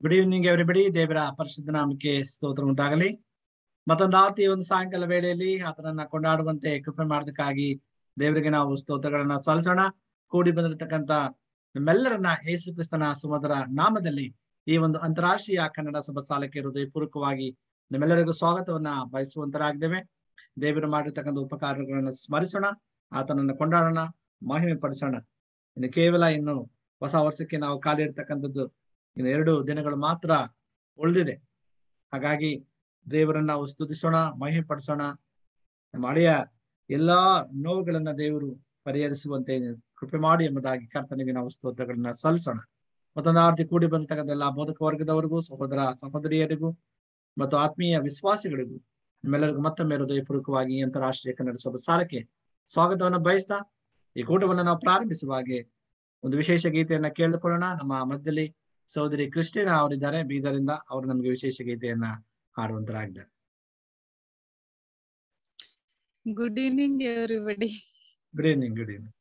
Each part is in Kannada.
Good evening everybody. ದೇವರ ಪರಿಶುದ್ಧ ನಾಮಕ್ಕೆ ಸ್ತೋತ್ರ ಉಂಟಾಗಲಿ. ಮತ್ತೊಂದಾರ್ತಿ ಒಂದು ಸಾಯಂಕಾಲ ವೇಳೆಯಲ್ಲಿ ಆತನನ್ನ ಕೊಂಡಾಡುವಂತೆ ಕೃಪೆ ಮಾಡೋದಕ್ಕಾಗಿ ದೇವರಿಗೆ ನಾವು ಸ್ತೋತ್ರಗಳನ್ನ ಸಲ್ಲಿಸೋಣ. ಕೂಡಿ ಬಂದಿರತಕ್ಕಂತ ನಮ್ಮೆಲ್ಲರನ್ನ ಯೇಸು ಕ್ರಿಸ್ತನ ಸುಮಧುರ ನಾಮದಲ್ಲಿ ಈ ಒಂದು ಅಂತಾರಾಷ್ಟ್ರೀಯ ಕನ್ನಡ ಸಭಾ ಸಾಲಕ್ಕೆ ಹೃದಯಪೂರ್ವಕವಾಗಿ ನಿಮ್ಮೆಲ್ಲರಿಗೂ ಸ್ವಾಗತವನ್ನ ಬಯಸುವಂತರಾಗಿದ್ದೇವೆ. ದೇವರು ಮಾಡಿರ್ತಕ್ಕಂಥ ಉಪಕಾರಗಳನ್ನು ಸ್ಮರಿಸೋಣ, ಆತನನ್ನು ಕೊಂಡಾಡೋಣ, ಮಹಿಮೆ ಪಡಿಸೋಣ. ಇನ್ನು ಕೇವಲ ಇನ್ನು ಹೊಸ ವರ್ಷಕ್ಕೆ ನಾವು ಕಾಲಿರ್ತಕ್ಕಂಥದ್ದು ಇನ್ನು 2 ದಿನಗಳು ಮಾತ್ರ ಉಳಿದಿದೆ. ಹಾಗಾಗಿ ದೇವರನ್ನ ನಾವು ಸ್ತುತಿಸೋಣ, ಮಹಿಮೆ ಪಡಿಸೋಣ. ನಮ್ಮ ಹಳೆಯ ಎಲ್ಲಾ ನೋವುಗಳನ್ನ ದೇವರು ಪರಿಹರಿಸುವಂತೆ ಕೃಪೆ ಮಾಡಿ ಎಂಬುದಾಗಿ ಕರ್ತನಿಗೆ ನಾವು ಸ್ತೋತ್ರಗಳನ್ನ ಸಲ್ಲಿಸೋಣ. ಮತ್ತೊಂದು ಆರ್ತಿ ಕೂಡಿ ಬಂದತಕ್ಕಂಥ ಎಲ್ಲ ಬೋಧಕ ವರ್ಗದವರಿಗೂ, ಸಹೋದರ ಸಹೋದರಿಯರಿಗೂ ಮತ್ತು ಆತ್ಮೀಯ ವಿಶ್ವಾಸಿಗಳಿಗೂ ನಿಮ್ಮೆಲ್ಲರಿಗೂ ಮತ್ತೊಮ್ಮೆ ಹೃದಯಪೂರ್ವಕವಾಗಿ ಅಂತಾರಾಷ್ಟ್ರೀಯ ಕನ್ನಡ ಸಭಾ ಸಾಲಕ್ಕೆ ಸ್ವಾಗತವನ್ನು ಬಯಸ್ತಾ ಈ ಕೂಟವನ್ನು ನಾವು ಪ್ರಾರಂಭಿಸುವ ಹಾಗೆ ಒಂದು ವಿಶೇಷ ಗೀತೆಯನ್ನ ಕೇಳಿಕೊಳ್ಳೋಣ. ನಮ್ಮ ಮಧ್ಯದಲ್ಲಿ ಸಹೋದರಿ ಕ್ರಿಸ್ಟಿನಾ ಅವರಿದ್ದಾರೆ ಬೀದರಿಂದ. ಅವರು ನಮಗೆ ವಿಶೇಷ ಗೀತೆಯನ್ನ ಹಾಡುವಂತರಾಗಿದ್ದಾರೆ. Good evening everybody. Good evening. Good evening.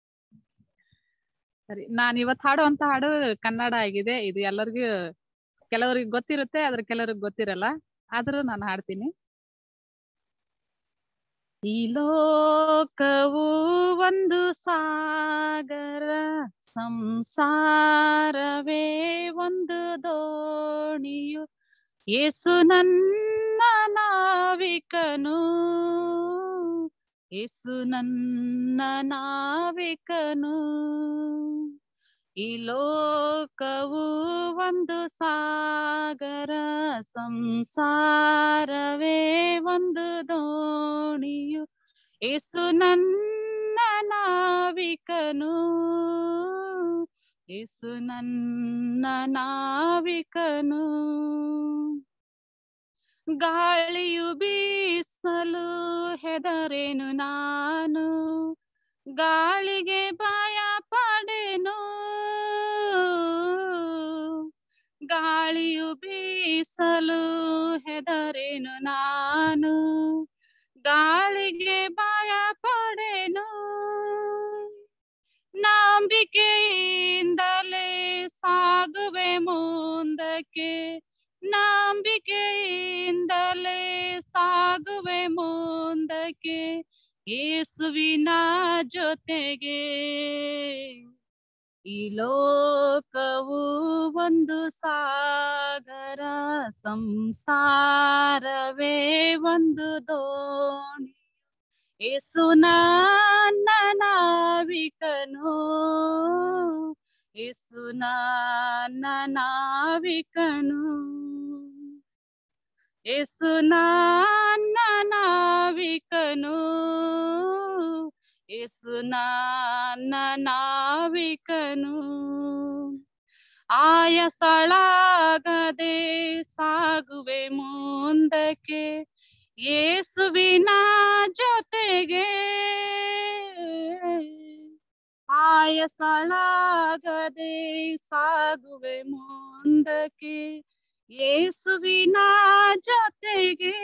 ಸರಿ, ನಾನು ಇವತ್ತು ಹಾಡುವಂತ ಹಾಡು ಕನ್ನಡ ಆಗಿದೆ. ಇದು ಎಲ್ಲರಿಗೂ ಕೆಲವರಿಗೆ ಗೊತ್ತಿರುತ್ತೆ, ಆದ್ರೆ ಕೆಲವರಿಗೆ ಗೊತ್ತಿರಲ್ಲ. ಆದ್ರೂ ನಾನು ಹಾಡ್ತೀನಿ. ಈ ಲೋಕವು ಒಂದು ಸಾಗರ, ಸಂಸಾರವೇ ಒಂದು ದೋಣಿಯು, ಯೇಸು ನನ್ನ ನಾವಿಕನು, ಯೇಸು ನನ್ನ ನಾವಿಕನು. ಈ ಲೋಕವು ಒಂದು ಸಾಗರ, ಸಂಸಾರವೇ ಒಂದು ದೋಣಿಯು, ಯೇಸು ನನ್ನ ನಾವಿಕನು, ಯೇಸು ನನ್ನ ನಾವಿಕನು. ಗಾಳಿಯು ಬೀಸಲು ಹೆದರೇನು ನಾನು, ಗಾಳಿಗೆ ಭಯ ಪಡೆನು, ಗಾಳಿಯು ಬೀಸಲು ಹೆದರೇನು ನಾನು, ಗಾಳಿಗೆ ಭಯ ಪಡೆನು. ನಂಬಿಕೆಯಿಂದಲೇ ಸಾಗುವೆ ಮುಂದಕ್ಕೆ, ನಂಬಿಕೆಯಿಂದಲೇ ಸಾಗುವೆ ಮುಂದಕ್ಕೆ, ಯೇಸುವಿನ ಜೊತೆಗೆ. ಈ ಲೋಕವು ಒಂದು ಸಾಗರ, ಸಂಸಾರವೇ ಒಂದು ದೋಣಿ, ಯೇಸು ನನ್ನ ನಾವಿಕನು, ಯೇಸು ನನ್ನ ನಾವಿಕನು, ಯೇಸು ನನ್ನ ನಾವಿಕನು, ಯೇಸು ನನ್ನ ನಾವಿಕನು. ಆಯಾಸಳಾಗದೆ ಸಾಗುವೆ ಮುಂದಕ್ಕೆ, ಯೇಸುವಿನ ಜೊತೆಗೆ. ಆಯಾಸಳಾಗದೆ ಸಾಗುವೆ ಮುಂದಕ್ಕೆ, ಯೇಸುವಿನ ಜೊತೆಗೆ.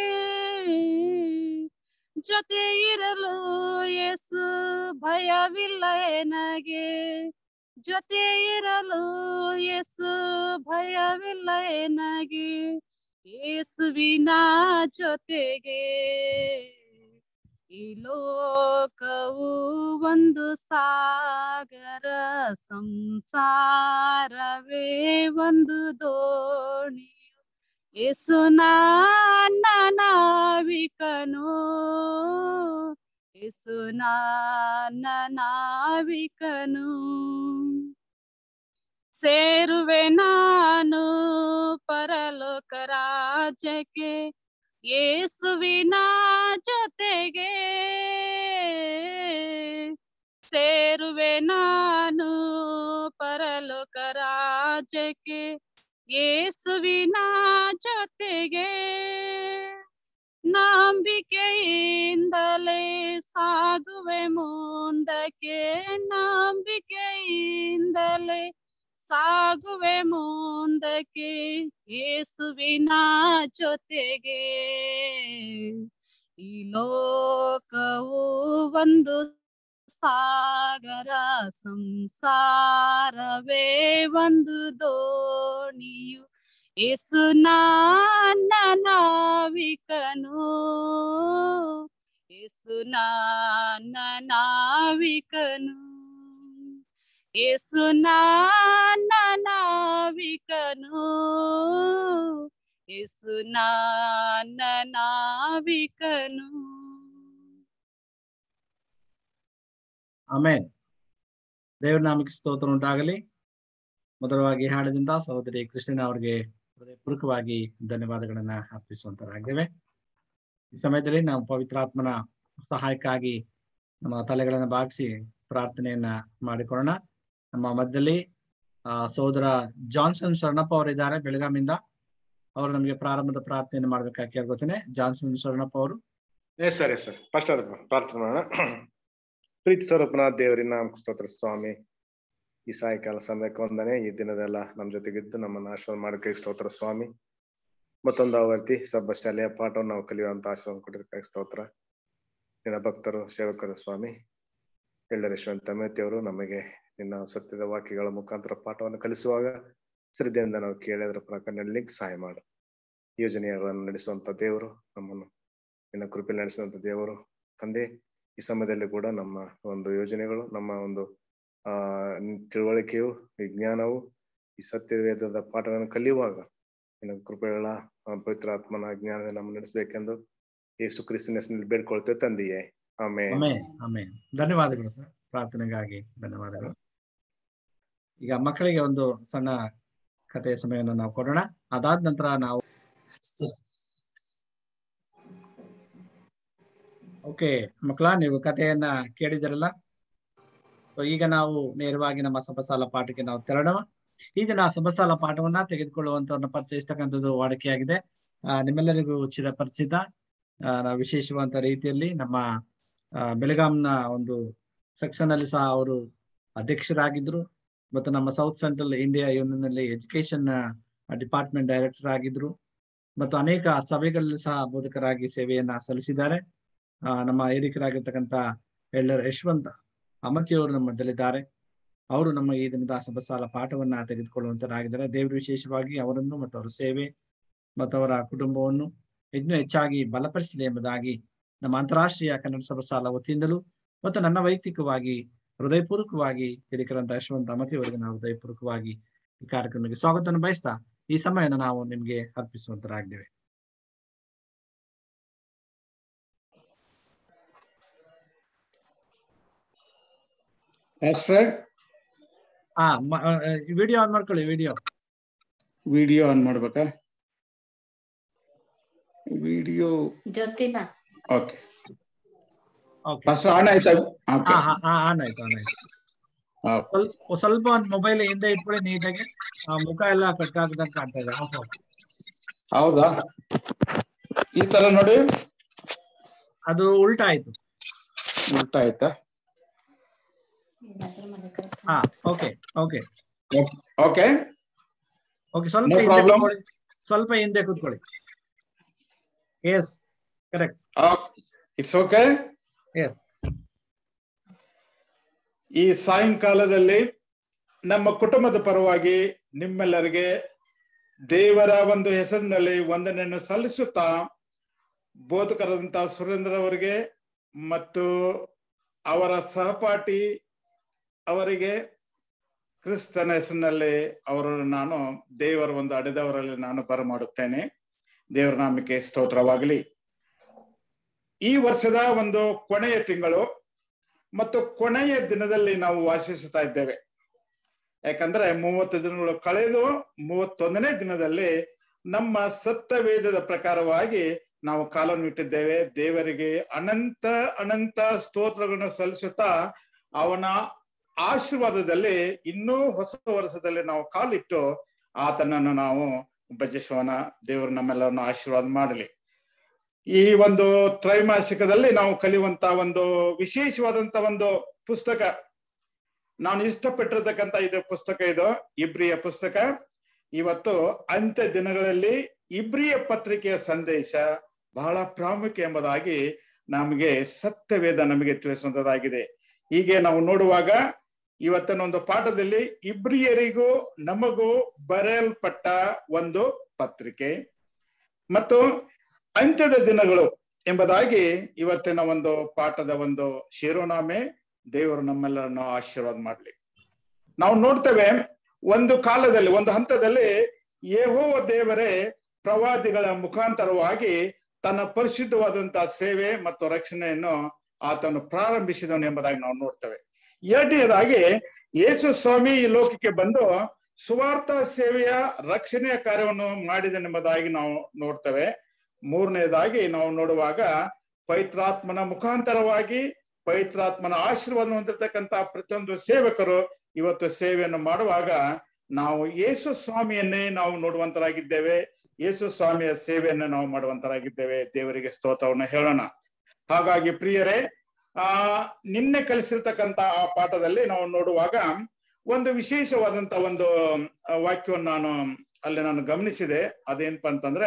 ಜೊತೆ ಇರಲು ಯೇಸು ಭಯವಿಲ್ಲ ಎನಗೆ, ಜೊತೆ ಇರಲು ಯೇಸು ಭಯವಿಲ್ಲ ಎನಗೆ, ಯೇಸುವಿನ ಜೊತೆಗೆ. ಈ ಲೋಕವು ಒಂದು ಸಾಗರ, ಸಂಸಾರವೇ ಒಂದು ದೋಣಿ, ಯೇಸು ನನ್ನ ನಾವಿಕನು, ಯೇಸು ನನ್ನ ನಾವಿಕನು. ಸೇರುವೆ ನಾನು ಪರಲೋಕ ರಾಜ್ಯಕ್ಕೆ, ಯೇಸುವಿನ ಜೊತೆಗೆ. ಸೇರುವೆ ನಾನು ಪರಲೋಕ ರಾಜ್ಯಕ್ಕೆ, ಯೇಸುವಿನ ಜೊತೆಗೆ. ನಂಬಿಕೆಯಿಂದಲೇ ಸಾಗುವೆ ಮುಂದಕ್ಕೆ, ನಂಬಿಕೆಯಿಂದಲೇ ಸಾಗುವೆ ಮುಂದಕ್ಕೆ, ಯೇಸುವಿನ ಜೊತೆಗೆ. ಈ ಲೋಕವು ಒಂದು ಸಾಗರ, ಸಂಸಾರವೇ ಒಂದು ದೋಣಿ, ದೋಣಿಯು. ಯೇಸು ನನ್ನ ನಾವಿಕನು, ಯೇಸು ನನ್ನ ನಾವಿಕನು, ಯೇಸು ನನ್ನ ನಾವಿಕನು, ಯೇಸು ನನ್ನ ನಾವಿಕನು. ಆಮೇನ್. ದೇವರ ನಾಮಕ್ಕೆ ಸ್ತೋತ್ರ ಉಂಟಾಗಲಿ. ಮೊದಲವಾಗಿ ಹಾಡಿದಿಂದ ಸಹೋದರಿ ಕೃಷ್ಣನ ಅವರಿಗೆ ಹೃದಯಪೂರ್ವಕವಾಗಿ ಧನ್ಯವಾದಗಳನ್ನ ಅರ್ಪಿಸುವಂತರಾಗಿದ್ದೇವೆ. ಈ ಸಮಯದಲ್ಲಿ ನಾವು ಪವಿತ್ರಾತ್ಮನ ಸಹಾಯಕ್ಕಾಗಿ ನಮ್ಮ ತಲೆಗಳನ್ನ ಬಾಗಿಸಿ ಪ್ರಾರ್ಥನೆಯನ್ನ ಮಾಡಿಕೊಳ್ಳೋಣ. ನಮ್ಮ ಮಧ್ಯದಲ್ಲಿ ಸಹೋದರ ಜಾನ್ಸನ್ ಶರಣಪ್ಪ ಅವರಿದ್ದಾರೆ ಬೆಳಗಾಮಿಂದ. ಅವರು ನಮಗೆ ಪ್ರಾರಂಭದ ಪ್ರಾರ್ಥನೆಯನ್ನು ಮಾಡ್ಬೇಕಾಗಿ ಕೇಳ್ಕೊತೇನೆ. ಜಾನ್ಸನ್ ಶರಣಪ್ಪ ಅವರು. ಸರಿ ಸರ್, ಫಸ್ಟ್ ಪ್ರಾರ್ಥನೆ ಮಾಡೋಣ. ಪ್ರೀತಿ ಸ್ವರೂಪನ ದೇವರಿನ ಸ್ತೋತ್ರ ಸ್ವಾಮಿ, ಈ ಸಾಯಂಕಾಲ ಸಮಯಕ್ಕೆ ವಂದನೆ. ಈ ದಿನದೆಲ್ಲ ನಮ್ಮ ಜೊತೆಗಿದ್ದು ನಮ್ಮನ್ನು ಆಶೀರ್ವಾದ ಮಾಡೋಕೆ ಸ್ತೋತ್ರ ಸ್ವಾಮಿ. ಮತ್ತೊಂದು ಆವರ್ತಿ ಸಬ್ಬ ಶಾಲೆಯ ಪಾಠವನ್ನು ನಾವು ಕಲಿಯುವಂತ ಆಶೀರ್ವಾದ ಕೊಟ್ಟಿರ್ಕಾಗಿ ಸ್ತೋತ್ರ. ನಿನ್ನ ಭಕ್ತರು ಸೇವಕರು ಸ್ವಾಮಿ ಎಳ್ಳರೇಶ್ವರ ತಮೇತಿಯವರು ನಮಗೆ ನಿನ್ನ ಸತ್ಯದ ವಾಕ್ಯಗಳ ಮುಖಾಂತರ ಪಾಠವನ್ನು ಕಲಿಸುವಾಗ ಶ್ರದ್ಧೆಯಿಂದ ನಾವು ಕೇಳಿದ್ರ ಪ್ರಕಾರ ನಡಲಿಕ್ಕೆ ಸಹಾಯ ಮಾಡು. ಯೋಜನೆಗಳನ್ನು ನಡೆಸುವಂತ ದೇವರು, ನಮ್ಮನ್ನು ನಿನ್ನ ಕೃಪೆಯಲ್ಲಿ ನಡೆಸುವಂತ ದೇವರು ತಂದೆ. ಈ ಸಮಯದಲ್ಲಿ ಕೂಡ ನಮ್ಮ ಒಂದು ಯೋಜನೆಗಳು, ನಮ್ಮ ಒಂದು ತಿಳುವಳಿಕೆಯು, ವಿಜ್ಞಾನವು, ಈ ಸತ್ಯವೇದದ ಪಾಠಗಳನ್ನು ಕಲಿಯುವಾಗ ನಿನ್ನ ಕೃಪೆಗಳ ಪವಿತ್ರ ಆತ್ಮನ ಜ್ಞಾನ ನಮ್ಮ ನಡೆಸಬೇಕೆಂದು ಯೇಸು ಕ್ರಿಸ್ತನ ಹೆಸರಿನಲ್ಲಿ ಬೇಡ್ಕೊಳ್ತೇವೆ ತಂದೆಯೇ, ಆಮೇನ್. ಆಮೇನ್. ಧನ್ಯವಾದಗಳು ಸರ್, ಪ್ರಾರ್ಥನೆಗಾಗಿ ಧನ್ಯವಾದಗಳು. ಈಗ ಮಕ್ಕಳಿಗೆ ಒಂದು ಸಣ್ಣ ಕಥೆಯ ಸಮಯವನ್ನು ನಾವು ಕೊಡೋಣ. ಅದಾದ ನಂತರ ನಾವು ಓಕೆ ಮಕ್ಕಳ, ನೀವು ಕಥೆಯನ್ನ ಕೇಳಿದಿರಲ್ಲ. ಈಗ ನಾವು ನೇರವಾಗಿ ನಮ್ಮ ಸಭಸಾಲ ಪಾಠಕ್ಕೆ ನಾವು ತೆರಳೋಣ. ಈ ದಿನ ಸಭಸಾಲ ಪಾಠವನ್ನ ತೆಗೆದುಕೊಳ್ಳುವಂತವನ್ನ ಪರಿಚಯಿಸ್ತಕ್ಕಂಥದ್ದು ವಾಡಿಕೆಯಾಗಿದೆ. ನಿಮ್ಮೆಲ್ಲರಿಗೂ ಚಿರಪರಿಚಿತ, ನಾವು ವಿಶೇಷವಾದ ರೀತಿಯಲ್ಲಿ ನಮ್ಮ ಬೆಳಗಾಂನ ಒಂದು ಸೆಕ್ಷನ್ ಅಲ್ಲಿ ಸಹ ಅವರು ಅಧ್ಯಕ್ಷರಾಗಿದ್ರು ಮತ್ತು ನಮ್ಮ ಸೌತ್ ಸೆಂಟ್ರಲ್ ಇಂಡಿಯಾ ಯೂನಿಯನ್ ನಲ್ಲಿ ಎಜುಕೇಶನ್ ಡಿಪಾರ್ಟ್ಮೆಂಟ್ ಡೈರೆಕ್ಟರ್ ಆಗಿದ್ರು ಮತ್ತು ಅನೇಕ ಸಭೆಗಳಲ್ಲಿ ಸಹ ಬೋಧಕರಾಗಿ ಸೇವೆಯನ್ನ ಸಲ್ಲಿಸಿದ್ದಾರೆ. ನಮ್ಮ ಹಿರಿಕರಾಗಿರ್ತಕ್ಕಂಥ ಎಳ್ಳರ್ ಯಶವಂತ ಅಮತಿಯವರು ನಮ್ಮ ಮಧ್ಯದಲ್ಲಿದ್ದಾರೆ. ಅವರು ನಮ್ಮ ಈ ದಿನದ ಸಭಸಾಲ ಪಾಠವನ್ನ ತೆಗೆದುಕೊಳ್ಳುವಂತರಾಗಿದ್ದಾರೆ. ದೇವರು ವಿಶೇಷವಾಗಿ ಅವರನ್ನು ಮತ್ತು ಅವರ ಸೇವೆ ಮತ್ತು ಅವರ ಕುಟುಂಬವನ್ನು ಇನ್ನೂ ಹೆಚ್ಚಾಗಿ ಬಲಪಡಿಸಲಿ ಎಂಬುದಾಗಿ ನಮ್ಮ ಅಂತಾರಾಷ್ಟ್ರೀಯ ಕನ್ನಡ ಸಭಸಾಲ ವತಿಯಿಂದಲೂ ಮತ್ತು ನನ್ನ ವೈಯಕ್ತಿಕವಾಗಿ ಹೃದಯಪೂರ್ವಕವಾಗಿ ಹಿರಿಕರಂತ ಯಶವಂತ ಅಮತಿಯವರಿಗೆ ನಾವು ಹೃದಯಪೂರ್ವಕವಾಗಿ ಈ ಕಾರ್ಯಕ್ರಮಕ್ಕೆ ಸ್ವಾಗತವನ್ನು ಬಯಸ್ತಾ ಈ ಸಮಯನ ನಾವು ನಿಮ್ಗೆ ಅರ್ಪಿಸುವಂತರಾಗಿದ್ದೇವೆ. ವಿಡಿಯೋ ಆನ್ ಮಾಡ್ಕೊಳ್ಳಿ. ವಿಡಿಯೋ ಆನ್ ಮಾಡ್ಬೇಕಾ? Video okay. ಆನ್ ಆಯ್ತಾ? ಆನ್ ಆಯ್ತು. ಸ್ವಲ್ಪ ಒಂದು ಮೊಬೈಲ್ ಹಿಂದೆ ಇಟ್ಕೊಳ್ಳಿ ನೀಟಾಗಿ. ಮುಖ ಎಲ್ಲ ಕಟ್ಟಾಗದಂಗೆ ಕಾಣ್ತಾ ಇದೆ. ಆಫ್. ಹೌದಾ? ಈ ತರ ನೋಡಿ, ಅದು ಉಲ್ಟಾ ಆಯ್ತು. ಉಲ್ಟಾ ಆಯ್ತಾ? ಓಕೆ. ಸ್ವಲ್ಪ ಹಿಂದೆ ಕೂತ್ಕೊಳ್ಳಿ. Yes, correct. It's okay. Yes. ಈ ಸಾಯಂಕಾಲದಲ್ಲಿ ನಮ್ಮ ಕುಟುಂಬದ ಪರವಾಗಿ ನಿಮ್ಮೆಲ್ಲರಿಗೆ ದೇವರ ಒಂದು ಹೆಸರಿನಲ್ಲಿ ವಂದನೆಯನ್ನು ಸಲ್ಲಿಸುತ್ತಾ, ಬೋಧಕರಾದಂಥ ಸುರೇಂದ್ರ ಅವರಿಗೆ ಮತ್ತು ಅವರ ಸಹಪಾಠಿ ಅವರಿಗೆ ಕ್ರಿಸ್ತನ ಹೆಸರಿನಲ್ಲಿ ಅವರನ್ನು ನಾನು ದೇವರ ಒಂದು ಅಡೆದವರಲ್ಲಿ ನಾನು ಬರಮಾಡುತ್ತೇನೆ. ದೇವರ ನಾಮಕ್ಕೆ ಸ್ತೋತ್ರವಾಗಲಿ. ಈ ವರ್ಷದ ಒಂದು ಕೊನೆಯ ತಿಂಗಳು ಮತ್ತು ಕೊನೆಯ ದಿನದಲ್ಲಿ ನಾವು ವಾಸಿಸುತ್ತಾ ಇದ್ದೇವೆ. ಯಾಕಂದ್ರೆ 30 ದಿನಗಳು ಕಳೆದು 31ನೇ ದಿನದಲ್ಲಿ ನಮ್ಮ ಸತ್ಯವೇದದ ಪ್ರಕಾರವಾಗಿ ನಾವು ಕಾಲನ್ನು ಇಟ್ಟಿದ್ದೇವೆ. ದೇವರಿಗೆ ಅನಂತ ಅನಂತ ಸ್ತೋತ್ರಗಳನ್ನು ಸಲ್ಲಿಸುತ್ತಾ ಅವನ ಆಶೀರ್ವಾದದಲ್ಲಿ ಇನ್ನೂ ಹೊಸ ವರ್ಷದಲ್ಲಿ ನಾವು ಕಾಲಿಟ್ಟು ಆತನನ್ನು ನಾವು ಭಜಿಸೋಣ. ದೇವರು ನಮ್ಮೆಲ್ಲರನ್ನು ಆಶೀರ್ವಾದ ಮಾಡಲಿ. ಈ ಒಂದು ತ್ರೈಮಾಸಿಕದಲ್ಲಿ ನಾವು ಕಲಿಯುವಂತ ಒಂದು ವಿಶೇಷವಾದಂತ ಒಂದು ಪುಸ್ತಕ, ನಾನು ಇಷ್ಟಪಟ್ಟಿರ್ತಕ್ಕಂಥ ಇದು ಪುಸ್ತಕ, ಇದು ಇಬ್ರಿಯ ಪುಸ್ತಕ. ಇವತ್ತು ಅಂತ್ಯ ದಿನಗಳಲ್ಲಿ ಇಬ್ರಿಯ ಪತ್ರಿಕೆಯ ಸಂದೇಶ ಬಹಳ ಪ್ರಾಮುಖ್ಯ ಎಂಬುದಾಗಿ ನಮಗೆ ಸತ್ಯವೇದ ನಮಗೆ ತಿಳಿಸುವಂತದ್ದಾಗಿದೆ. ಹೀಗೆ ನಾವು ನೋಡುವಾಗ ಇವತ್ತಿನ ಒಂದು ಪಾಠದಲ್ಲಿ ಇಬ್ರಿಯರಿಗೂ ನಮಗೂ ಬರೆಯಲ್ಪಟ್ಟ ಒಂದು ಪತ್ರಿಕೆ ಮತ್ತು ಅಂತ್ಯದ ದಿನಗಳು ಎಂಬುದಾಗಿ ಇವತ್ತಿನ ಒಂದು ಪಾಠದ ಒಂದು ಶಿರೋನಾಮೆ. ದೇವರು ನಮ್ಮೆಲ್ಲರನ್ನು ಆಶೀರ್ವಾದ ಮಾಡಲಿ. ನಾವು ನೋಡ್ತೇವೆ, ಒಂದು ಕಾಲದಲ್ಲಿ, ಒಂದು ಹಂತದಲ್ಲಿ ಯೆಹೋವ ದೇವರೇ ಪ್ರವಾದಿಗಳ ಮುಖಾಂತರವಾಗಿ ತನ್ನ ಪರಿಶುದ್ಧವಾದಂತಹ ಸೇವೆ ಮತ್ತು ರಕ್ಷಣೆಯನ್ನು ಆತನು ಪ್ರಾರಂಭಿಸಿದನು ಎಂಬುದಾಗಿ ನಾವು ನೋಡ್ತೇವೆ. ಎರಡನೇದಾಗಿ ಯೇಸು ಸ್ವಾಮಿ ಈ ಲೋಕಕ್ಕೆ ಬಂದು ಸುವಾರ್ಥ ಸೇವೆಯ ರಕ್ಷಣೆಯ ಕಾರ್ಯವನ್ನು ಮಾಡಿದನೆಂಬುದಾಗಿ ನಾವು ನೋಡ್ತೇವೆ. ಮೂರನೇದಾಗಿ ನಾವು ನೋಡುವಾಗ ಪವಿತ್ರಾತ್ಮನ ಮುಖಾಂತರವಾಗಿ ಪವಿತ್ರಾತ್ಮನ ಆಶೀರ್ವಾದ ಹೊಂದಿರತಕ್ಕಂತಹ ಪ್ರತಿಯೊಂದು ಸೇವಕರು ಇವತ್ತು ಸೇವೆಯನ್ನು ಮಾಡುವಾಗ ನಾವು ಯೇಸು ಸ್ವಾಮಿಯನ್ನೇ ನಾವು ನೋಡುವಂತರಾಗಿದ್ದೇವೆ. ಯೇಸು ಸ್ವಾಮಿಯ ಸೇವೆಯನ್ನು ನಾವು ಮಾಡುವಂತರಾಗಿದ್ದೇವೆ. ದೇವರಿಗೆ ಸ್ತೋತ್ರವನ್ನು ಹೇಳೋಣ. ಹಾಗಾಗಿ ಪ್ರಿಯರೇ, ನಿನ್ನೆ ಕಲಿಸಿರ್ತಕ್ಕಂತ ಆ ಪಾಠದಲ್ಲಿ ನಾವು ನೋಡುವಾಗ ಒಂದು ವಿಶೇಷವಾದಂತ ಒಂದು ವಾಕ್ಯವನ್ನು ನಾನು ಗಮನಿಸಿದೆ. ಅದೇನಪ್ಪ ಅಂತಂದ್ರೆ,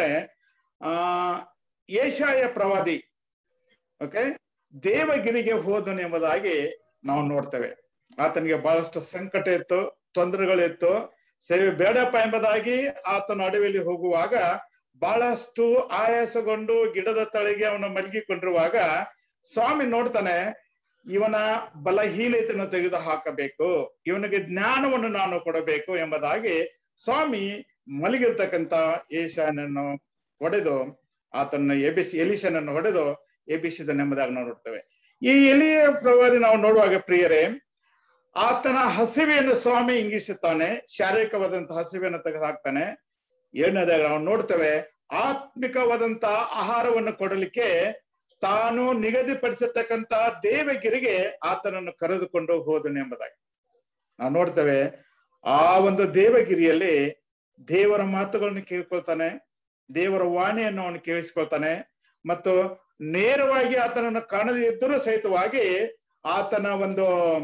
ಯೆಶಾಯ ಪ್ರವಾದಿ ದೇವಗಿರಿಗೆ ಹೋದನು ಎಂಬುದಾಗಿ ನಾವು ನೋಡ್ತೇವೆ. ಆತನಿಗೆ ಬಹಳಷ್ಟು ಸಂಕಟ ಇತ್ತು, ತೊಂದರೆಗಳಿತ್ತು, ಸೇವೆ ಬೇಡಪ್ಪ ಎಂಬುದಾಗಿ ಆತನ ಅಡವಿಯಲ್ಲಿ ಹೋಗುವಾಗ ಬಹಳಷ್ಟು ಆಯಾಸಗೊಂಡು ಗಿಡದ ತಳಗೆ ಅವನು ಮಲಗಿಕೊಂಡಿರುವಾಗ ಸ್ವಾಮಿ ನೋಡ್ತಾನೆ, ಇವನ ಬಲಹೀನತೆಯನ್ನು ತೆಗೆದು ಹಾಕಬೇಕು, ಇವನಿಗೆ ಜ್ಞಾನವನ್ನು ನಾನು ಕೊಡಬೇಕು ಎಂಬುದಾಗಿ ಸ್ವಾಮಿ ಮಲಗಿರ್ತಕ್ಕಂಥ ಯೆಶಾಯನನ್ನು ಹೊಡೆದು ಆತನ ಎಲೀಷನನ್ನು ಹೊಡೆದು ಎಬ್ಬಿಸಿದನೆಂಬುದಾಗಿ ನಾವು ನೋಡ್ತೇವೆ. ಈ ಎಲಿಯ ಪ್ರವಾದಿ ನಾವು ನೋಡುವಾಗ ಪ್ರಿಯರೇ, ಆತನ ಹಸಿವೆಯನ್ನು ಸ್ವಾಮಿ ಇಂಗಿಸುತ್ತಾನೆ, ಶಾರೀರಿಕವಾದಂತಹ ಹಸಿವೆಯನ್ನು ತೆಗೆದು ಹಾಕ್ತಾನೆ. ಎರಡನೇದಾಗಿ ನಾವು ನೋಡ್ತೇವೆ, ಆತ್ಮಿಕವಾದಂತ ಆಹಾರವನ್ನು ಕೊಡಲಿಕ್ಕೆ ತಾನು ನಿಗದಿಪಡಿಸತಕ್ಕಂತ ದೇವಗಿರಿಗೆ ಆತನನ್ನು ಕರೆದುಕೊಂಡು ಹೋದನು ಎಂಬುದಾಗಿ ನಾವು ನೋಡ್ತೇವೆ. ಆ ಒಂದು ದೇವಗಿರಿಯಲ್ಲಿ ದೇವರ ಮಾತುಗಳನ್ನು ಕೇಳ್ಕೊಳ್ತಾನೆ, ದೇವರ ವಾಣಿಯನ್ನು ಅವನು ಕೇಳಿಸ್ಕೊಳ್ತಾನೆ ಮತ್ತು ನೇರವಾಗಿ ಆತನನ್ನು ಕಾಣದೇ ಇದ್ದರೂ ಸಹಿತವಾಗಿ ಆತನ ಒಂದು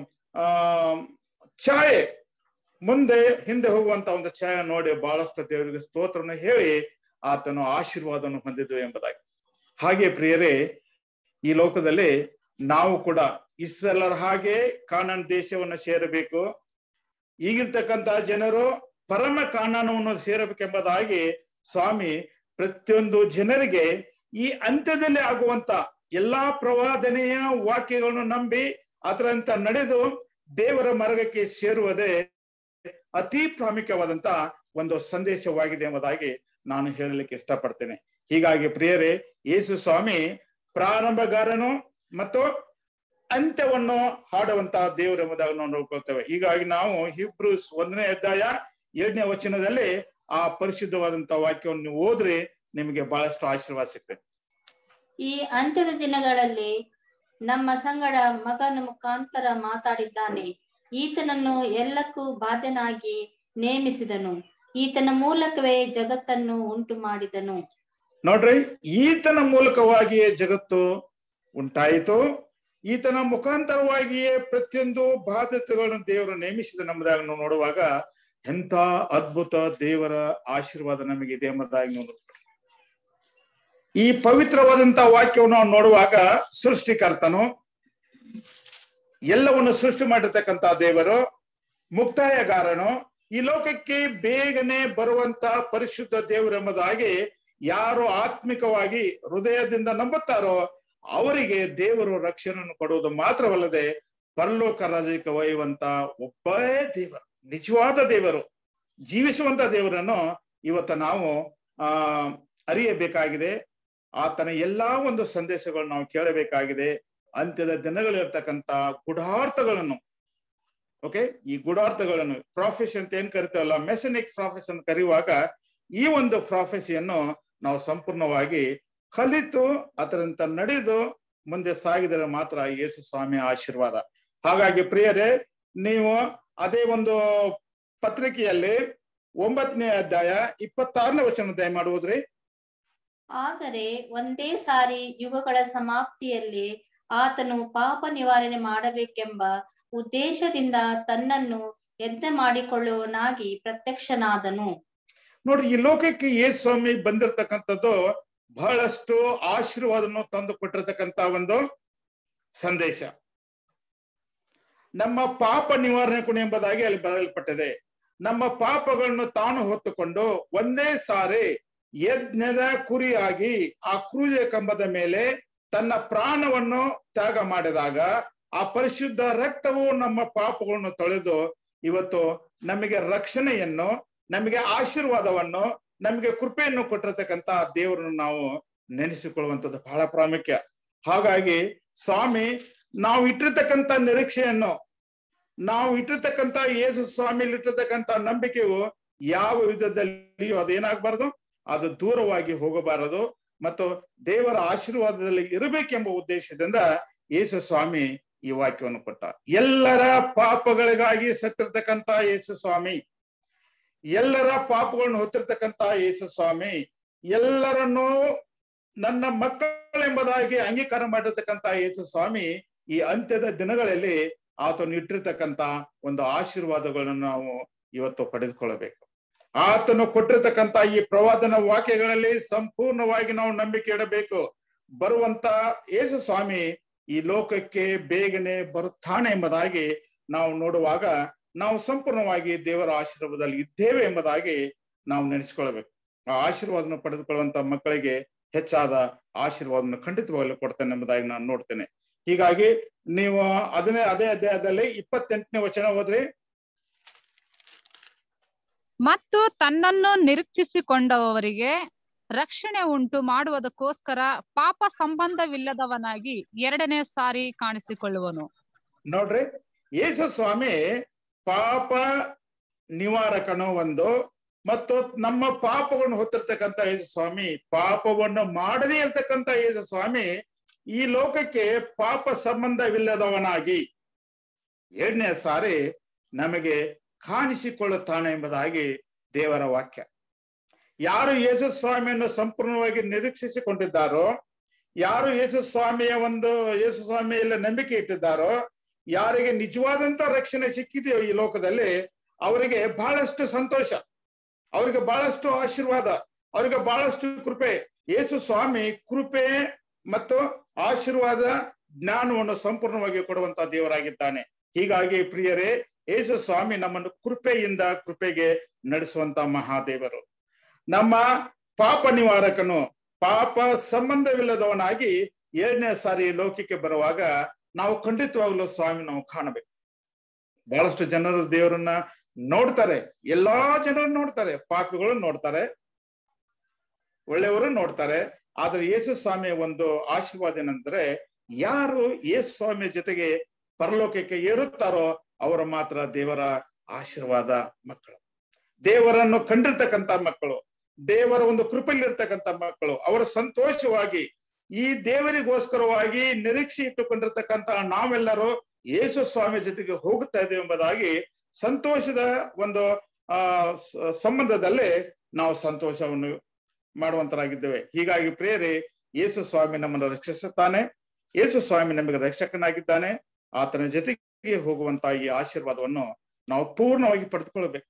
ಛಾಯೆ, ಮುಂದೆ ಹಿಂದೆ ಹೋಗುವಂತ ಒಂದು ಛಾಯೆ ನೋಡಿ ಬಹಳಷ್ಟು ದೇವರಿಗೆ ಸ್ತೋತ್ರವನ್ನು ಹೇಳಿ ಆತನು ಆಶೀರ್ವಾದವನ್ನು ಹೊಂದಿದ್ದು ಎಂಬುದಾಗಿ. ಹಾಗೆ ಪ್ರಿಯರೇ, ಈ ಲೋಕದಲ್ಲಿ ನಾವು ಕೂಡ ಇಸ್ರೇಲರ ಹಾಗೆ ಕಾನಾನ್ ದೇಶವನ್ನು ಸೇರಬೇಕು. ಈಗಿರ್ತಕ್ಕಂತ ಜನರು ಪರಮ ಕಾನಾನವನ್ನು ಸೇರಬೇಕೆಂಬುದಾಗಿ ಸ್ವಾಮಿ ಪ್ರತಿಯೊಂದು ಜನರಿಗೆ ಈ ಅಂತ್ಯದಲ್ಲಿ ಆಗುವಂತ ಎಲ್ಲಾ ಪ್ರವಾದನೆಯ ವಾಕ್ಯಗಳನ್ನು ನಂಬಿ ಅದರಂತ ನಡೆದು ದೇವರ ಮಾರ್ಗಕ್ಕೆ ಸೇರುವುದೇ ಅತಿ ಪ್ರಾಮುಖ್ಯವಾದಂತ ಒಂದು ಸಂದೇಶವಾಗಿದೆ ಎಂಬುದಾಗಿ ನಾನು ಹೇಳಲಿಕ್ಕೆ ಇಷ್ಟಪಡ್ತೇನೆ. ಹೀಗಾಗಿ ಪ್ರಿಯರೇ, ಯೇಸು ಸ್ವಾಮಿ ಪ್ರಾರಂಭಗಾರನು ಮತ್ತು ಅಂತ್ಯವನ್ನು ಹಾಡುವಂತಹ ದೇವರು ಎಂಬುದಾಗಿ ನಾವು ನೋಡ್ಕೊಳ್ತೇವೆ. ಹೀಗಾಗಿ ನಾವು ಹೀಬ್ರೂಸ್ 1ನೇ ಅಧ್ಯಾಯ 7ನೇ ವಚನದಲ್ಲಿ ಆ ಪರಿಶುದ್ಧವಾದಂತಹ ವಾಕ್ಯವನ್ನು ಓದ್ರಿ, ನಿಮಗೆ ಬಹಳಷ್ಟು ಆಶೀರ್ವಾದ ಸಿಗ್ತದೆ. ಈ ಅಂತ್ಯದ ದಿನಗಳಲ್ಲಿ ನಮ್ಮ ಸಂಗಡ ಮಗನ ಮುಖಾಂತರ ಮಾತಾಡಿದ್ದಾನೆ. ಈತನನ್ನು ಎಲ್ಲಕ್ಕೂ ಬಾಧ್ಯನಾಗಿ ನೇಮಿಸಿದನು. ಈತನ ಮೂಲಕವೇ ಜಗತ್ತನ್ನು ಉಂಟು ಮಾಡಿದನು. ನೋಡ್ರಿ, ಈತನ ಮೂಲಕವಾಗಿಯೇ ಜಗತ್ತು ಉಂಟಾಯಿತು, ಈತನ ಮುಖಾಂತರವಾಗಿಯೇ ಪ್ರತಿಯೊಂದು ಬಾಧ್ಯತೆಗಳನ್ನು ದೇವರು ನೇಮಿಸಿದನೆಂಬುದಾಗಿ ನಾವು ನೋಡುವಾಗ ಎಂತ ಅದ್ಭುತ ದೇವರ ಆಶೀರ್ವಾದ ನಮಗಿದೆ ಎಂಬುದಾಗಿ ನೋಡುತ್ತೇವೆ. ಈ ಪವಿತ್ರವಾದಂತಹ ವಾಕ್ಯವನ್ನು ನಾವು ನೋಡುವಾಗ ಸೃಷ್ಟಿಕರ್ತನು, ಎಲ್ಲವನ್ನು ಸೃಷ್ಟಿ ಮಾಡಿರ್ತಕ್ಕಂಥ ದೇವರು, ಮುಕ್ತಾಯಗಾರನು, ಈ ಲೋಕಕ್ಕೆ ಬೇಗನೆ ಬರುವಂತ ಪರಿಶುದ್ಧ ದೇವರು ಎಂಬುದಾಗಿ ಯಾರು ಆತ್ಮಿಕವಾಗಿ ಹೃದಯದಿಂದ ನಂಬುತ್ತಾರೋ ಅವರಿಗೆ ದೇವರು ರಕ್ಷಣೆಯನ್ನು ಕೊಡುವುದು ಮಾತ್ರವಲ್ಲದೆ ಪರಲೋಕ ರಾಜ್ಯಕ್ಕೆ ಒಯ್ಯುವಂತ ಒಬ್ಬೇ ದೇವರು, ನಿಜವಾದ ದೇವರು, ಜೀವಿಸುವಂತ ದೇವರನ್ನು ಇವತ್ತು ನಾವು ಅರಿಯಬೇಕಾಗಿದೆ. ಆತನ ಎಲ್ಲಾ ಒಂದು ಸಂದೇಶಗಳನ್ನು ನಾವು ಕೇಳಬೇಕಾಗಿದೆ. ಅಂತ್ಯದ ದಿನಗಳಿರ್ತಕ್ಕಂಥ ಗೂಢಾರ್ಥಗಳನ್ನು, ಈ ಗೂಢಾರ್ಥಗಳನ್ನು ಪ್ರಾಫೆಸಿ ಅಂತ ಏನ್ ಕರಿತೇವಲ್ಲ, ಮೆಸನಿಕ್ ಪ್ರಾಫೆಸಿ ಅಂತ ಕರೆಯುವಾಗ ಈ ಒಂದು ಪ್ರಾಫೆಸಿಯನ್ನು ನಾವು ಸಂಪೂರ್ಣವಾಗಿ ಕಲಿತು ಅದರಂತ ನಡೆದು ಮುಂದೆ ಸಾಗಿದರೆ ಮಾತ್ರ ಯೇಸು ಸ್ವಾಮಿಯ ಆಶೀರ್ವಾದ. ಹಾಗಾಗಿ ಪ್ರಿಯರೇ, ನೀವು ಅದೇ ಒಂದು ಪತ್ರಿಕೆಯಲ್ಲಿ 9ನೇ ಅಧ್ಯಾಯ 26ನೇ ವಚನ ದಯಮಾಡುವುದ್ರಿ. ಆದರೆ ಒಂದೇ ಸಾರಿ ಯುಗಗಳ ಸಮಾಪ್ತಿಯಲ್ಲಿ ಆತನು ಪಾಪ ನಿವಾರಣೆ ಮಾಡಬೇಕೆಂಬ ಉದ್ದೇಶದಿಂದ ತನ್ನನ್ನು ಯಜ್ಞ ಮಾಡಿಕೊಳ್ಳುವನಾಗಿ ಪ್ರತ್ಯಕ್ಷನಾದನು. ನೋಡಿ, ಈ ಲೋಕಕ್ಕೆ ಯೇಸು ಸ್ವಾಮಿ ಬಂದಿರತಕ್ಕಂಥದ್ದು ಬಹಳಷ್ಟು ಆಶೀರ್ವಾದವನ್ನು ತಂದು ಕೊಟ್ಟಿರತಕ್ಕಂತ ಒಂದು ಸಂದೇಶ. ನಮ್ಮ ಪಾಪ ನಿವಾರಣೆ ಕೊಡು ಎಂಬುದಾಗಿ ಅಲ್ಲಿ ಬರೆಯಲ್ಪಟ್ಟಿದೆ. ನಮ್ಮ ಪಾಪಗಳನ್ನು ತಾನು ಹೊತ್ತುಕೊಂಡು ಒಂದೇ ಸಾರಿ ಯಜ್ಞದ ಕುರಿಯಾಗಿ ಆ ಕ್ರೂಜೆ ಕಂಬದ ಮೇಲೆ ತನ್ನ ಪ್ರಾಣವನ್ನು ತ್ಯಾಗ ಮಾಡಿದಾಗ ಆ ಪರಿಶುದ್ಧ ರಕ್ತವು ನಮ್ಮ ಪಾಪಗಳನ್ನು ತೊಳೆದು ಇವತ್ತು ನಮಗೆ ರಕ್ಷಣೆಯನ್ನು, ನಮಗೆ ಆಶೀರ್ವಾದವನ್ನು, ನಮಗೆ ಕೃಪೆಯನ್ನು ಕೊಟ್ಟಿರತಕ್ಕಂತ ದೇವರನ್ನು ನಾವು ನೆನೆಸಿಕೊಳ್ಳುವಂಥದ್ದು ಬಹಳ ಪ್ರಾಮುಖ್ಯ. ಹಾಗಾಗಿ ಸ್ವಾಮಿ, ನಾವು ಇಟ್ಟಿರ್ತಕ್ಕಂಥ ನಿರೀಕ್ಷೆಯನ್ನು, ನಾವು ಇಟ್ಟಿರ್ತಕ್ಕಂಥ ಯೇಸು ಸ್ವಾಮಿಯಲ್ಲಿ ಇಟ್ಟಿರ್ತಕ್ಕಂಥ ನಂಬಿಕೆಯು ಯಾವ ವಿಧದಲ್ಲಿಯೂ ಅದೇನಾಗಬಾರದು, ಅದು ದೂರವಾಗಿ ಹೋಗಬಾರದು ಮತ್ತು ದೇವರ ಆಶೀರ್ವಾದದಲ್ಲಿ ಇರಬೇಕೆಂಬ ಉದ್ದೇಶದಿಂದ ಯೇಸು ಸ್ವಾಮಿ ಈ ವಾಕ್ಯವನ್ನು ಕೊಟ್ಟ. ಎಲ್ಲರ ಪಾಪಗಳಿಗಾಗಿ ಸತ್ತಿರ್ತಕ್ಕಂಥ ಯೇಸು ಸ್ವಾಮಿ, ಎಲ್ಲರ ಪಾಪಗಳನ್ನು ಹೊತ್ತಿರ್ತಕ್ಕಂಥ ಯೇಸು ಸ್ವಾಮಿ, ಎಲ್ಲರನ್ನೂ ನನ್ನ ಮಕ್ಕಳೆಂಬುದಾಗಿ ಅಂಗೀಕಾರ ಮಾಡಿರ್ತಕ್ಕಂಥ ಯೇಸು ಸ್ವಾಮಿ ಈ ಅಂತ್ಯದ ದಿನಗಳಲ್ಲಿ ಆತನು ಇಟ್ಟಿರ್ತಕ್ಕಂಥ ಒಂದು ಆಶೀರ್ವಾದಗಳನ್ನು ನಾವು ಇವತ್ತು ಪಡೆದುಕೊಳ್ಳಬೇಕು. ಆತನು ಕೊಟ್ಟಿರ್ತಕ್ಕಂಥ ಈ ಪ್ರವಾದನ ವಾಕ್ಯಗಳಲ್ಲಿ ಸಂಪೂರ್ಣವಾಗಿ ನಾವು ನಂಬಿಕೆ ಇಡಬೇಕು. ಬರುವಂತ ಯೇಸು ಸ್ವಾಮಿ ಈ ಲೋಕಕ್ಕೆ ಬೇಗನೆ ಬರುತ್ತಾನೆ ಎಂಬುದಾಗಿ ನಾವು ನೋಡುವಾಗ ನಾವು ಸಂಪೂರ್ಣವಾಗಿ ದೇವರ ಆಶೀರ್ವಾದದಲ್ಲಿ ಇದ್ದೇವೆ ಎಂಬುದಾಗಿ ನಾವು ನೆನೆಸ್ಕೊಳ್ಬೇಕು. ಆ ಆಶೀರ್ವಾದವನ್ನು ಪಡೆದುಕೊಳ್ಳುವಂತ ಮಕ್ಕಳಿಗೆ ಹೆಚ್ಚಾದ ಆಶೀರ್ವಾದವನ್ನು ಖಂಡಿತವಾಗಲು ಕೊಡ್ತೇನೆ ಎಂಬುದಾಗಿ ನಾನು ನೋಡ್ತೇನೆ. ಹೀಗಾಗಿ ನೀವು ಅದೇ ಅಧ್ಯಾಯದಲ್ಲಿ 28ನೇ ವಚನ ಓದ್ರಿ. ಮತ್ತು ತನ್ನನ್ನು ನಿರೀಕ್ಷಿಸಿಕೊಂಡವರಿಗೆ ರಕ್ಷಣೆ ಉಂಟು ಮಾಡುವುದಕ್ಕೋಸ್ಕರ ಪಾಪ ಸಂಬಂಧವಿಲ್ಲದವನಾಗಿ ಎರಡನೇ ಸಾರಿ ಕಾಣಿಸಿಕೊಳ್ಳುವನು. ನೋಡ್ರಿ, ಯೇಸು ಸ್ವಾಮಿ ಪಾಪ ನಿವಾರಕನು ಒಂದು, ಮತ್ತು ನಮ್ಮ ಪಾಪವನ್ನು ಹೊತ್ತಿರ್ತಕ್ಕಂಥ ಯೇಸು ಸ್ವಾಮಿ, ಪಾಪವನ್ನು ಮಾಡದೇ ಇರ್ತಕ್ಕಂಥ ಯೇಸು ಸ್ವಾಮಿ ಈ ಲೋಕಕ್ಕೆ ಪಾಪ ಸಂಬಂಧವಿಲ್ಲದವನಾಗಿ ಎರಡನೇ ಸಾರಿ ನಮಗೆ ಕಾಣಿಸಿಕೊಳ್ಳುತ್ತಾನೆ ಎಂಬುದಾಗಿ ದೇವರ ವಾಕ್ಯ. ಯಾರು ಯೇಸು ಸ್ವಾಮಿಯನ್ನು ಸಂಪೂರ್ಣವಾಗಿ ನಿರೀಕ್ಷಿಸಿಕೊಂಡಿದ್ದಾರೋ, ಯಾರು ಯೇಸು ಸ್ವಾಮಿಯಲ್ಲಿ ನಂಬಿಕೆ ಇಟ್ಟಿದ್ದಾರೋ, ಯಾರಿಗೆ ನಿಜವಾದಂತ ರಕ್ಷಣೆ ಸಿಕ್ಕಿದೆಯೋ ಈ ಲೋಕದಲ್ಲಿ, ಅವರಿಗೆ ಬಹಳಷ್ಟು ಸಂತೋಷ, ಅವರಿಗೆ ಬಹಳಷ್ಟು ಆಶೀರ್ವಾದ, ಅವರಿಗೆ ಬಹಳಷ್ಟು ಕೃಪೆ. ಯೇಸು ಸ್ವಾಮಿ ಕೃಪೆ ಮತ್ತು ಆಶೀರ್ವಾದ, ಜ್ಞಾನವನ್ನು ಸಂಪೂರ್ಣವಾಗಿ ಕೊಡುವಂತ ದೇವರಾಗಿದ್ದಾನೆ. ಹೀಗಾಗಿ ಪ್ರಿಯರೇ, ಯೇಸು ಸ್ವಾಮಿ ನಮ್ಮನ್ನು ಕೃಪೆಯಿಂದ ಕೃಪೆಗೆ ನಡೆಸುವಂತ ಮಹಾದೇವರು. ನಮ್ಮ ಪಾಪ ನಿವಾರಕನು, ಪಾಪ ಸಂಬಂಧವಿಲ್ಲದವನಾಗಿ ಎರಡನೇ ಸಾರಿ ಲೋಕಕ್ಕೆ ಬರುವಾಗ ನಾವು ಖಂಡಿತವಾಗ್ಲೂ ಸ್ವಾಮಿ ನಾವು ಕಾಣಬೇಕು. ಬಹಳಷ್ಟು ಜನರು ದೇವರನ್ನ ನೋಡ್ತಾರೆ, ಎಲ್ಲಾ ಜನರು ನೋಡ್ತಾರೆ, ಪಾಪಿಗಳು ನೋಡ್ತಾರೆ, ಒಳ್ಳೆಯವರು ನೋಡ್ತಾರೆ. ಆದ್ರೆ ಯೇಸು ಸ್ವಾಮಿಯ ಒಂದು ಆಶೀರ್ವಾದ ಏನಂದ್ರೆ, ಯಾರು ಯೇಸು ಸ್ವಾಮಿಯ ಜೊತೆಗೆ ಪರಲೋಕಕ್ಕೆ ಏರುತ್ತಾರೋ ಅವರು ಮಾತ್ರ ದೇವರ ಆಶೀರ್ವಾದ ಮಕ್ಕಳು, ದೇವರನ್ನು ಕಂಡಿರ್ತಕ್ಕಂಥ ಮಕ್ಕಳು, ದೇವರ ಒಂದು ಕೃಪೆಯಲ್ಲಿರ್ತಕ್ಕಂಥ ಮಕ್ಕಳು. ಅವರು ಸಂತೋಷವಾಗಿ ಈ ದೇವರಿಗೋಸ್ಕರವಾಗಿ ನಿರೀಕ್ಷೆ ಇಟ್ಟುಕೊಂಡಿರ್ತಕ್ಕಂಥ ನಾವೆಲ್ಲರೂ ಯೇಸು ಸ್ವಾಮಿ ಜೊತೆಗೆ ಹೋಗುತ್ತಾ ಇದ್ದೇವೆ ಎಂಬುದಾಗಿ ಸಂತೋಷದ ಒಂದು ಸಂಬಂಧದಲ್ಲಿ ನಾವು ಸಂತೋಷವನ್ನು ಮಾಡುವಂತರಾಗಿದ್ದೇವೆ. ಹೀಗಾಗಿ ಪ್ರಿಯರೇ, ಯೇಸು ಸ್ವಾಮಿ ನಮ್ಮನ್ನು ರಕ್ಷಿಸುತ್ತಾನೆ, ಯೇಸು ಸ್ವಾಮಿ ನಮಗೆ ರಕ್ಷಕನಾಗಿದ್ದಾನೆ. ಆತನ ಜೊತೆಗೆ ಹೋಗುವಂತ ಈ ಆಶೀರ್ವಾದವನ್ನು ನಾವು ಪೂರ್ಣವಾಗಿ ಪಡೆದುಕೊಳ್ಳಬೇಕು.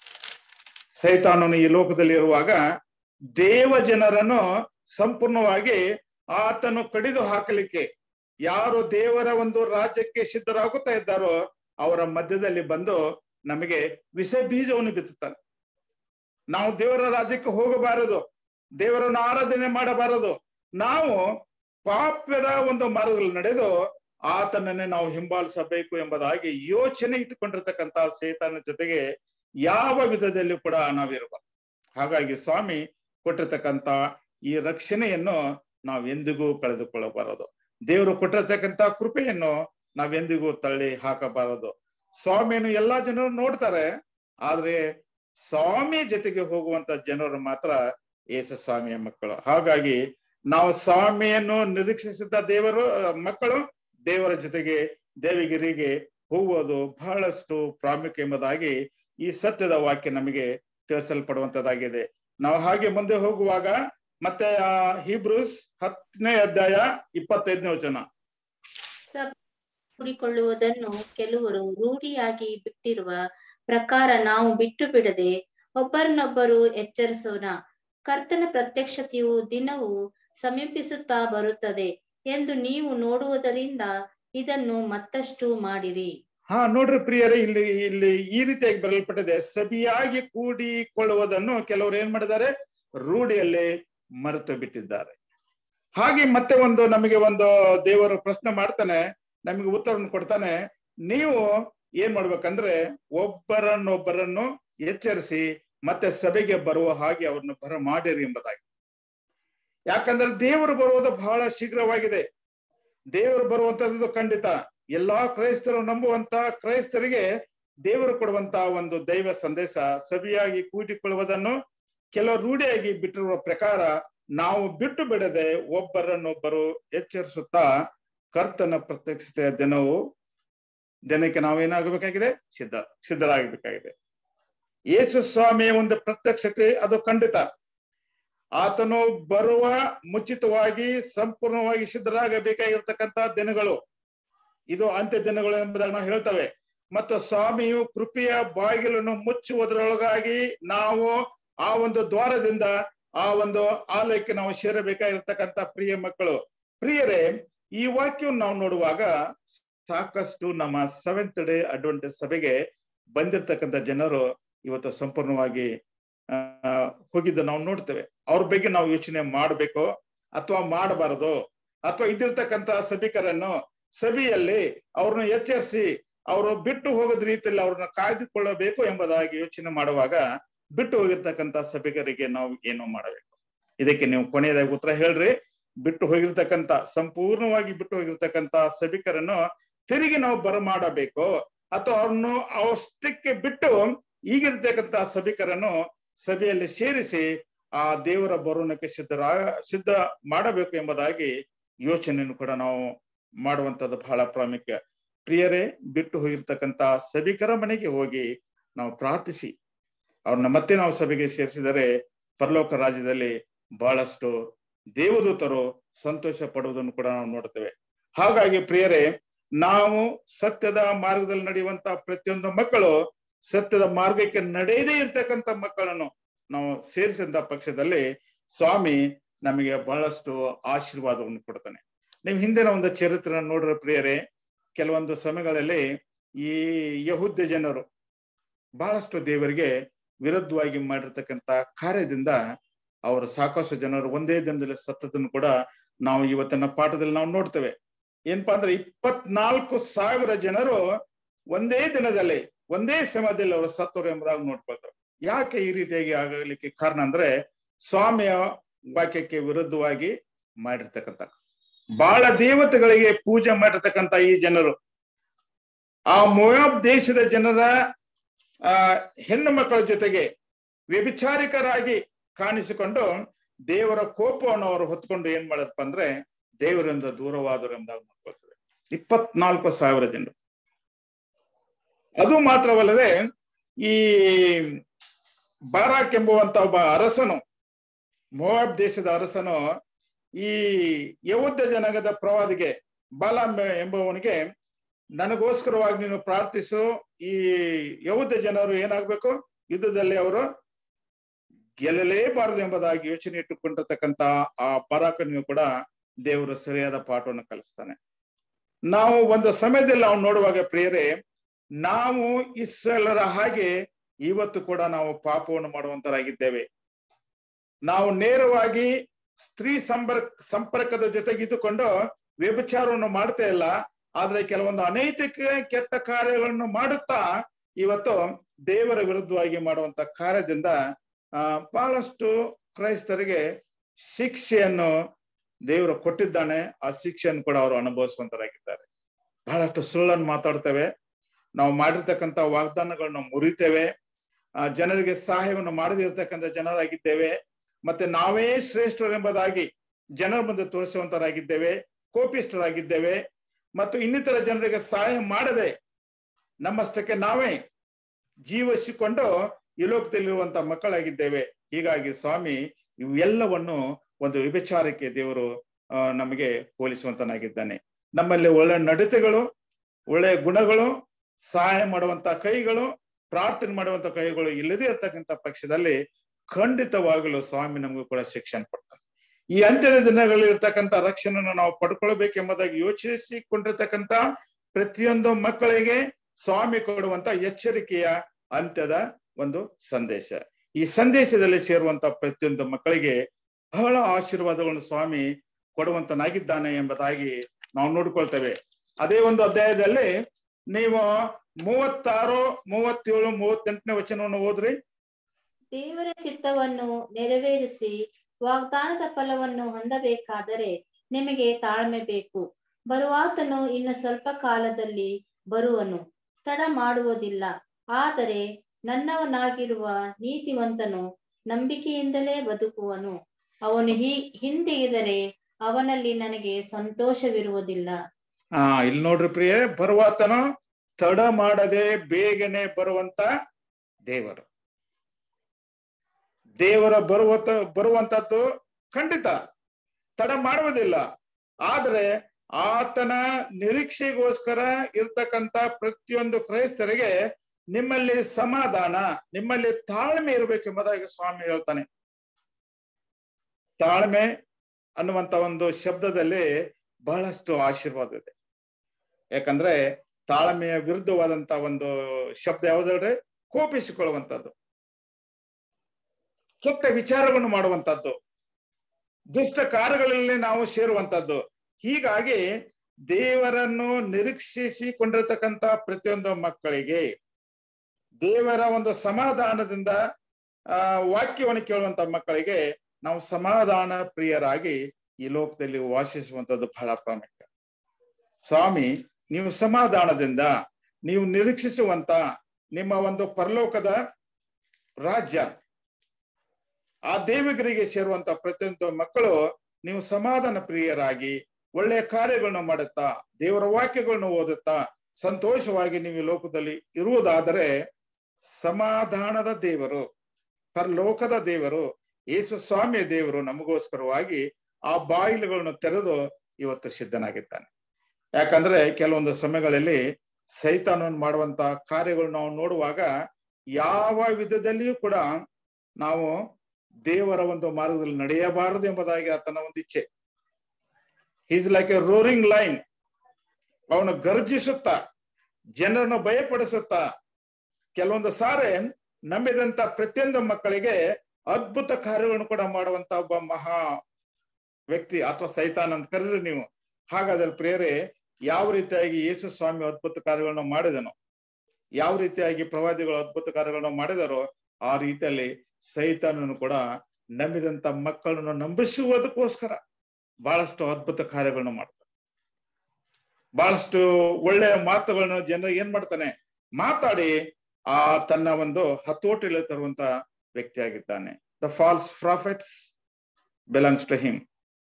ಸೈತಾನನು ಈ ಲೋಕದಲ್ಲಿ ಇರುವಾಗ ದೇವ ಜನರನ್ನು ಸಂಪೂರ್ಣವಾಗಿ ಆತನು ಕಡಿದು ಹಾಕಲಿಕ್ಕೆ, ಯಾರು ದೇವರ ಒಂದು ರಾಜ್ಯಕ್ಕೆ ಸಿದ್ಧರಾಗುತ್ತಾ ಇದ್ದಾರೋ ಅವರ ಮಧ್ಯದಲ್ಲಿ ಬಂದು ನಮಗೆ ವಿಷ ಬೀಜವನ್ನು ಬಿತ್ತುತ್ತಾನೆ. ನಾವು ದೇವರ ರಾಜ್ಯಕ್ಕೆ ಹೋಗಬಾರದು, ದೇವರನ್ನು ಆರಾಧನೆ ಮಾಡಬಾರದು. ನಾವು ಪಾಪದ ಒಂದು ಮಾರ್ಗದಲ್ಲಿ ನಡೆದು ಆತನನ್ನೇ ನಾವು ಹಿಂಬಾಲಿಸಬೇಕು ಎಂಬುದಾಗಿ ಯೋಚನೆ ಇಟ್ಟುಕೊಂಡಿರ್ತಕ್ಕಂಥ ಸೈತಾನನ ಜೊತೆಗೆ ಯಾವ ವಿಧದಲ್ಲಿ ಕೂಡ ನಾವಿರಬಾರದು. ಹಾಗಾಗಿ ಸ್ವಾಮಿ ಕೊಟ್ಟಿರ್ತಕ್ಕಂಥ ಈ ರಕ್ಷಣೆಯನ್ನು ನಾವೆಂದಿಗೂ ಕಳೆದುಕೊಳ್ಳಬಾರದು. ದೇವರು ಕೊಟ್ಟಿರ್ತಕ್ಕಂಥ ಕೃಪೆಯನ್ನು ನಾವೆಂದಿಗೂ ತಳ್ಳಿ ಹಾಕಬಾರದು. ಸ್ವಾಮಿಯನ್ನು ಎಲ್ಲಾ ಜನರು ನೋಡ್ತಾರೆ, ಆದ್ರೆ ಸ್ವಾಮಿ ಜೊತೆಗೆ ಹೋಗುವಂತ ಜನರು ಮಾತ್ರ ಯೇಸು ಸ್ವಾಮಿಯ ಮಕ್ಕಳು. ಹಾಗಾಗಿ ನಾವು ಸ್ವಾಮಿಯನ್ನು ನಿರೀಕ್ಷಿಸಿದ ದೇವರು ಮಕ್ಕಳು ದೇವರ ಜೊತೆಗೆ ದೇವಗಿರಿಗೆ ಹೋಗುವುದು ಬಹಳಷ್ಟು ಪ್ರಾಮುಖ್ಯ ಎಂಬುದಾಗಿ ಈ ಸತ್ಯದ ವಾಕ್ಯ ನಮಗೆ ತಿಳಿಸಲ್ಪಡುವಂತದ್ದಾಗಿದೆ. ನಾವು ಹಾಗೆ ಮುಂದೆ ಹೋಗುವಾಗ ಮತ್ತೆ ಹೀಬ್ರೂಸ್ 10ನೇ ಅಧ್ಯಾಯ 25ನೇ ವಚನ. ಕೂಡಿಕೊಳ್ಳುವುದನ್ನು ಕೆಲವರು ರೂಢಿಯಾಗಿ ಬಿಟ್ಟಿರುವ ಪ್ರಕಾರ ನಾವು ಬಿಟ್ಟು ಬಿಡದೆ ಒಬ್ಬರನ್ನೊಬ್ಬರು ಎಚ್ಚರಿಸೋಣ. ಕರ್ತನ ಪ್ರತ್ಯಕ್ಷತೆಯು ದಿನವು ಸಮೀಪಿಸುತ್ತಾ ಬರುತ್ತದೆ ಎಂದು ನೀವು ನೋಡುವುದರಿಂದ ಇದನ್ನು ಮತ್ತಷ್ಟು ಮಾಡಿರಿ. ನೋಡ್ರಿ ಪ್ರಿಯರೇ, ಇಲ್ಲಿ ಈ ರೀತಿಯಾಗಿ ಬರೆಯಲ್ಪಟ್ಟಿದೆ, ಸಭಿಯಾಗಿ ಕೂಡಿಕೊಳ್ಳುವುದನ್ನು ಕೆಲವರು ಏನ್ ಮಾಡಿದ್ದಾರೆ, ರೂಢಿಯಲ್ಲಿ ಮರೆತು ಬಿಟ್ಟಿದ್ದಾರೆ. ಹಾಗೆ ಮತ್ತೆ ನಮಗೆ ದೇವರು ಪ್ರಶ್ನೆ ಮಾಡ್ತಾನೆ, ನಮಗೆ ಉತ್ತರವನ್ನು ಕೊಡ್ತಾನೆ. ನೀವು ಏನ್ ಮಾಡ್ಬೇಕಂದ್ರೆ ಒಬ್ಬರನ್ನೊಬ್ಬರನ್ನು ಎಚ್ಚರಿಸಿ ಮತ್ತೆ ಸಭೆಗೆ ಬರುವ ಹಾಗೆ ಅವ್ರನ್ನ ಬರಮಾಡಿರಿ ಎಂಬುದಾಗಿ. ಯಾಕಂದ್ರೆ ದೇವರು ಬರುವುದು ಬಹಳ ಶೀಘ್ರವಾಗಿದೆ. ದೇವರು ಬರುವಂತದ್ದು ಖಂಡಿತ. ಎಲ್ಲಾ ಕ್ರೈಸ್ತರು ನಂಬುವಂತ ಕ್ರೈಸ್ತರಿಗೆ ದೇವರು ಕೊಡುವಂತ ಒಂದು ದೈವ ಸಂದೇಶ, ಸಭೆಯಾಗಿ ಕೂಡಿಕೊಳ್ಳುವುದನ್ನು ಕೆಲವು ರೂಢಿಯಾಗಿ ಬಿಟ್ಟಿರುವ ಪ್ರಕಾರ ನಾವು ಬಿಟ್ಟು ಬಿಡದೆ ಒಬ್ಬರನ್ನೊಬ್ಬರು ಎಚ್ಚರಿಸುತ್ತಾ ಕರ್ತನ ಪ್ರತ್ಯಕ್ಷತೆಯ ದಿನಕ್ಕೆ ನಾವೇನಾಗಬೇಕಾಗಿದೆ, ಸಿದ್ಧರಾಗಬೇಕಾಗಿದೆ. ಯೇಸು ಸ್ವಾಮಿಯ ಒಂದು ಪ್ರತ್ಯಕ್ಷತೆ ಅದು ಖಂಡಿತ. ಆತನು ಬರುವ ಮುಂಚಿತವಾಗಿ ಸಂಪೂರ್ಣವಾಗಿ ಸಿದ್ಧರಾಗಬೇಕಾಗಿರ್ತಕ್ಕಂಥ ದಿನಗಳು, ಇದು ಅಂತ್ಯ ದಿನಗಳು ಎಂಬುದಾಗಿ ನಾವು ಹೇಳ್ತೇವೆ. ಮತ್ತು ಸ್ವಾಮಿಯು ಕೃಪೆಯ ಬಾಗಿಲನ್ನು ಮುಚ್ಚುವುದರೊಳಗಾಗಿ ನಾವು ಆ ಒಂದು ದ್ವಾರದಿಂದ ಆ ಒಂದು ಆಲಯಕ್ಕೆ ನಾವು ಸೇರಬೇಕಾಗಿರ್ತಕ್ಕಂಥ ಪ್ರಿಯ ಮಕ್ಕಳು. ಪ್ರಿಯರೇ, ಈ ವಾಕ್ಯವನ್ನು ನಾವು ನೋಡುವಾಗ ಸಾಕಷ್ಟು ನಮ್ಮ ಸೆವೆಂತ್ ಡೇ ಅಡ್ವೆಂಟಿಸ್ಟ್ ಸಭೆಗೆ ಬಂದಿರತಕ್ಕಂಥ ಜನರು ಇವತ್ತು ಸಂಪೂರ್ಣವಾಗಿ ಹೋಗಿದ್ದು ನಾವು ನೋಡ್ತೇವೆ. ಅವ್ರ ಬಗ್ಗೆ ನಾವು ಯೋಚನೆ ಮಾಡಬೇಕು ಅಥವಾ ಮಾಡಬಾರದು, ಅಥವಾ ಇದ್ದಿರ್ತಕ್ಕಂಥ ಸಭಿಕರನ್ನು ಸಭೆಯಲ್ಲಿ ಅವ್ರನ್ನ ಎಚ್ಚರಿಸಿ ಅವರು ಬಿಟ್ಟು ಹೋಗೋದ್ ರೀತಿಯಲ್ಲಿ ಅವ್ರನ್ನ ಕಾಯ್ದುಕೊಳ್ಳಬೇಕು ಎಂಬುದಾಗಿ ಯೋಚನೆ ಮಾಡುವಾಗ ಬಿಟ್ಟು ಹೋಗಿರ್ತಕ್ಕಂಥ ಸಭಿಕರಿಗೆ ನಾವು ಏನು ಮಾಡಬೇಕು? ಇದಕ್ಕೆ ನೀವು ಕೊನೆಯದಾಗಿ ಉತ್ತರ ಹೇಳ್ರಿ. ಬಿಟ್ಟು ಹೋಗಿರ್ತಕ್ಕಂಥ, ಸಂಪೂರ್ಣವಾಗಿ ಬಿಟ್ಟು ಹೋಗಿರ್ತಕ್ಕಂಥ ಸಭಿಕರನ್ನು ತಿರುಗಿ ನಾವು ಬರಮಾಡಬೇಕು, ಅಥವಾ ಅವ್ರನ್ನು ಅಷ್ಟಕ್ಕೆ ಬಿಟ್ಟು ಈಗಿರ್ತಕ್ಕಂಥ ಸಭಿಕರನ್ನು ಸಭೆಯಲ್ಲಿ ಸೇರಿಸಿ ಆ ದೇವರ ಬರೋಣಕ್ಕೆ ಸಿದ್ಧ ಮಾಡಬೇಕು ಎಂಬುದಾಗಿ ಯೋಚನೆಯನ್ನು ಕೂಡ ನಾವು ಮಾಡುವಂತದ್ದು ಬಹಳ ಪ್ರಾಮುಖ್ಯ. ಪ್ರಿಯರೇ, ಬಿಟ್ಟು ಹೋಗಿರ್ತಕ್ಕಂಥ ಸಭಿಕರ ಮನೆಗೆ ಹೋಗಿ ನಾವು ಪ್ರಾರ್ಥಿಸಿ ಅವ್ರನ್ನ ಮತ್ತೆ ನಾವು ಸಭೆಗೆ ಸೇರಿಸಿದರೆ ಪರಲೋಕ ರಾಜ್ಯದಲ್ಲಿ ಬಹಳಷ್ಟು ದೇವದೂತರು ಸಂತೋಷ ಪಡುವುದನ್ನು ಕೂಡ ನಾವು ನೋಡ್ತೇವೆ. ಹಾಗಾಗಿ ಪ್ರಿಯರೇ, ನಾವು ಸತ್ಯದ ಮಾರ್ಗದಲ್ಲಿ ನಡೆಯುವಂತ ಪ್ರತಿಯೊಂದು ಮಕ್ಕಳು ಸತ್ಯದ ಮಾರ್ಗಕ್ಕೆ ನಡೆಯದೇ ಇರ್ತಕ್ಕಂಥ ಮಕ್ಕಳನ್ನು ನಾವು ಸೇರಿಸಿದ ಪಕ್ಷದಲ್ಲಿ ಸ್ವಾಮಿ ನಮಗೆ ಬಹಳಷ್ಟು ಆಶೀರ್ವಾದವನ್ನು ಕೊಡ್ತಾನೆ. ನೀವು ಹಿಂದಿನ ಒಂದು ಚರಿತ್ರೆ ನೋಡ್ರೆ ಪ್ರಿಯರೇ, ಕೆಲವೊಂದು ಸಮಯಗಳಲ್ಲಿ ಈ ಯಹೂದ್ಯ ಜನರು ಬಹಳಷ್ಟು ದೇವರಿಗೆ ವಿರುದ್ಧವಾಗಿ ಮಾಡಿರ್ತಕ್ಕಂಥ ಕಾರ್ಯದಿಂದ ಅವರು ಸಾಕಷ್ಟು ಜನರು ಒಂದೇ ದಿನದಲ್ಲಿ ಸತ್ತದನ್ನು ಕೂಡ ನಾವು ಇವತ್ತಿನ ಪಾಠದಲ್ಲಿ ನಾವು ನೋಡ್ತೇವೆ. ಏನಪ್ಪಾ ಅಂದ್ರೆ 24,000 ಜನರು ಒಂದೇ ದಿನದಲ್ಲಿ ಒಂದೇ ಸಮಯದಲ್ಲಿ ಅವರು ಸತ್ತರು ಎಂಬುದಾಗಿ ನೋಡ್ಕೊಳ್ತಾರೆ. ಯಾಕೆ ಈ ರೀತಿಯಾಗಿ ಆಗಲಿಕ್ಕೆ ಕಾರಣ ಅಂದ್ರೆ ಸ್ವಾಮಿಯ ವಾಕ್ಯಕ್ಕೆ ವಿರುದ್ಧವಾಗಿ ಮಾಡಿರ್ತಕ್ಕಂಥ, ಬಹಳ ದೇವತೆಗಳಿಗೆ ಪೂಜೆ ಮಾಡಿರ್ತಕ್ಕಂಥ ಈ ಜನರು ಆ ಮೋಯಾಬ್ ದೇಶದ ಜನರ ಹೆಣ್ಣು ಮಕ್ಕಳ ಜೊತೆಗೆ ವ್ಯಭಿಚಾರಿಕರಾಗಿ ಕಾಣಿಸಿಕೊಂಡು ದೇವರ ಕೋಪವನ್ನು ಅವರು ಹೊತ್ಕೊಂಡು ಏನ್ ಮಾಡಪ್ಪ ಅಂದ್ರೆ ದೇವರಿಂದ ದೂರವಾದರು ಎಂಬುದಾಗಿ ನೋಡ್ಕೊಳ್ತೇವೆ. 24,000 ಜನರು. ಅದು ಮಾತ್ರವಲ್ಲದೆ ಈ ಬಾರಾಕ್ ಎಂಬುವಂತ ಒಬ್ಬ ಅರಸನು, ಮೋವಾಬ್ ದೇಶದ ಅರಸನು, ಈ ಯಹೂದ್ಯ ಜನಾಂಗದ ಪ್ರವಾದಿಗೆ ಬಾಲಾಮ್ ಎಂಬುವನಿಗೆ ನನಗೋಸ್ಕರವಾಗಿ ನೀನು ಪ್ರಾರ್ಥಿಸು, ಈ ಯಹೂದ್ಯ ಜನರು ಏನಾಗ್ಬೇಕು, ಯುದ್ಧದಲ್ಲಿ ಅವರು ಗೆಲ್ಲಲೇಬಾರದು ಎಂಬುದಾಗಿ ಯೋಚನೆ ಇಟ್ಟುಕೊಂಡಿರ್ತಕ್ಕಂಥ ಆ ಬಾರಾಕನಿಗೂ ಕೂಡ ದೇವರು ಸರಿಯಾದ ಪಾಠವನ್ನು ಕಲಿಸ್ತಾನೆ. ನಾವು ಒಂದು ಸಮಯದಲ್ಲಿ ನಾವು ನೋಡುವಾಗ ಪ್ರಿಯರೇ, ನಾವು ಇಸ್ರಾಯೇಲರ ಹಾಗೆ ಇವತ್ತು ಕೂಡ ನಾವು ಪಾಪವನ್ನು ಮಾಡುವಂತರಾಗಿದ್ದೇವೆ. ನಾವು ನೇರವಾಗಿ ಸ್ತ್ರೀ ಸಂಪರ್ಕದ ಜೊತೆಗಿದ್ದುಕೊಂಡು ವ್ಯಭಿಚಾರವನ್ನು ಮಾಡ್ತಾ ಇಲ್ಲ, ಆದ್ರೆ ಕೆಲವೊಂದು ಅನೈತಿಕ ಕೆಟ್ಟ ಕಾರ್ಯಗಳನ್ನು ಮಾಡುತ್ತಾ ಇವತ್ತು ದೇವರ ವಿರುದ್ಧವಾಗಿ ಮಾಡುವಂತ ಕಾರ್ಯದಿಂದ ಬಹಳಷ್ಟು ಕ್ರೈಸ್ತರಿಗೆ ಶಿಕ್ಷೆಯನ್ನು ದೇವರು ಕೊಟ್ಟಿದ್ದಾನೆ. ಆ ಶಿಕ್ಷೆಯನ್ನು ಕೂಡ ಅವರು ಅನುಭವಿಸುವಂತರಾಗಿದ್ದಾರೆ. ಬಹಳಷ್ಟು ಸುಳ್ಳನ್ನು ಮಾತಾಡ್ತೇವೆ, ನಾವು ಮಾಡಿರ್ತಕ್ಕಂಥ ವಾಗ್ದಾನಗಳನ್ನು ಮುರಿತೇವೆ, ಜನರಿಗೆ ಸಹಾಯವನ್ನು ಮಾಡದಿರ್ತಕ್ಕಂಥ ಜನರಾಗಿದ್ದೇವೆ, ಮತ್ತೆ ನಾವೇ ಶ್ರೇಷ್ಠರೆಂಬುದಾಗಿ ಜನರ ಮುಂದೆ ತೋರಿಸುವಂತರಾಗಿದ್ದೇವೆ, ಕೋಪಿಷ್ಠರಾಗಿದ್ದೇವೆ, ಮತ್ತು ಇನ್ನಿತರ ಜನರಿಗೆ ಸಹಾಯ ಮಾಡದೆ ನಮ್ಮಷ್ಟಕ್ಕೆ ನಾವೇ ಜೀವಿಸಿಕೊಂಡು ಈ ಲೋಕದಲ್ಲಿರುವಂತ ಮಕ್ಕಳಾಗಿದ್ದೇವೆ. ಹೀಗಾಗಿ ಸ್ವಾಮಿ ಇವೆಲ್ಲವನ್ನು ಒಂದು ವ್ಯಭಿಚಾರಕ್ಕೆ ದೇವರು ನಮಗೆ ಹೋಲಿಸುವಂತನಾಗಿದ್ದಾನೆ. ನಮ್ಮಲ್ಲಿ ಒಳ್ಳೆ ನಡತೆಗಳು, ಒಳ್ಳೆಯ ಗುಣಗಳು, ಸಹಾಯ ಮಾಡುವಂತ ಕೈಗಳು, ಪ್ರಾರ್ಥನೆ ಮಾಡುವಂತ ಕೈಗಳು ಇಲ್ಲದೇ ಇರ್ತಕ್ಕಂಥ ಪಕ್ಷದಲ್ಲಿ ಖಂಡಿತವಾಗಲೂ ಸ್ವಾಮಿ ನಮಗೂ ಕೂಡ ಶಿಕ್ಷಣ ಕೊಡ್ತಾನೆ. ಈ ಅಂತ್ಯದ ದಿನಗಳಲ್ಲಿ ಇರ್ತಕ್ಕಂಥ ರಕ್ಷಣೆಯನ್ನು ನಾವು ಪಡ್ಕೊಳ್ಬೇಕೆಂಬುದಾಗಿ ಯೋಚಿಸಿಕೊಂಡಿರ್ತಕ್ಕಂಥ ಪ್ರತಿಯೊಂದು ಮಕ್ಕಳಿಗೆ ಸ್ವಾಮಿ ಕೊಡುವಂತ ಎಚ್ಚರಿಕೆಯ ಅಂತ್ಯದ ಒಂದು ಸಂದೇಶ. ಈ ಸಂದೇಶದಲ್ಲಿ ಸೇರುವಂತ ಪ್ರತಿಯೊಂದು ಮಕ್ಕಳಿಗೆ ಬಹಳ ಆಶೀರ್ವಾದಗಳನ್ನು ಸ್ವಾಮಿ ಕೊಡುವಂತನಾಗಿದ್ದಾನೆ ಎಂಬುದಾಗಿ ನಾವು ನೋಡ್ಕೊಳ್ತೇವೆ. ಅದೇ ಒಂದು ಅಧ್ಯಾಯದಲ್ಲಿ ನೀವು 36, 37, 38ನೇ ವಚನವನ್ನು ಓದ್ರಿ. ದೇವರ ಚಿತ್ತವನ್ನು ನೆರವೇರಿಸಿ ವಾಗ್ದಾನದ ಫಲವನ್ನು ಹೊಂದಬೇಕಾದರೆ ನಿಮಗೆ ತಾಳ್ಮೆ ಬೇಕು. ಬರುವಾತನು ಇನ್ನು ಸ್ವಲ್ಪ ಕಾಲದಲ್ಲಿ ಬರುವನು, ತಡ ಮಾಡುವುದಿಲ್ಲ. ಆದರೆ ನನ್ನವನಾಗಿರುವ ನೀತಿವಂತನು ನಂಬಿಕೆಯಿಂದಲೇ ಬದುಕುವನು. ಅವನು ಹಿಂದಿಗಿದರೆ ಅವನಲ್ಲಿ ನನಗೆ ಸಂತೋಷವಿರುವುದಿಲ್ಲ. ಇಲ್ಲಿ ನೋಡ್ರಿ ಪ್ರಿಯರೇ, ಬರುವಾತನು ತಡ ಮಾಡದೆ ಬೇಗನೆ ಬರುವಂತ ದೇವರು. ದೇವರ ಬರುವಂತದ್ದು ಖಂಡಿತ ತಡ ಮಾಡುವುದಿಲ್ಲ. ಆದ್ರೆ ಆತನ ನಿರೀಕ್ಷೆಗೋಸ್ಕರ ಇರ್ತಕ್ಕಂತ ಪ್ರತಿಯೊಂದು ಕ್ರೈಸ್ತರಿಗೆ ನಿಮ್ಮಲ್ಲಿ ಸಮಾಧಾನ, ನಿಮ್ಮಲ್ಲಿ ತಾಳ್ಮೆ ಇರಬೇಕೆಂಬುದಾಗಿ ಸ್ವಾಮಿ ಹೇಳ್ತಾನೆ. ತಾಳ್ಮೆ ಅನ್ನುವಂತ ಒಂದು ಶಬ್ದದಲ್ಲಿ ಬಹಳಷ್ಟು ಆಶೀರ್ವಾದ ಇದೆ. ಯಾಕಂದ್ರೆ ತಾಳ್ಮೆಯ ವಿರುದ್ಧವಾದಂತ ಒಂದು ಶಬ್ದ ಯಾವುದಂದ್ರೆ ಕೋಪಿಸಿಕೊಳ್ಳುವಂಥದ್ದು, ಕೆಟ್ಟ ವಿಚಾರವನ್ನು ಮಾಡುವಂತದ್ದು, ದುಷ್ಟ ಕಾರ್ಯಗಳಲ್ಲಿ ನಾವು ಸೇರುವಂತದ್ದು. ಹೀಗಾಗಿ ದೇವರನ್ನು ನಿರೀಕ್ಷಿಸಿಕೊಂಡಿರ್ತಕ್ಕಂಥ ಪ್ರತಿಯೊಂದು ಮಕ್ಕಳಿಗೆ ದೇವರ ಒಂದು ಸಮಾಧಾನದಿಂದ ವಾಕ್ಯವನ್ನು ಕೇಳುವಂತ ಮಕ್ಕಳಿಗೆ ನಾವು ಸಮಾಧಾನ ಪ್ರಿಯರಾಗಿ ಈ ಲೋಕದಲ್ಲಿ ವಾಸಿಸುವಂತದ್ದು ಬಹಳ ಪ್ರಾಮುಖ್ಯ. ಸ್ವಾಮಿ, ನೀವು ಸಮಾಧಾನದಿಂದ ನೀವು ನಿರೀಕ್ಷಿಸುವಂತ ನಿಮ್ಮ ಒಂದು ಪರಲೋಕದ ರಾಜ್ಯ, ಆ ದೇವಿಗರಿಗೆ ಸೇರುವಂತ ಪ್ರತಿಯೊಂದು ಮಕ್ಕಳು ನೀವು ಸಮಾಧಾನ ಪ್ರಿಯರಾಗಿ ಒಳ್ಳೆಯ ಕಾರ್ಯಗಳನ್ನು ಮಾಡುತ್ತಾ ದೇವರ ವಾಕ್ಯಗಳನ್ನು ಓದುತ್ತಾ ಸಂತೋಷವಾಗಿ ನೀವು ಈ ಲೋಕದಲ್ಲಿ ಇರುವುದಾದರೆ ಸಮಾಧಾನದ ದೇವರು, ಪರಲೋಕದ ದೇವರು, ಯೇಸು ಸ್ವಾಮಿಯ ದೇವರು ನಮಗೋಸ್ಕರವಾಗಿ ಆ ಬಾಗಿಲುಗಳನ್ನು ತೆರೆದು ಇವತ್ತು ಸಿದ್ಧನಾಗಿದ್ದಾನೆ. ಯಾಕಂದ್ರೆ ಕೆಲವೊಂದು ಸಮಯಗಳಲ್ಲಿ ಸೈತಾನವನ್ನು ಮಾಡುವಂತ ಕಾರ್ಯಗಳು ನಾವು ನೋಡುವಾಗ ಯಾವ ವಿಧದಲ್ಲಿಯೂ ಕೂಡ ನಾವು ದೇವರ ಒಂದು ಮಾರ್ಗದಲ್ಲಿ ನಡೆಯಬಾರದು ಎಂಬುದಾಗಿ ಆತನ ಒಂದು ಇಚ್ಛೆ. Is like a roaring lion. ಅವನು ಗರ್ಜಿಸುತ್ತಾ ಜನರನ್ನು ಭಯಪಡಿಸುತ್ತಾ ಕೆಲವೊಂದು ಸಾರಿ ನಂಬಿದಂತ ಪ್ರತಿಯೊಂದು ಮಕ್ಕಳಿಗೆ ಅದ್ಭುತ ಕಾರ್ಯಗಳನ್ನು ಕೂಡ ಮಾಡುವಂತ ಒಬ್ಬ ಮಹಾ ವ್ಯಕ್ತಿ ಅಥವಾ ಸೈತಾನ್ ಅಂತ ಕರೀರಿ ನೀವು. ಹಾಗಾದ್ರೆ ಪ್ರಿಯರೇ, ಯಾವ ರೀತಿಯಾಗಿ ಯೇಸು ಸ್ವಾಮಿ ಅದ್ಭುತ ಕಾರ್ಯಗಳನ್ನು ಮಾಡಿದನೋ, ಯಾವ ರೀತಿಯಾಗಿ ಪ್ರವಾದಿಗಳು ಅದ್ಭುತ ಕಾರ್ಯಗಳನ್ನು ಮಾಡಿದರೋ ಆ ರೀತಿಯಲ್ಲಿ ಸೈತಾನನು ಕೂಡ ನಂಬಿದಂತ ಮಕ್ಕಳನ್ನು ನಂಬಿಸುವುದಕ್ಕೋಸ್ಕರ ಬಹಳಷ್ಟು ಅದ್ಭುತ ಕಾರ್ಯಗಳನ್ನು ಮಾಡ್ತಾನೆ. ಬಹಳಷ್ಟು ಒಳ್ಳೆಯ ಮಾತುಗಳನ್ನು ಜನರಿಗೆ ಏನ್ ಮಾಡ್ತಾನೆ, ಮಾತಾಡಿ ಆ ತನ್ನ ಒಂದು ಹತೋಟಿಯಲ್ಲಿ ತರುವಂತ ವ್ಯಕ್ತಿಯಾಗಿದ್ದಾನೆ. The false prophets belongs to him.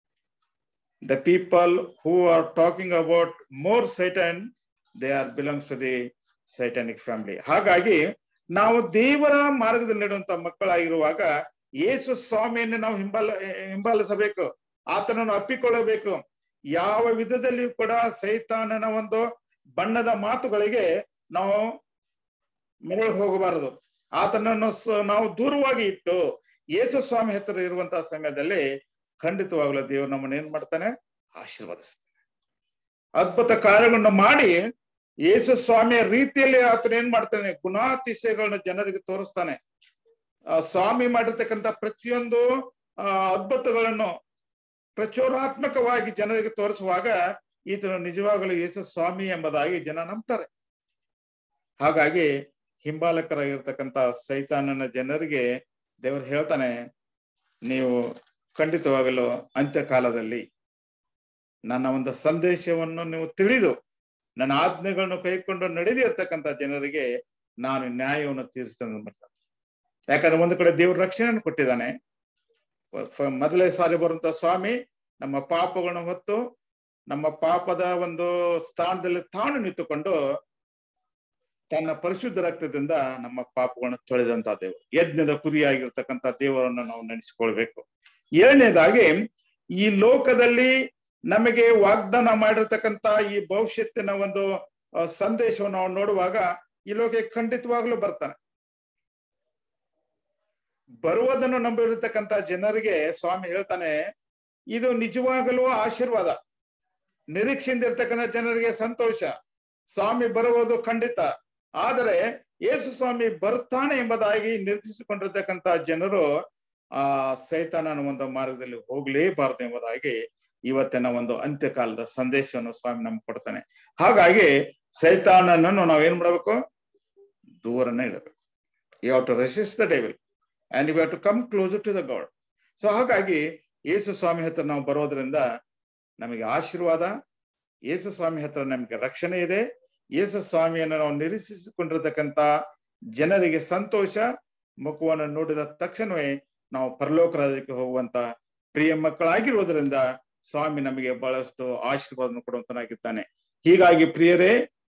The people who are talking about more Satan, they are belongs to the satanic family. ಹಾಗಾಗಿ ನಾವು ದೇವರ ಮಾರ್ಗದಲ್ಲಿ ನಡೆಯುವಂತ ಮಕ್ಕಳಾಗಿರುವಾಗ ಯೇಸು ಸ್ವಾಮಿಯನ್ನು ನಾವು ಹಿಂಬಾಲಿಸಬೇಕು, ಆತನನ್ನು ಅಪ್ಪಿಕೊಳ್ಳಬೇಕು. ಯಾವ ವಿಧದಲ್ಲಿಯೂ ಕೂಡ ಸೈತಾನನ ಒಂದು ಬಣ್ಣದ ಮಾತುಗಳಿಗೆ ನಾವು ಮರಳಿ ಹೋಗಬಾರದು. ಆತನನ್ನು ನಾವು ದೂರವಾಗಿ ಇಟ್ಟು ಯೇಸು ಸ್ವಾಮಿ ಹತ್ತಿರ ಇರುವಂತಹ ಸಮಯದಲ್ಲಿ ಖಂಡಿತವಾಗ್ಲೂ ದೇವರು ನಮ್ಮನ್ನು ಏನ್ ಮಾಡ್ತಾನೆ, ಆಶೀರ್ವದಿಸ್ತಾನೆ. ಅದ್ಭುತ ಕಾರ್ಯಗಳನ್ನು ಮಾಡಿ ಯೇಸು ಸ್ವಾಮಿಯ ರೀತಿಯಲ್ಲಿ ಆತನ ಏನ್ ಮಾಡ್ತಾನೆ, ಗುಣಾತಿಶಯಗಳನ್ನ ಜನರಿಗೆ ತೋರಿಸ್ತಾನೆ. ಸ್ವಾಮಿ ಮಾಡಿರ್ತಕ್ಕಂಥ ಪ್ರತಿಯೊಂದು ಅದ್ಭುತಗಳನ್ನು ಪ್ರಚೋರಾತ್ಮಕವಾಗಿ ಜನರಿಗೆ ತೋರಿಸುವಾಗ ಈತನು ನಿಜವಾಗಲೂ ಯೇಸು ಸ್ವಾಮಿ ಎಂಬುದಾಗಿ ಜನ ನಂಬ್ತಾರೆ. ಹಾಗಾಗಿ ಹಿಂಬಾಲಕರಾಗಿರ್ತಕ್ಕಂಥ ಸೈತಾನನ ಜನರಿಗೆ ದೇವರು ಹೇಳ್ತಾನೆ, ನೀವು ಖಂಡಿತವಾಗಲು ಅಂತ್ಯಕಾಲದಲ್ಲಿ ನನ್ನ ಒಂದು ಸಂದೇಶವನ್ನು ನೀವು ತಿಳಿದು ನನ್ನ ಆಜ್ಞೆಗಳನ್ನು ಕೈಕೊಂಡು ನಡೆದಿರ್ತಕ್ಕಂಥ ಜನರಿಗೆ ನಾನು ನ್ಯಾಯವನ್ನು ತೀರಿಸ್ತೇನೆ. ಯಾಕಂದ್ರೆ ಒಂದು ಕಡೆ ದೇವರು ರಕ್ಷಣೆಯನ್ನು ಕೊಟ್ಟಿದ್ದಾನೆ. ಮೊದಲೇ ಸಾರಿ ಬರುವಂತ ಸ್ವಾಮಿ ನಮ್ಮ ಪಾಪಗಳನ್ನು ಹೊತ್ತು ನಮ್ಮ ಪಾಪದ ಒಂದು ಸ್ಥಾನದಲ್ಲಿ ತಾನು ನಿಂತುಕೊಂಡು ತನ್ನ ಪರಿಶುದ್ಧ ರಕ್ತದಿಂದ ನಮ್ಮ ಪಾಪಗಳನ್ನು ತೊಳೆದಂತ ದೇವರು, ಯಜ್ಞದ ಕುರಿಯಾಗಿರ್ತಕ್ಕಂಥ ದೇವರನ್ನು ನಾವು ನೆನೆಸಿಕೊಳ್ಬೇಕು. ಎರಡನೇದಾಗಿ, ಈ ಲೋಕದಲ್ಲಿ ನಮಗೆ ವಾಗ್ದಾನ ಮಾಡಿರ್ತಕ್ಕಂಥ ಈ ಭವಿಷ್ಯತ್ತಿನ ಒಂದು ಸಂದೇಶವನ್ನು ನಾವು ನೋಡುವಾಗ ಈ ಲೋಕಕ್ಕೆ ಖಂಡಿತವಾಗ್ಲೂ ಬರ್ತಾನೆ. ಬರುವುದನ್ನು ನಂಬಿರತಕ್ಕಂಥ ಜನರಿಗೆ ಸ್ವಾಮಿ ಹೇಳ್ತಾನೆ, ಇದು ನಿಜವಾಗಲೂ ಆಶೀರ್ವಾದ. ನಿರೀಕ್ಷೆಯಿಂದ ಇರ್ತಕ್ಕಂಥ ಜನರಿಗೆ ಸಂತೋಷ. ಸ್ವಾಮಿ ಬರುವುದು ಖಂಡಿತ. ಆದರೆ ಯೇಸು ಸ್ವಾಮಿ ಬರುತ್ತಾನೆ ಎಂಬುದಾಗಿ ನಿರ್ದೇಶಿಸಿಕೊಂಡಿರ್ತಕ್ಕಂಥ ಜನರು ಆ ಸೈತಾನನ ಒಂದು ಮಾರ್ಗದಲ್ಲಿ ಹೋಗ್ಲೇಬಾರದು ಎಂಬುದಾಗಿ ಇವತ್ತಿನ ಒಂದು ಅಂತ್ಯಕಾಲದ ಸಂದೇಶವನ್ನು ಸ್ವಾಮಿ ನಮ್ಗೆ ಕೊಡ್ತಾನೆ. ಹಾಗಾಗಿ ಸೈತಾನನನ್ನು ನಾವೇನ್ ಮಾಡ್ಬೇಕು? ದೂರನೇ ಇಡಬೇಕು. You have to resist the devil and you have to come closer to the God. So ಹಾಗಾಗಿ ಯೇಸು ಸ್ವಾಮಿ ಹತ್ರ ನಾವು ಬರೋದ್ರಿಂದ ನಮಗೆ ಆಶೀರ್ವಾದ, ಯೇಸು ಸ್ವಾಮಿ ಹತ್ರ ನಮಗೆ ರಕ್ಷಣೆ ಇದೆ. ಯೇಸು ಸ್ವಾಮಿಯನ್ನು ನಾವು ನಿರೀಕ್ಷಿಸಿಕೊಂಡಿರ್ತಕ್ಕಂಥ ಜನರಿಗೆ ಸಂತೋಷ. ಮುಖವನ್ನು ನೋಡಿದ ತಕ್ಷಣವೇ ನಾವು ಪರಲೋಕ ರಾಜ್ಯಕ್ಕೆ ಹೋಗುವಂತ ಪ್ರಿಯ ಮಕ್ಕಳಾಗಿರುವುದರಿಂದ ಸ್ವಾಮಿ ನಮಗೆ ಬಹಳಷ್ಟು ಆಶೀರ್ವಾದವನ್ನು ಕೊಡುವಂತನಾಗಿದ್ದಾನೆ. ಹೀಗಾಗಿ ಪ್ರಿಯರೇ,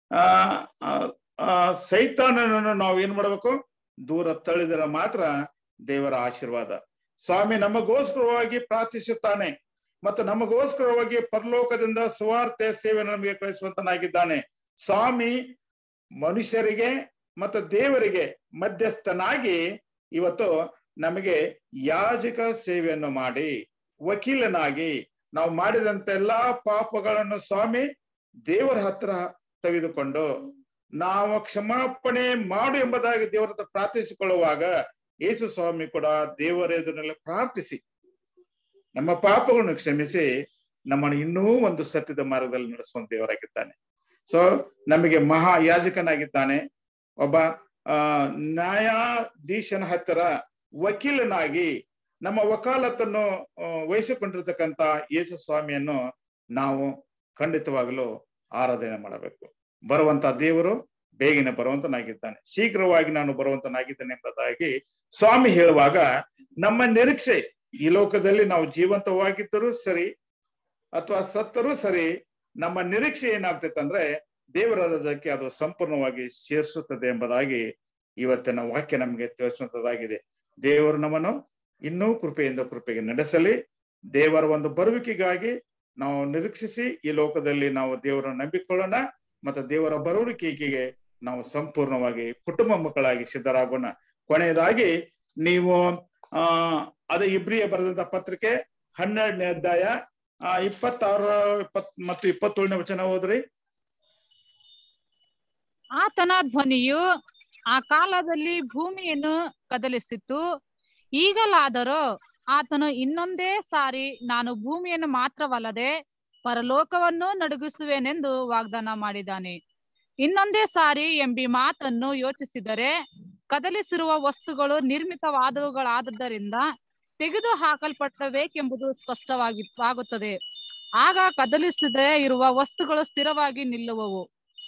ಸೈತಾನನನ್ನು ನಾವು ಏನ್ ಮಾಡ್ಬೇಕು? ದೂರ ತಳ್ಳಿದರೆ ಮಾತ್ರ ದೇವರ ಆಶೀರ್ವಾದ. ಸ್ವಾಮಿ ನಮಗೋಸ್ಕರವಾಗಿ ಪ್ರಾರ್ಥಿಸುತ್ತಾನೆ ಮತ್ತು ನಮಗೋಸ್ಕರವಾಗಿ ಪರಲೋಕದಿಂದ ಸುವಾರ್ತೆ ಸೇವೆಯನ್ನು ನಮಗೆ ಕಳಿಸುವಂತನಾಗಿದ್ದಾನೆ. ಸ್ವಾಮಿ ಮನುಷ್ಯರಿಗೆ ಮತ್ತು ದೇವರಿಗೆ ಮಧ್ಯಸ್ಥನಾಗಿ ಇವತ್ತು ನಮಗೆ ಯಾಜಕ ಸೇವೆಯನ್ನು ಮಾಡಿ, ವಕೀಲನಾಗಿ ನಾವು ಮಾಡಿದಂತ ಎಲ್ಲಾ ಪಾಪಗಳನ್ನು ಸ್ವಾಮಿ ದೇವರ ಹತ್ರ ತೆಗೆದುಕೊಂಡು ನಾವು ಕ್ಷಮಾಪಣೆ ಮಾಡು ಎಂಬುದಾಗಿ ದೇವರ ಹತ್ರ ಪ್ರಾರ್ಥಿಸಿಕೊಳ್ಳುವಾಗ ಯೇಸು ಸ್ವಾಮಿ ಕೂಡ ದೇವರ ಎದುರಿನಲ್ಲಿ ಪ್ರಾರ್ಥಿಸಿ ನಮ್ಮ ಪಾಪಗಳನ್ನು ಕ್ಷಮಿಸಿ ನಮ್ಮನ್ನು ಇನ್ನೂ ಒಂದು ಸತ್ಯದ ಮಾರ್ಗದಲ್ಲಿ ನಡೆಸುವಂತ ದೇವರಾಗಿದ್ದಾನೆ. ಸೊ ನಮಗೆ ಮಹಾ ಯಾಜಕನಾಗಿದ್ದಾನೆ. ಒಬ್ಬ ನ್ಯಾಯಾಧೀಶನ ಹತ್ತಿರ ವಕೀಲನಾಗಿ ನಮ್ಮ ವಕಾಲತ್ತನ್ನು ವಹಿಸಿಕೊಂಡಿರ್ತಕ್ಕಂಥ ಯೇಸು ಸ್ವಾಮಿಯನ್ನು ನಾವು ಖಂಡಿತವಾಗಲೂ ಆರಾಧನೆ ಮಾಡಬೇಕು. ಬರುವಂತ ದೇವರು ಬೇಗನೆ ಬರುವಂತನಾಗಿದ್ದಾನೆ. ಶೀಘ್ರವಾಗಿ ನಾನು ಬರುವಂತನಾಗಿದ್ದೇನೆ ಎಂಬುದಾಗಿ ಸ್ವಾಮಿ ಹೇಳುವಾಗ ನಮ್ಮ ನಿರೀಕ್ಷೆ ಈ ಲೋಕದಲ್ಲಿ ನಾವು ಜೀವಂತವಾಗಿದ್ದರೂ ಸರಿ ಅಥವಾ ಸತ್ತರೂ ಸರಿ, ನಮ್ಮ ನಿರೀಕ್ಷೆ ಏನಾಗ್ತೈತೆ ಅಂದ್ರೆ ದೇವರ ರಾಜ್ಯಕ್ಕೆ ಅದು ಸಂಪೂರ್ಣವಾಗಿ ಸೇರಿಸುತ್ತದೆ ಎಂಬುದಾಗಿ ಇವತ್ತಿನ ವಾಕ್ಯ ನಮಗೆ ತಿಳಿಸುವಂತದ್ದಾಗಿದೆ. ದೇವರು ನಮ್ಮನ್ನು ಇನ್ನೂ ಕೃಪೆಯಿಂದ ಕೃಪೆಗೆ ನಡೆಸಲಿ. ದೇವರ ಒಂದು ಬರುವಿಕೆಗಾಗಿ ನಾವು ನಿರೀಕ್ಷಿಸಿ ಈ ಲೋಕದಲ್ಲಿ ನಾವು ದೇವರನ್ನು ನಂಬಿಕೊಳ್ಳೋಣ ಮತ್ತು ದೇವರ ಬರುವಿಕೆಗೆ ನಾವು ಸಂಪೂರ್ಣವಾಗಿ ಕುಟುಂಬ ಮಕ್ಕಳಾಗಿ ಸಿದ್ಧರಾಗೋಣ. ಕೊನೆಯದಾಗಿ ನೀವು ಅದೇ ಇಬ್ರಿಯ ಬರೆದಂತ ಪತ್ರಿಕೆ 12ನೇ ಅಧ್ಯಾಯ 26 ಮತ್ತು 27ನೇ ವಚನ ಓದ್ರಿ. ಆತನ ಧ್ವನಿಯು ಆ ಕಾಲದಲ್ಲಿ ಭೂಮಿಯನ್ನು ಕದಲಿಸಿತು. ಈಗಲಾದರೂ ಆತನು ಇನ್ನೊಂದೇ ಸಾರಿ ನಾನು ಭೂಮಿಯನ್ನು ಮಾತ್ರವಲ್ಲದೆ ಪರಲೋಕವನ್ನು ನಡುಗಿಸುವೆನೆಂದು ವಾಗ್ದಾನ ಮಾಡಿದ್ದಾನೆ. ಇನ್ನೊಂದೇ ಸಾರಿ ಎಂಬಿ ಮಾತನ್ನು ಯೋಚಿಸಿದರೆ ಕದಲಿಸಿರುವ ವಸ್ತುಗಳು ನಿರ್ಮಿತವಾದವುಗಳಾದ್ದರಿಂದ ತೆಗೆದು ಹಾಕಲ್ಪಡಬೇಕೆಂಬುದು ಸ್ಪಷ್ಟವಾಗುತ್ತದೆ. ಆಗ ಕದಲಿಸದೇ ಇರುವ ವಸ್ತುಗಳು ಸ್ಥಿರವಾಗಿ ನಿಲ್ಲುವವು.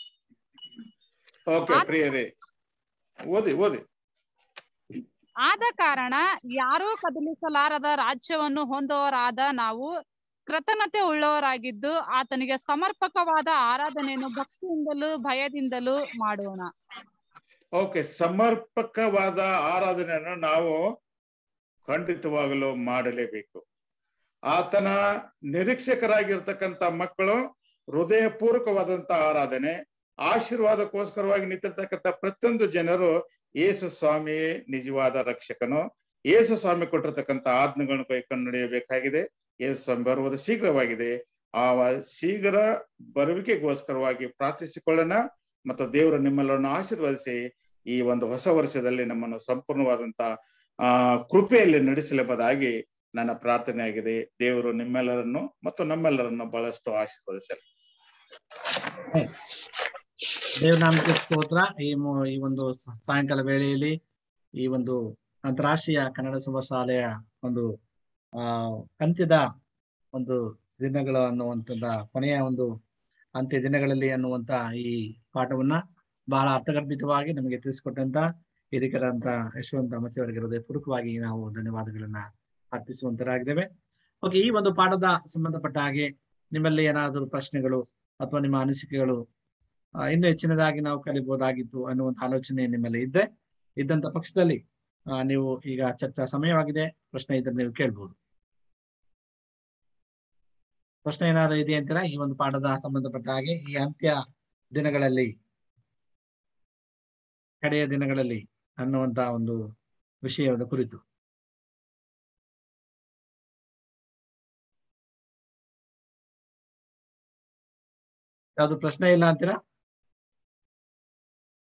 ಆದ ಕಾರಣ ಯಾರೂ ಕದಲಿಸಲಾರದ ರಾಜ್ಯವನ್ನು ಹೊಂದುವವರಾದ ನಾವು ಕೃತಜ್ಞತೆ ಉಳ್ಳವರಾಗಿದ್ದು ಆತನಿಗೆ ಸಮರ್ಪಕವಾದ ಆರಾಧನೆಯನ್ನು ಭಕ್ತಿಯಿಂದಲೂ ಭಯದಿಂದಲೂ ಮಾಡೋಣ. ಓಕೆ, ಸಮರ್ಪಕವಾದ ಆರಾಧನೆಯನ್ನು ನಾವು ಖಂಡಿತವಾಗಲೂ ಮಾಡಲೇಬೇಕು. ಆತನ ನಿರೀಕ್ಷಕರಾಗಿರ್ತಕ್ಕಂಥ ಮಕ್ಕಳು ಹೃದಯ ಪೂರ್ವಕವಾದಂತ ಆರಾಧನೆ, ಆಶೀರ್ವಾದಕ್ಕೋಸ್ಕರವಾಗಿ ನಿಂತಿರ್ತಕ್ಕಂಥ ಪ್ರತಿಯೊಂದು ಜನರು ಯೇಸು ಸ್ವಾಮಿ ನಿಜವಾದ ರಕ್ಷಕನು, ಯೇಸು ಸ್ವಾಮಿ ಕೊಟ್ಟಿರ್ತಕ್ಕಂಥ ಆಜ್ಞೆಗಳನ್ನು ಕೈಕೊಂಡು ನಡೆಯಬೇಕಾಗಿದೆ. ಯೇಸು ಸ್ವಾಮಿ ಬರುವುದು ಶೀಘ್ರವಾಗಿದೆ. ಆ ಶೀಘ್ರ ಬರುವಿಕೆಗೋಸ್ಕರವಾಗಿ ಪ್ರಾರ್ಥಿಸಿಕೊಳ್ಳೋಣ ಮತ್ತು ದೇವರು ನಿಮ್ಮೆಲ್ಲರನ್ನು ಆಶೀರ್ವದಿಸಿ ಈ ಒಂದು ಹೊಸ ವರ್ಷದಲ್ಲಿ ನಮ್ಮನ್ನು ಸಂಪೂರ್ಣವಾದಂತ ಕೃಪೆಯಲ್ಲಿ ನಡೆಸಲೆಂಬುದಾಗಿ ನನ್ನ ಪ್ರಾರ್ಥನೆ ಆಗಿದೆ. ದೇವರು ನಿಮ್ಮೆಲ್ಲರನ್ನು ಮತ್ತು ನಮ್ಮೆಲ್ಲರನ್ನು ಬಹಳಷ್ಟು ಆಶೀರ್ವದಿಸಲಿ. ದೇವನಾಮಕ್ಕೆ ಸ್ತೋತ್ರ. ಈ ಒಂದು ಸಾಯಂಕಾಲ ವೇಳೆಯಲ್ಲಿ ಈ ಒಂದು ಅಂತಾರಾಷ್ಟ್ರೀಯ ಕನ್ನಡ ಸಭಾ ಶಾಲೆಯ ಒಂದು ಅಂತ್ಯದ ಒಂದು ದಿನಗಳು ಅನ್ನುವಂಥದ್ದ ಕೊನೆಯ ಒಂದು ಅಂತ್ಯ ದಿನಗಳಲ್ಲಿ ಅನ್ನುವಂತ ಈ ಪಾಠವನ್ನ ಬಹಳ ಅರ್ಥಗರ್ಭಿತವಾಗಿ ನಮಗೆ ತಿಳಿಸಿಕೊಟ್ಟಂತ ಹಿರಿಕರಂತ ಯಶವಂತ ಮಚ್ಚವರಿಗೆ ಹೃದಯಪೂರ್ವಕವಾಗಿ ನಾವು ಧನ್ಯವಾದಗಳನ್ನ ಅರ್ಪಿಸುವಂತರಾಗಿದ್ದೇವೆ. ಓಕೆ, ಈ ಒಂದು ಪಾಠದ ಸಂಬಂಧಪಟ್ಟ ಹಾಗೆ ನಿಮ್ಮಲ್ಲಿ ಏನಾದರೂ ಪ್ರಶ್ನೆಗಳು ಅಥವಾ ನಿಮ್ಮ ಅನಿಸಿಕೆಗಳು ಇನ್ನೂ ಹೆಚ್ಚಿನದಾಗಿ ನಾವು ಕಲಿಬಹುದಾಗಿತ್ತು ಅನ್ನುವಂತ ಆಲೋಚನೆ ನಿಮ್ಮಲ್ಲಿ ಇದ್ದಂತ ಪಕ್ಷದಲ್ಲಿ ನೀವು ಈಗ ಚರ್ಚಾ ಸಮಯವಾಗಿದೆ. ಪ್ರಶ್ನೆ ಇದ್ರೆ ನೀವು ಕೇಳ್ಬೋದು. ಪ್ರಶ್ನೆ ಏನಾದ್ರು ಇದೆ ಅಂತೀರಾ ಈ ಒಂದು ಪಾಠದ ಸಂಬಂಧಪಟ್ಟ ಹಾಗೆ? ಈ ಅಂತ್ಯ ದಿನಗಳಲ್ಲಿ, ಕಡೆಯ ದಿನಗಳಲ್ಲಿ ಅನ್ನುವಂತ ಒಂದು ವಿಷಯದ ಕುರಿತು ಯಾವ್ದು ಪ್ರಶ್ನೆ ಇಲ್ಲ ಅಂತೀರಾ?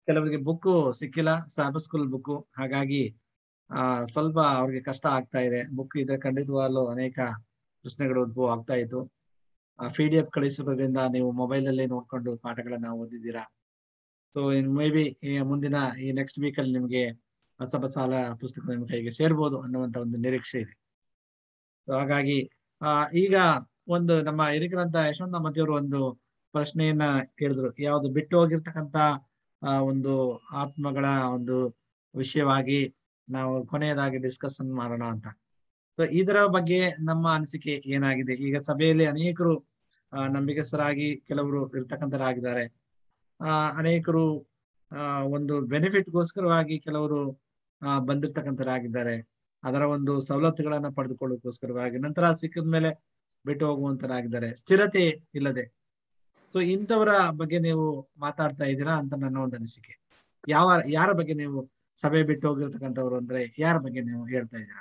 ಕೆಲವರಿಗೆ ಬುಕ್ ಸಿಕ್ಕಿಲ್ಲ, ಸಾಬ್ ಸ್ಕೂಲ್ ಬುಕ್. ಹಾಗಾಗಿ ಸ್ವಲ್ಪ ಅವ್ರಿಗೆ ಕಷ್ಟ ಆಗ್ತಾ ಇದೆ. ಬುಕ್ ಇದ್ರೆ ಖಂಡಿತವಾಗ್ಲೂ ಅನೇಕ ಪ್ರಶ್ನೆಗಳು ಉದ್ಭವ ಆಗ್ತಾ ಇತ್ತು. PDF ಕಳಿಸಿರೋದ್ರಿಂದ ನೀವು ಮೊಬೈಲ್ ಅಲ್ಲೇ ನೋಡ್ಕೊಂಡು ಪಾಠಗಳನ್ನ ಓದಿದ್ದೀರಾ. ಸೊ ಮೇ ಬಿ ಮುಂದಿನ ಈ ನೆಕ್ಸ್ಟ್ ವೀಕ್ ಅಲ್ಲಿ ನಿಮ್ಗೆ ಹೊಸ ಸಾಲ ಪುಸ್ತಕ ನಿಮ್ಮ ಕೈಗೆ ಸೇರ್ಬೋದು ಅನ್ನುವಂತ ಒಂದು ನಿರೀಕ್ಷೆ ಇದೆ. ಹಾಗಾಗಿ ಈಗ ಒಂದು ನಮ್ಮ ಹಿರಿಕರಂತ ಯಶವಂತ ಮತಿಯವರು ಒಂದು ಪ್ರಶ್ನೆಯನ್ನ ಕೇಳಿದ್ರು. ಯಾವ್ದು ಬಿಟ್ಟು ಹೋಗಿರ್ತಕ್ಕಂತ ಒಂದು ಆತ್ಮಗಳ ಒಂದು ವಿಷಯವಾಗಿ ನಾವು ಕೊನೆಯದಾಗಿ ಡಿಸ್ಕಷನ್ ಮಾಡೋಣ ಅಂತ. ಸೊ ಇದರ ಬಗ್ಗೆ ನಮ್ಮ ಅನಿಸಿಕೆ ಏನಾಗಿದೆ? ಈಗ ಸಭೆಯಲ್ಲಿ ಅನೇಕರು ನಂಬಿಕಸ್ಥರಾಗಿ ಕೆಲವರು ಇರ್ತಕ್ಕಂಥರಾಗಿದ್ದಾರೆ. ಅನೇಕರು ಒಂದು ಬೆನಿಫಿಟ್ಗೋಸ್ಕರವಾಗಿ ಕೆಲವರು ಬಂದಿರ್ತಕ್ಕಂಥರಾಗಿದ್ದಾರೆ. ಅದರ ಒಂದು ಸವಲತ್ತುಗಳನ್ನ ಪಡೆದುಕೊಳ್ಳೋಕೋಸ್ಕರವಾಗಿ ನಂತರ ಸಿಕ್ಕಿದ ಮೇಲೆ ಬಿಟ್ಟು ಹೋಗುವಂತರಾಗಿದ್ದಾರೆ, ಸ್ಥಿರತೆ ಇಲ್ಲದೆ. ಸೊ ಇಂಥವರ ಬಗ್ಗೆ ನೀವು ಮಾತಾಡ್ತಾ ಇದ್ದೀರಾ ಅಂತ ನನ್ನ ಒಂದು ಅನಿಸಿಕೆ. ಯಾರ ಬಗ್ಗೆ ನೀವು ಸಭೆ ಬಿಟ್ಟು ಹೋಗಿರ್ತಕ್ಕಂಥವ್ರು ಅಂದ್ರೆ ಯಾರ ಬಗ್ಗೆ ನೀವು ಹೇಳ್ತಾ ಇದ್ದೀರಾ?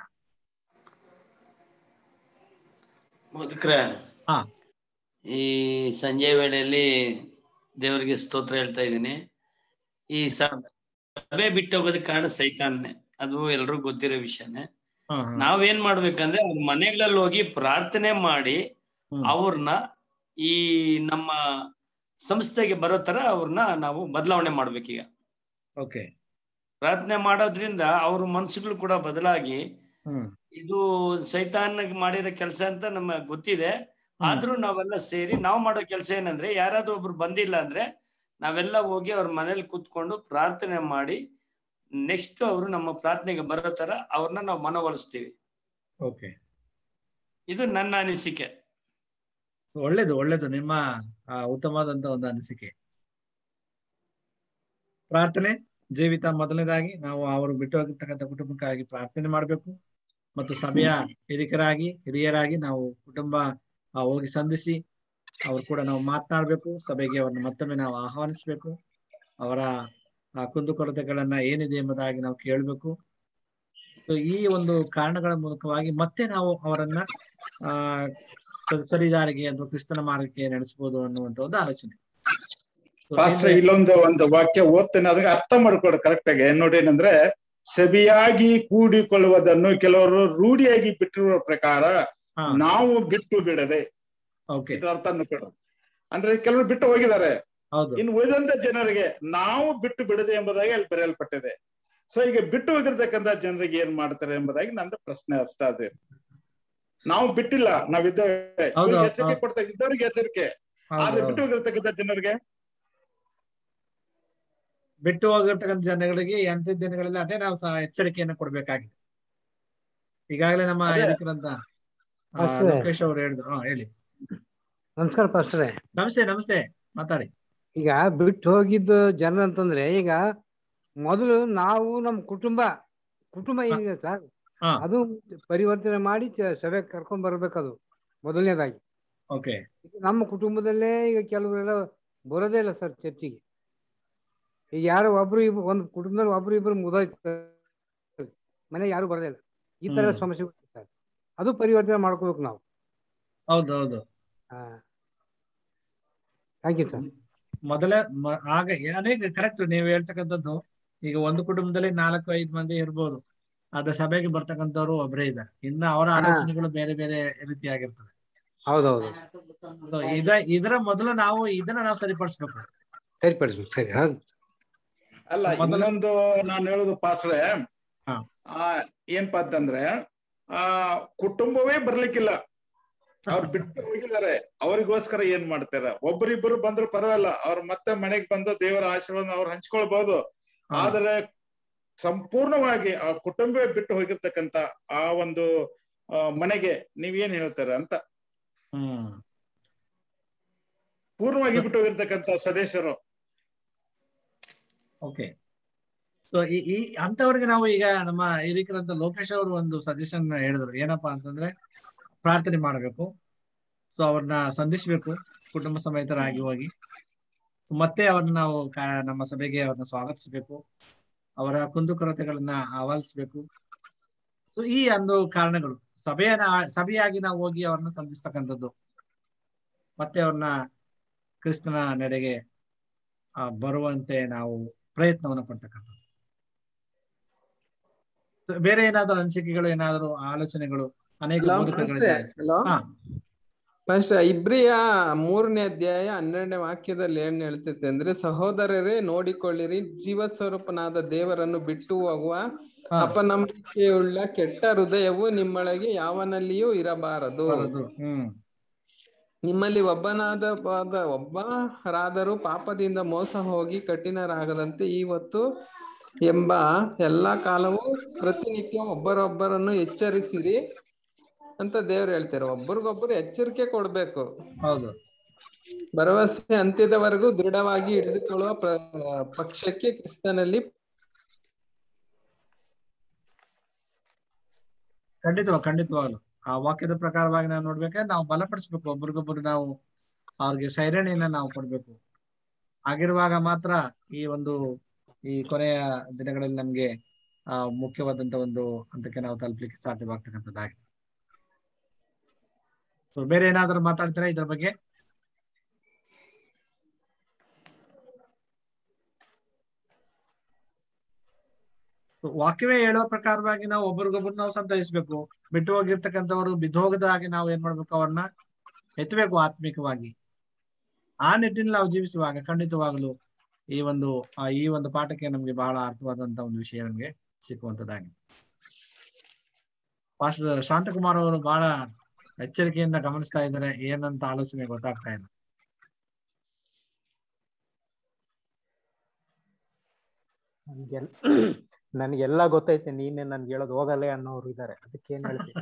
ಈ ಸಂಜೆ ವೇಳೆಯಲ್ಲಿ ದೇವರಿಗೆ ಸ್ತೋತ್ರ ಹೇಳ್ತಾ ಇದ್ದೀನಿ. ಈ ಸಭೆ ಬಿಟ್ಟು ಹೋಗೋದಕ್ಕೆ ಕಾರಣ ಸೈತಾನ್ನೇ, ಅದು ಎಲ್ರಿಗೂ ಗೊತ್ತಿರೋ ವಿಷಯನೇ. ನಾವೇನ್ ಮಾಡ್ಬೇಕಂದ್ರೆ ಅವ್ರ ಮನೆಗಳಲ್ಲಿ ಹೋಗಿ ಪ್ರಾರ್ಥನೆ ಮಾಡಿ ಅವ್ರನ್ನ ಈ ನಮ್ಮ ಸಂಸ್ಥೆಗೆ ಬರೋ ತರ ಅವ್ರನ್ನ ನಾವು ಬದಲಾವಣೆ ಮಾಡ್ಬೇಕೀಗ. ಪ್ರಾರ್ಥನೆ ಮಾಡೋದ್ರಿಂದ ಅವ್ರ ಮನ್ಸುಗಳು ಕೂಡ ಬದಲಾಗಿ, ಇದು ಸೈತಾನ್ ಮಾಡಿರೋ ಕೆಲಸ ಅಂತ ನಮಗೆ ಗೊತ್ತಿದೆ, ಆದ್ರೂ ನಾವೆಲ್ಲ ಸೇರಿ ನಾವು ಮಾಡೋ ಕೆಲಸ ಏನಂದ್ರೆ, ಯಾರಾದ್ರೂ ಒಬ್ರು ಬಂದಿಲ್ಲ ಅಂದ್ರೆ ನಾವೆಲ್ಲ ಹೋಗಿ ಅವ್ರ ಮನೇಲಿ ಕೂತ್ಕೊಂಡು ಪ್ರಾರ್ಥನೆ ಮಾಡಿ ನೆಕ್ಸ್ಟ್ ಅವರು ನಮ್ಮ ಪ್ರಾರ್ಥನೆಗೆ ಬರೋ ತರ ಅವ್ರನ್ನ ನಾವು ಮನವೊಲಿಸ್ತೀವಿ. ಇದು ನನ್ನ ಅನಿಸಿಕೆ. ಒಳ್ಳೇದು ನಿಮ್ಮ ಉತ್ತಮವಾದಂತ ಒಂದು ಅನಿಸಿಕೆ. ಪ್ರಾರ್ಥನೆ ಜೀವಿತ ಮೊದಲನೇದಾಗಿ ನಾವು ಅವರು ಬಿಟ್ಟು ಹೋಗಿರ್ತಕ್ಕಂಥ ಕುಟುಂಬಕ್ಕಾಗಿ ಪ್ರಾರ್ಥನೆ ಮಾಡ್ಬೇಕು. ಮತ್ತು ಸಭೆಯ ಹಿರಿಯರಾಗಿ ನಾವು ಕುಟುಂಬ ಹೋಗಿ ಸಂಧಿಸಿ ಅವ್ರು ಕೂಡ ನಾವು ಮಾತನಾಡ್ಬೇಕು. ಸಭೆಗೆ ಅವ್ರನ್ನ ಮತ್ತೊಮ್ಮೆ ನಾವು ಆಹ್ವಾನಿಸ್ಬೇಕು. ಅವರ ಕುಂದುಕೊರತೆಗಳನ್ನ ಏನಿದೆ ಎಂಬುದಾಗಿ ನಾವು ಕೇಳಬೇಕು. ಸೊ ಈ ಒಂದು ಕಾರಣಗಳ ಮೂಲಕವಾಗಿ ಮತ್ತೆ ನಾವು ಅವರನ್ನ ಸರಿದಾರಿಗೆ ಅಥವಾ ಕ್ರಿಸ್ತನ ಮಾರ್ಗಕ್ಕೆ ನಡೆಸಬಹುದು ಅನ್ನುವಂತ ಒಂದು ಆಲೋಚನೆ. ಒಂದು ವಾಕ್ಯ ಓದ್ತೇನೆ, ಅದಕ್ಕೆ ಅರ್ಥ ಮಾಡ್ಕೊಡು ಕರೆಕ್ಟ್ ಆಗಿ. ನೋಡಿ ಏನಂದ್ರೆ, ಸಭೆಯಾಗಿ ಕೂಡಿಕೊಳ್ಳುವುದನ್ನು ಕೆಲವರು ರೂಢಿಯಾಗಿ ಬಿಟ್ಟಿರುವ ಪ್ರಕಾರ ನಾವು ಬಿಟ್ಟು ಬಿಡದೆ. ಇದರ ಅರ್ಥ ಕೊಡು ಅಂದ್ರೆ ಕೆಲವರು ಬಿಟ್ಟು ಹೋಗಿದ್ದಾರೆ, ಇನ್ನು ಉಳಿದಂತ ಜನರಿಗೆ ನಾವು ಬಿಟ್ಟು ಬಿಡದೆ ಎಂಬುದಾಗಿ ಅಲ್ಲಿ ಬರೆಯಲ್ಪಟ್ಟಿದೆ. ಸೊ ಈಗ ಬಿಟ್ಟು ಹೋಗಿರ್ತಕ್ಕಂಥ ಜನರಿಗೆ ಏನ್ ಮಾಡ್ತಾರೆ ಎಂಬುದಾಗಿ ನಂದು ಪ್ರಶ್ನೆ ಅಷ್ಟ ಅದೇ. ನಾವು ಬಿಟ್ಟಿಲ್ಲ, ನಾವಿದ್ದೇವೆ, ಎಚ್ಚರಿಕೆ ಕೊಡ್ತಾ ಇದ್ದವರಿಗೆ ಎಚ್ಚರಿಕೆ, ಆದ್ರೆ ಬಿಟ್ಟು ಹೋಗಿರ್ತಕ್ಕಂಥ ಜನರಿಗೆ ಬಿಟ್ಟು ಹೋಗಿರ್ತಕ್ಕಂಥ ಜನಗಳಿಗೆ ಎಂತ ದಿನಗಳಲ್ಲಿ ಅದೇ ನಾವು ಎಚ್ಚರಿಕೆಯನ್ನು ಕೊಡ್ಬೇಕಾಗಿದೆ. ಈಗಾಗಲೇ ನಮ್ಮ ಹಿರಿಕರಂತ ಲೋಕೇಶ್ ಅವರು ಹೇಳಿದ್ರು. ಹೇಳಿ. ನಮಸ್ಕಾರ ಪಾಸ್ಟರೇ. ನಮಸ್ತೆ ಮಾತಾಡಿ. ಈಗ ಬಿಟ್ಟು ಹೋಗಿದ್ದ ಜನ ಅಂತಂದ್ರೆ, ಈಗ ಮೊದಲು ನಾವು ನಮ್ಮ ಕುಟುಂಬ ಏನಿದೆ ಸರ್, ಅದು ಪರಿವರ್ತನೆ ಮಾಡಿ ಸಭೆ ಕರ್ಕೊಂಡ್ ಬರ್ಬೇಕು. ಅದು ಮೊದಲನೇದಾಗಿ. ನಮ್ಮ ಕುಟುಂಬದಲ್ಲೇ ಈಗ ಕೆಲವರೆಲ್ಲ ಬರೋದೇ ಇಲ್ಲ ಸರ್ ಚರ್ಚಿಗೆ. ಈಗ ಯಾರು ಒಂದು ಕುಟುಂಬದಲ್ಲಿ ಒಬ್ರು ಇಬ್ರು ಮುದಾಯ್ತು, ಮನೆ ಯಾರು ಬರೋದೇ ಇಲ್ಲ. ಈ ತರ ಸಮಸ್ಯೆ ಸರ್, ಅದು ಪರಿವರ್ತನೆ ಮಾಡ್ಕೋಬೇಕು ನಾವು. ಹೌದೌದು. Thank you sir. ಆಗ ಅನೇಕ ಕರೆಕ್ಟ್ ನೀವು ಹೇಳ್ತಕ್ಕಂಥದ್ದು. ಈಗ ಒಂದು ಕುಟುಂಬದಲ್ಲಿ 4-5 ಮಂದಿ ಇರ್ಬೋದು, ಅದ ಸಭೆಗೆ ಬರ್ತಕ್ಕಂಥವ್ರು ಒಬ್ಬರೇ ಇದ್ದಾರೆ. ಇನ್ನ ಅವರ ಆಲೋಚನೆಗಳು ಬೇರೆ ಬೇರೆ ರೀತಿಯಾಗಿರ್ತದೆ. ಹೌದೌದು. ಸೊ ಇದರ ಮೊದಲು ನಾವು ಇದನ್ನ ನಾವು ಸರಿಪಡಿಸ್ಬೇಕು. ಸರಿ. ಅಲ್ಲ, ಇನ್ನೊಂದು ನಾನು ಹೇಳುದು ಪಾಸ್ರೆ, ಏನ್ಪಾ ಅಂತಂದ್ರೆ ಕುಟುಂಬವೇ ಬರ್ಲಿಕ್ಕಿಲ್ಲ, ಅವ್ರು ಬಿಟ್ಟು ಹೋಗಿದ್ದಾರೆ. ಅವರಿಗೋಸ್ಕರ ಏನ್ ಮಾಡ್ತಾರ? ಒಬ್ಬರಿಬ್ಬರು ಬಂದ್ರು ಪರವಾಗಿಲ್ಲ, ಅವ್ರು ಮತ್ತೆ ಮನೆಗೆ ಬಂದು ದೇವರ ಆಶೀರ್ವಾದ ಅವ್ರು ಹಂಚ್ಕೊಳ್ಬಹುದು. ಆದ್ರೆ ಸಂಪೂರ್ಣವಾಗಿ ಆ ಕುಟುಂಬವೇ ಬಿಟ್ಟು ಹೋಗಿರ್ತಕ್ಕಂತ ಆ ಒಂದು ಮನೆಗೆ ನೀವೇನ್ ಹೇಳ್ತಾರ ಅಂತ. ಪೂರ್ಣವಾಗಿ ಬಿಟ್ಟು ಹೋಗಿರ್ತಕ್ಕಂತ ಸದಸ್ಯರು. ಸೊ ಈ ಅಂತವ್ರಿಗೆ ನಾವು ಈಗ ನಮ್ಮ ಹಿರಿಕರಂತ ಲೋಕೇಶ್ ಅವರು ಒಂದು ಸಜೆಷನ್ ಹೇಳಿದ್ರು. ಏನಪ್ಪಾ ಅಂತಂದ್ರೆ, ಪ್ರಾರ್ಥನೆ ಮಾಡಬೇಕು. ಸೊ ಅವ್ರನ್ನ ಸಂಧಿಸ್ಬೇಕು ಕುಟುಂಬ ಸಮೇತರಾಗಿ ಹೋಗಿ. ಮತ್ತೆ ಅವ್ರನ್ನ ನಾವು ನಮ್ಮ ಸಭೆಗೆ ಅವ್ರನ್ನ ಸ್ವಾಗತಿಸ್ಬೇಕು, ಅವರ ಕುಂದುಕೊರತೆಗಳನ್ನ ಆವಾಲಿಸ್ಬೇಕು. ಸೊ ಈ ಒಂದು ಕಾರಣಗಳು ಸಭೆಯಾಗಿ ನಾವು ಹೋಗಿ ಅವ್ರನ್ನ ಸಂಧಿಸ್ತಕ್ಕಂಥದ್ದು, ಮತ್ತೆ ಅವ್ರನ್ನ ಕ್ರಿಸ್ತನ ನೆಡೆಗೆ ಬರುವಂತೆ ನಾವು ಪ್ರಯತ್ನವನ್ನು ಪಡ್ತಕ್ಕಂಥದ್ದು. ಬೇರೆ ಏನಾದ್ರು ಅನಿಸಿಕೆಗಳು, ಏನಾದ್ರು ಆಲೋಚನೆಗಳು? ಅನೇಕ ಬೋಧಕಗಳಿದ್ದಾರೆ. ಇಬ್ರಿಯ 3ನೇ ಅಧ್ಯಾಯ 12ನೇ ವಾಕ್ಯದಲ್ಲಿ ಏನ್ ಹೇಳ್ತೈತೆ ಅಂದ್ರೆ, ಸಹೋದರರೇ ನೋಡಿಕೊಳ್ಳಿರಿ, ಜೀವ ಸ್ವರೂಪನಾದ ದೇವರನ್ನು ಬಿಟ್ಟು ಹೋಗುವ ಅಪನಂಬಿಕೆಯುಳ್ಳ ಕೆಟ್ಟ ಹೃದಯವು ನಿಮ್ಮೊಳಗೆ ಯಾವನಲ್ಲಿಯೂ ಇರಬಾರದು. ನಿಮ್ಮಲ್ಲಿ ಒಬ್ಬರಾದರೂ ಪಾಪದಿಂದ ಮೋಸ ಹೋಗಿ ಕಠಿಣರಾಗದಂತೆ ಇವತ್ತು ಎಂಬ ಎಲ್ಲಾ ಕಾಲವು ಪ್ರತಿನಿತ್ಯ ಒಬ್ಬರೊಬ್ಬರನ್ನು ಎಚ್ಚರಿಸಿರಿ ಅಂತ ದೇವ್ರು ಹೇಳ್ತಾರೆ. ಒಬ್ಬರಿಗೊಬ್ಬರು ಎಚ್ಚರಿಕೆ ಕೊಡ್ಬೇಕು. ಹೌದು. ಭರವಸೆ ಅಂತ್ಯದವರೆಗೂ ದೃಢವಾಗಿ ಹಿಡಿದುಕೊಳ್ಳುವ ಪಕ್ಷಕ್ಕೆ ಕ್ರಿಸ್ತನಲ್ಲಿ ಖಂಡಿತವಾಗ್ಲು ಆ ವಾಕ್ಯದ ಪ್ರಕಾರವಾಗಿ ನಾವು ನೋಡ್ಬೇಕಾದ್ರೆ ನಾವು ಬಲಪಡಿಸ್ಬೇಕು. ಒಬ್ರಿಗೊಬ್ರು ನಾವು ಅವ್ರಿಗೆ ಸೈರಣೆಯನ್ನ ನಾವು ಕೊಡ್ಬೇಕು. ಆಗಿರುವಾಗ ಮಾತ್ರ ಈ ಕೊನೆಯ ದಿನಗಳಲ್ಲಿ ನಮ್ಗೆ ಮುಖ್ಯವಾದಂತ ಒಂದು ಹಂತಕ್ಕೆ ನಾವು ತಲುಪಲಿಕ್ಕೆ ಸಾಧ್ಯವಾಗ್ತಕ್ಕಂಥದ್ದಾಗಿದೆ. ಬೇರೆ ಏನಾದ್ರು ಮಾತಾಡ್ತೀರಾ ಇದ್ರ ಬಗ್ಗೆ? ವಾಕ್ಯವೇ ಹೇಳೋ ಪ್ರಕಾರವಾಗಿ ನಾವು ಒಬ್ರಿಗೊಬ್ರು ನಾವು ಸಂತೈಸ್ಬೇಕು. ಬಿಟ್ಟು ಹೋಗಿರ್ತಕ್ಕಂಥವ್ರು ಬಿದ್ದು ಹೋಗದ ಹಾಗೆ ನಾವು ಏನ್ ಮಾಡ್ಬೇಕು, ಅವ್ರನ್ನ ಎತ್ತಬೇಕು ಆತ್ಮಿಕವಾಗಿ. ಆ ನಿಟ್ಟಿನಲ್ಲಿ ನಾವು ಜೀವಿಸುವಾಗ ಖಂಡಿತವಾಗ್ಲು ಈ ಒಂದು ಪಾಠಕ್ಕೆ ನಮ್ಗೆ ಬಹಳ ಅರ್ಥವಾದಂತ ಒಂದು ವಿಷಯ ನಮ್ಗೆ ಸಿಕ್ಕುವಂತದ್ದಾಗಿದೆ. ಪಾಸ್ಟರ್ ಶಾಂತಕುಮಾರ್ ಅವರು ಬಹಳ ಎಚ್ಚರಿಕೆಯಿಂದ ಗಮನಿಸ್ತಾ ಇದ್ದಾರೆ. ಏನಂತ ಆಲೋಚನೆ ಗೊತ್ತಾಗ್ತಾ ಇಲ್ಲ. ನನ್ಗೆಲ್ಲ ಗೊತ್ತೈತೆ, ನೀನೆ ನನ್ಗೆ ಹೇಳೋದು ಹೋಗಲ್ಲೇ ಅನ್ನೋರು ಇದ್ದಾರೆ. ಅದಕ್ಕೆ ಏನ್ ಹೇಳ್ತೀನಿ.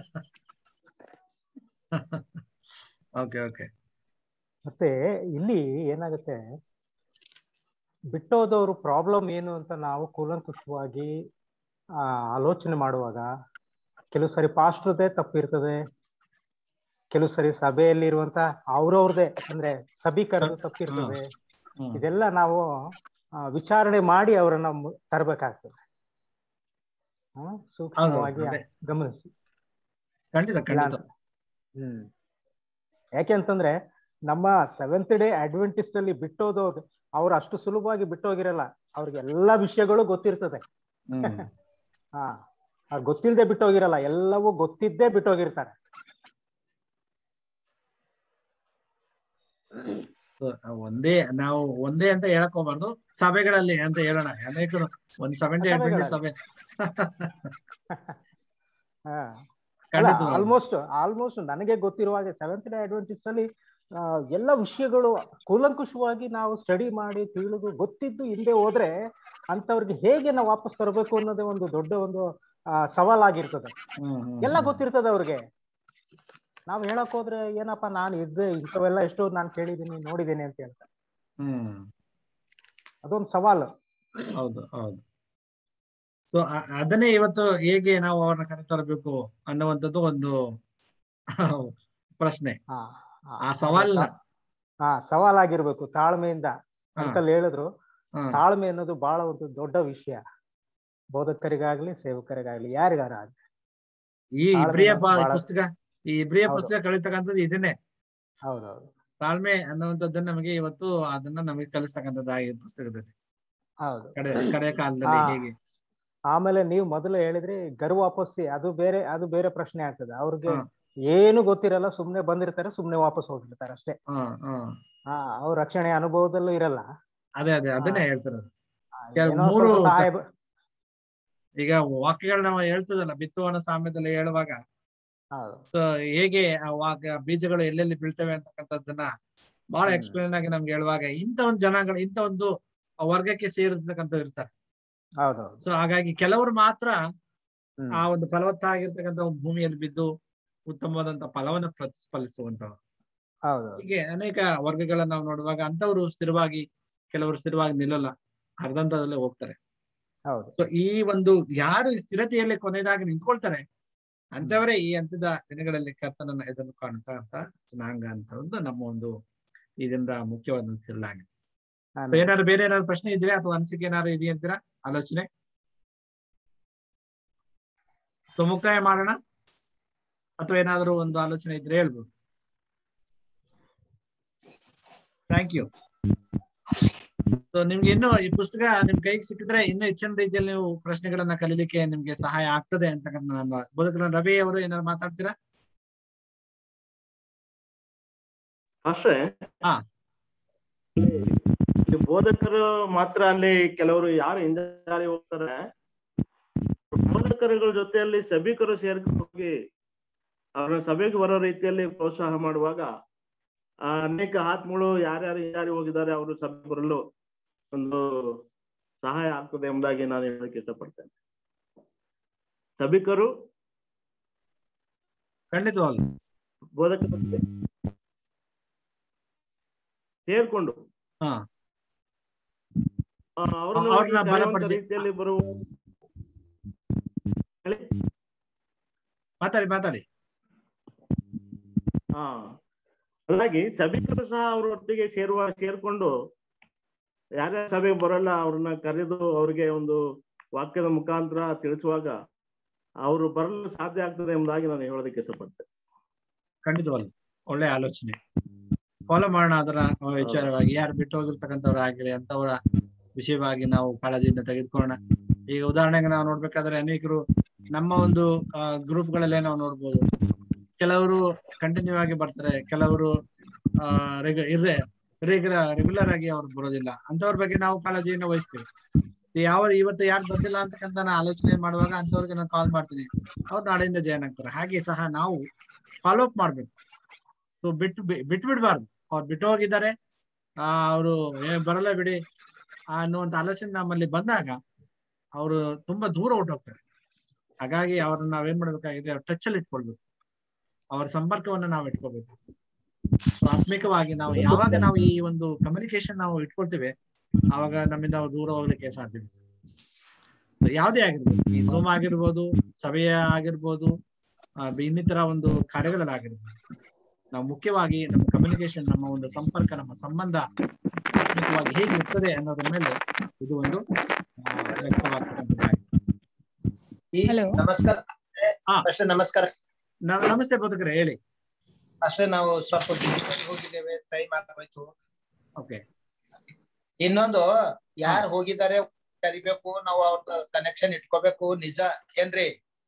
ಮತ್ತೆ ಇಲ್ಲಿ ಏನಾಗುತ್ತೆ, ಬಿಟ್ಟೋದವ್ರು ಪ್ರಾಬ್ಲಮ್ ಏನು ಅಂತ ನಾವು ಕೂಲಂಕುಷವಾಗಿ ಆಲೋಚನೆ ಮಾಡುವಾಗ ಕೆಲವು ಸರಿ ಪಾಸ್ಟ್ರದೇ ತಪ್ಪಿರ್ತದೆ, ಕೆಲವು ಸರಿ ಸಭೆಯಲ್ಲಿ ಇರುವಂತ ಅವ್ರವ್ರದೇ ಅಂದ್ರೆ ಸಭಿಕರದು ತಪ್ಪಿರ್ತದೆ. ಇದೆಲ್ಲ ನಾವು ವಿಚಾರಣೆ ಮಾಡಿ ಅವರನ್ನ ತರಬೇಕಾಗ್ತದೆ. ಸೂಕ್ಷ್ಮವಾಗಿ ಗಮನಿಸಿ. ಯಾಕೆಂತಂದ್ರೆ ನಮ್ಮ ಸೆವೆಂತ್ ಡೇ ಅಡ್ವೆಂಟಿಸ್ಟ್ ಅಲ್ಲಿ ಬಿಟ್ಟೋದವ್ರು ಅವ್ರು ಅಷ್ಟು ಸುಲಭವಾಗಿ ಬಿಟ್ಟೋಗಿರಲ್ಲ. ಅವ್ರಿಗೆ ಎಲ್ಲಾ ವಿಷಯಗಳು ಗೊತ್ತಿರ್ತದೆ. ಗೊತ್ತಿಲ್ಲದೆ ಬಿಟ್ಟೋಗಿರಲ್ಲ, ಎಲ್ಲವೂ ಗೊತ್ತಿದ್ದೇ ಬಿಟ್ಟೋಗಿರ್ತಾರೆ. ಒಂದೇ ಅಂತ ಹೇಳಕ್ ಹೋಗ್ಬಾರ್ದು, ಸಭೆಗಳಲ್ಲಿ ಅಂತ ಹೇಳೋಣ. ಅನೇಕರು ಒಂದು 70 80 ಸಭೆ ಆಲ್ಮೋಸ್ಟ್ ನನಗೆ ಗೊತ್ತಿರುವಾಗ ಸೆವೆಂತ್ ಡೇ ಅಡ್ವೆಂಟಿಸ್ಟ್ ಅಲ್ಲಿ ಎಲ್ಲ ವಿಷಯಗಳು ಕೂಲಂಕುಷವಾಗಿ ನಾವು ಸ್ಟಡಿ ಮಾಡಿ ತಿಳಿದು ಗೊತ್ತಿದ್ದು ಹಿಂದೆ ಹೋದ್ರೆ ಅಂತವ್ರಿಗೆ ಹೇಗೆ ನಾವು ವಾಪಸ್ ತರಬೇಕು ಅನ್ನೋದೇ ಒಂದು ದೊಡ್ಡ ಒಂದು ಸವಾಲಾಗಿರ್ತದೆ. ಎಲ್ಲ ಗೊತ್ತಿರ್ತದೆ ಅವ್ರಿಗೆ. ನಾವ್ ಹೇಳಕ್ ಹೋದ್ರೆ ಏನಪ್ಪಾ ನಾನು ಇಂಥವೆಲ್ಲ ಎಷ್ಟೋ ನಾನು ಕೇಳಿದ್ದೀನಿ ನೋಡಿದ್ದೀನಿ ಅಂತ ಹೇಳ್ತಾರೆ. ಅದೊಂದು ಸವಾಲು. ಹೌದು. ಸೊ ಅದನ್ನೇ ಇವತ್ತು ಹೇಗೆ ನಾವು ಅವ್ರನ್ನ ಕರೆತರಬೇಕು ಅನ್ನುವಂಥದ್ದು ಒಂದು ಪ್ರಶ್ನೆ. ಆ ಸವಾಲಾಗಿರ್ಬೇಕು. ತಾಳ್ಮೆಯಿಂದ ಅಂಕಲ್ ಹೇಳಿದ್ರು, ತಾಳ್ಮೆ ಅನ್ನೋದು ಬಹಳ ಒಂದು ದೊಡ್ಡ ವಿಷಯ. ಬೋಧಕರಿಗಾಗ್ಲಿ ಸೇವಕರಿಗಾಗ್ಲಿ ಯಾರಿಗಾರ ಆಗ್ಲಿ. ಈ ಇಬ್ರಿಯ ಪುಸ್ತಕ ಕಲಿತಕ್ಕಂಥದ್ದು ಇದನ್ನೇ. ಹೌದೌದು. ತಾಳ್ಮೆ ಅನ್ನುವಂಥದ್ದನ್ನ ನಮಗೆ ಇವತ್ತು ಅದನ್ನ ನಮಗೆ ಕಲಿಸ್ತಕ್ಕಂಥದ್ದಾಗಿದೆ ಪುಸ್ತಕದಲ್ಲಿ. ಹೌದು. ಕಡೆ ಕಾಲದಲ್ಲಿ ಹೇಗೆ. ಆಮೇಲೆ ನೀವು ಮೊದಲು ಹೇಳಿದ್ರಿ ಗರ್ವಾಪಸ್ಸಿ, ಅದು ಬೇರೆ ಪ್ರಶ್ನೆ ಆಗ್ತದೆ. ಅವ್ರಿಗೆ ಏನು ಗೊತ್ತಿರಲ್ಲ, ಸುಮ್ನೆ ಬಂದಿರ್ತಾರೆ, ಸುಮ್ನೆ ವಾಪಸ್ ಹೋಗಿರ್ತಾರೆ ಅಷ್ಟೇ. ಅವ್ರ ರಕ್ಷಣೆ ಅನುಭವದಲ್ಲೂ ಇರಲ್ಲ. ಅದನ್ನೇ ಹೇಳ್ತಿರೋದು. ಈಗ ವಾಕ್ಯಗಳು ನಾವು ಹೇಳ್ತದಲ್ಲ, ಬಿತ್ತುವನ ಸಾಮ್ಯದಲ್ಲಿ ಹೇಳುವಾಗ ಹೇಗೆ ಬೀಜಗಳು ಎಲ್ಲೆಲ್ಲಿ ಬೀಳ್ತವೆ ಅಂತಕ್ಕಂಥದ್ದನ್ನ ಬಹಳ ಎಕ್ಸ್ಪ್ಲೇನ್ ಆಗಿ ನಮ್ಗೆ ಹೇಳುವಾಗ ಇಂಥ ಒಂದು ಜನಾಂಗ, ಇಂಥ ಒಂದು ವರ್ಗಕ್ಕೆ ಸೇರಿರ್ತಕ್ಕಂಥ ಇರ್ತಾರೆ. ಸೊ ಹಾಗಾಗಿ ಕೆಲವರು ಮಾತ್ರ ಆ ಒಂದು ಫಲವತ್ತಾಗಿರ್ತಕ್ಕಂಥ ಒಂದು ಭೂಮಿಯಲ್ಲಿ ಬಿದ್ದು ಉತ್ತಮವಾದಂತ ಫಲವನ್ನು ಪ್ರತಿಫಲಿಸುವಂತವ್ರು. ಹೀಗೆ ಅನೇಕ ವರ್ಗಗಳನ್ನ ನಾವು ನೋಡುವಾಗ ಅಂತವ್ರು ಕೆಲವರು ಸ್ಥಿರವಾಗಿ ನಿಲ್ಲಲ್ಲ, ಅರ್ಧಂತದಲ್ಲೇ ಹೋಗ್ತಾರೆ. ಸೊ ಈ ಒಂದು ಯಾರು ಸ್ಥಿರತೆಯಲ್ಲಿ ಕೊನೆಯದಾಗಿ ನಿಂತ್ಕೊಳ್ತಾರೆ ಅಂತವರೇ ಈ ಹಂತದ ದಿನಗಳಲ್ಲಿ ಕರ್ತನನ್ನ ಎದುರು ಕಾಣುತ್ತಾ ಅಂತ ಜನಾಂಗ ಅಂತ ಒಂದು ನಮ್ಮ ಒಂದು ಇದರಿಂದ ಮುಖ್ಯವಾದ ತಿರುಳಾಗಿದೆ. ಬೇರೆ ಏನಾದ್ರು ಪ್ರಶ್ನೆ ಇದೆಯಾ ಅಥವಾ ಅನಿಸಿಕೆ ಏನಾದ್ರು ಇದೆಯಾ ಅಂತೀರಾ? ಆಲೋಚನೆ ಮುಕ್ತಾಯ ಮಾಡೋಣ ಅಥವಾ ಏನಾದ್ರು ಒಂದು ಆಲೋಚನೆ ಇದ್ರೆ ಹೇಳ್ಬೋದು. Thank you. ಸೊ ನಿಮ್ಗೆ ಇನ್ನೂ ಈ ಪುಸ್ತಕ ನಿಮ್ ಕೈಗೆ ಸಿಕ್ಕಿದ್ರೆ ಇನ್ನೂ ಹೆಚ್ಚಿನ ರೀತಿಯಲ್ಲಿ ನೀವು ಪ್ರಶ್ನೆಗಳನ್ನ ಕಲೀಲಿಕ್ಕೆ ನಿಮ್ಗೆ ಸಹಾಯ ಆಗ್ತದೆ ಅಂತಕ್ಕಂಥ ನಮ್ಮ ಬೋಧಕರ ರವಿ ಅವರು ಏನಾದ್ರು ಮಾತಾಡ್ತೀರಾ? ಅಷ್ಟೇ. ಬೋಧಕರು ಮಾತ್ರ ಅಲ್ಲಿ ಕೆಲವರು ಯಾರು ಹಿಂದೆ ಹೋಗ್ತಾರೆ, ಬೋಧಕರುಗಳ ಜೊತೆಯಲ್ಲಿ ಸಭಿಕರು ಸೇರ್ಕೊಂಡು ಅವ್ರ ಸಭೆಗೆ ಬರೋ ರೀತಿಯಲ್ಲಿ ಪ್ರೋತ್ಸಾಹ ಮಾಡುವಾಗ ಅನೇಕ ಆತ್ಮಗಳು ಯಾರ್ಯಾರು ಹೋಗಿದ್ದಾರೆ ಅವರು ಸಭೆ ಬರಲು ಒಂದು ಸಹಾಯ ಆಗ್ತದೆ ಎಂಬುದಾಗಿ ನಾನು ಹೇಳಕ್ಕೆ ಇಷ್ಟಪಡ್ತೇನೆ. ಸಭಿಕರು ಖಂಡಿತವಾಗ್ಲು ಬೋಧಕರು ಸೇರ್ಕೊಂಡು ರೀತಿಯಲ್ಲಿ ಬರುವ ಮಾತಾಡಿ ಹಾಗಾಗಿ ಸಭಿಕರು ಸಹ ಅವ್ರ ಒಟ್ಟಿಗೆ ಸೇರ್ಕೊಂಡು ಯಾರ್ಯಾರ ಸಭೆಗೆ ಬರಲ್ಲ ಅವ್ರನ್ನ ಕರೆದು ಅವ್ರಿಗೆ ಒಂದು ವಾಕ್ಯದ ಮುಖಾಂತರ ತಿಳಿಸುವಾಗ ಅವರು ಬರಲು ಸಾಧ್ಯ ಆಗ್ತದೆ ಎಂಬುದಾಗಿ ನಾನು ಹೇಳೋದಕ್ಕೆ ಇಷ್ಟಪಡ್ತೇನೆ. ಖಂಡಿತವಲ್ಲ, ಒಳ್ಳೆ ಆಲೋಚನೆ. ಫಾಲೋ ಮಾಡೋಣ ಅದರ ವಿಚಾರವಾಗಿ. ಯಾರು ಬಿಟ್ಟು ಹೋಗಿರ್ತಕ್ಕಂಥವ್ರು ಆಗಲಿ ಅಂತವರ ವಿಷಯವಾಗಿ ನಾವು ಕಾಳಜಿಯಿಂದ ತೆಗೆದುಕೊಳ್ಳೋಣ. ಈಗ ಉದಾಹರಣೆಗೆ ನಾವು ನೋಡ್ಬೇಕಾದ್ರೆ ಅನೇಕರು ನಮ್ಮ ಒಂದು ಗ್ರೂಪ್ಗಳಲ್ಲೇ ನಾವು ನೋಡ್ಬೋದು, ಕೆಲವರು ಕಂಟಿನ್ಯೂ ಆಗಿ ಬರ್ತಾರೆ, ಕೆಲವರು ರೆಗ್ಯುಲರ್ ಆಗಿ ಅವ್ರು ಬರೋದಿಲ್ಲ. ಅಂತವ್ರ ಬಗ್ಗೆ ನಾವು ಕಾಳಜಿಯನ್ನು ವಹಿಸ್ತೀವಿ. ಇವತ್ತು ಯಾರು ಬಂದಿಲ್ಲ ಅಂತಕ್ಕಂಥ ನಾನು ಆಲೋಚನೆ ಮಾಡುವಾಗ ಅಂತವ್ರಿಗೆ ನಾನು ಕಾಲ್ ಮಾಡ್ತೀನಿ, ಅವ್ರು ನಾಳೆಯಿಂದ ಜಾಯ್ನ್ ಆಗ್ತಾರೆ. ಹಾಗೆ ಸಹ ನಾವು ಫಾಲೋ ಅಪ್ ಮಾಡ್ಬೇಕು. ಸೊ ಬಿಟ್ಟು ಬಿಡ್ಬಾರ್ದು. ಅವ್ರು ಬಿಟ್ಟು ಹೋಗಿದ್ದಾರೆ, ಅವರು ಬರಲ್ಲ ಬಿಡಿ ಅನ್ನುವಂತ ಆಲೋಚನೆ ನಮ್ಮಲ್ಲಿ ಬಂದಾಗ ಅವರು ತುಂಬಾ ದೂರ ಹೊರಟೋಗ್ತಾರೆ. ಹಾಗಾಗಿ ಅವ್ರನ್ನ ನಾವೇನ್ ಮಾಡ್ಬೇಕಾಗಿದೆ, ಅವ್ರ ಟಚ್ ಅಲ್ಲಿ ಇಟ್ಕೊಳ್ಬೇಕು, ಅವರ ಸಂಪರ್ಕವನ್ನ ನಾವು ಇಟ್ಕೋಬೇಕು. ಆತ್ಮಿಕವಾಗಿ ನಾವು ಯಾವಾಗ ನಾವು ಈ ಒಂದು ಕಮ್ಯುನಿಕೇಶನ್ ನಾವು ಇಟ್ಕೊಳ್ತೇವೆ, ಆವಾಗ ನಮ್ಮಿಂದ ಅವ್ರು ದೂರ ಹೋಗ್ಲಿಕ್ಕೆ ಸಾಧ್ಯ ಇದೆ. ಯಾವುದೇ ಆಗಿರ್ಬೋದು, ಈ ಝೂಮ್ ಆಗಿರ್ಬೋದು, ಸಭೆಯ ಆಗಿರ್ಬೋದು, ಇನ್ನಿತರ ಒಂದು ಕಾರ್ಯಗಳಲ್ಲಾಗಿರ್ಬೋದು, ನಾವು ಮುಖ್ಯವಾಗಿ ನಮ್ಮ ಕಮ್ಯುನಿಕೇಶನ್, ನಮ್ಮ ಒಂದು ಸಂಪರ್ಕ, ನಮ್ಮ ಸಂಬಂಧ ಆತ್ಮಿಕವಾಗಿ ಹೇಗಿರ್ತದೆ ಅನ್ನೋದ್ರ ಮೇಲೆ ಇದು ಒಂದು ವ್ಯಕ್ತವಾಗ್ತಕ್ಕಂಥದ್ದಾಗಿದೆ. ನಮಸ್ಕಾರ. ನಮಸ್ಕಾರ. ನಮಸ್ತೆ ಬೋಧಕರೇ, ಹೇಳಿ. ಅಷ್ಟೇ, ನಾವು ಸ್ವಲ್ಪ ಹೋಗಿದ್ದೇವೆ, ಟೈಮ್ ಆಗೋಯ್ತು. ಓಕೆ. ಇನ್ನೊಂದು, ಯಾರು ಹೋಗಿದ್ದಾರೆ ಕರಿಬೇಕು, ನಾವು ಅವ್ರ ಕನೆಕ್ಷನ್ ಇಟ್ಕೋಬೇಕು, ನಿಜ ಏನ್ರಿ?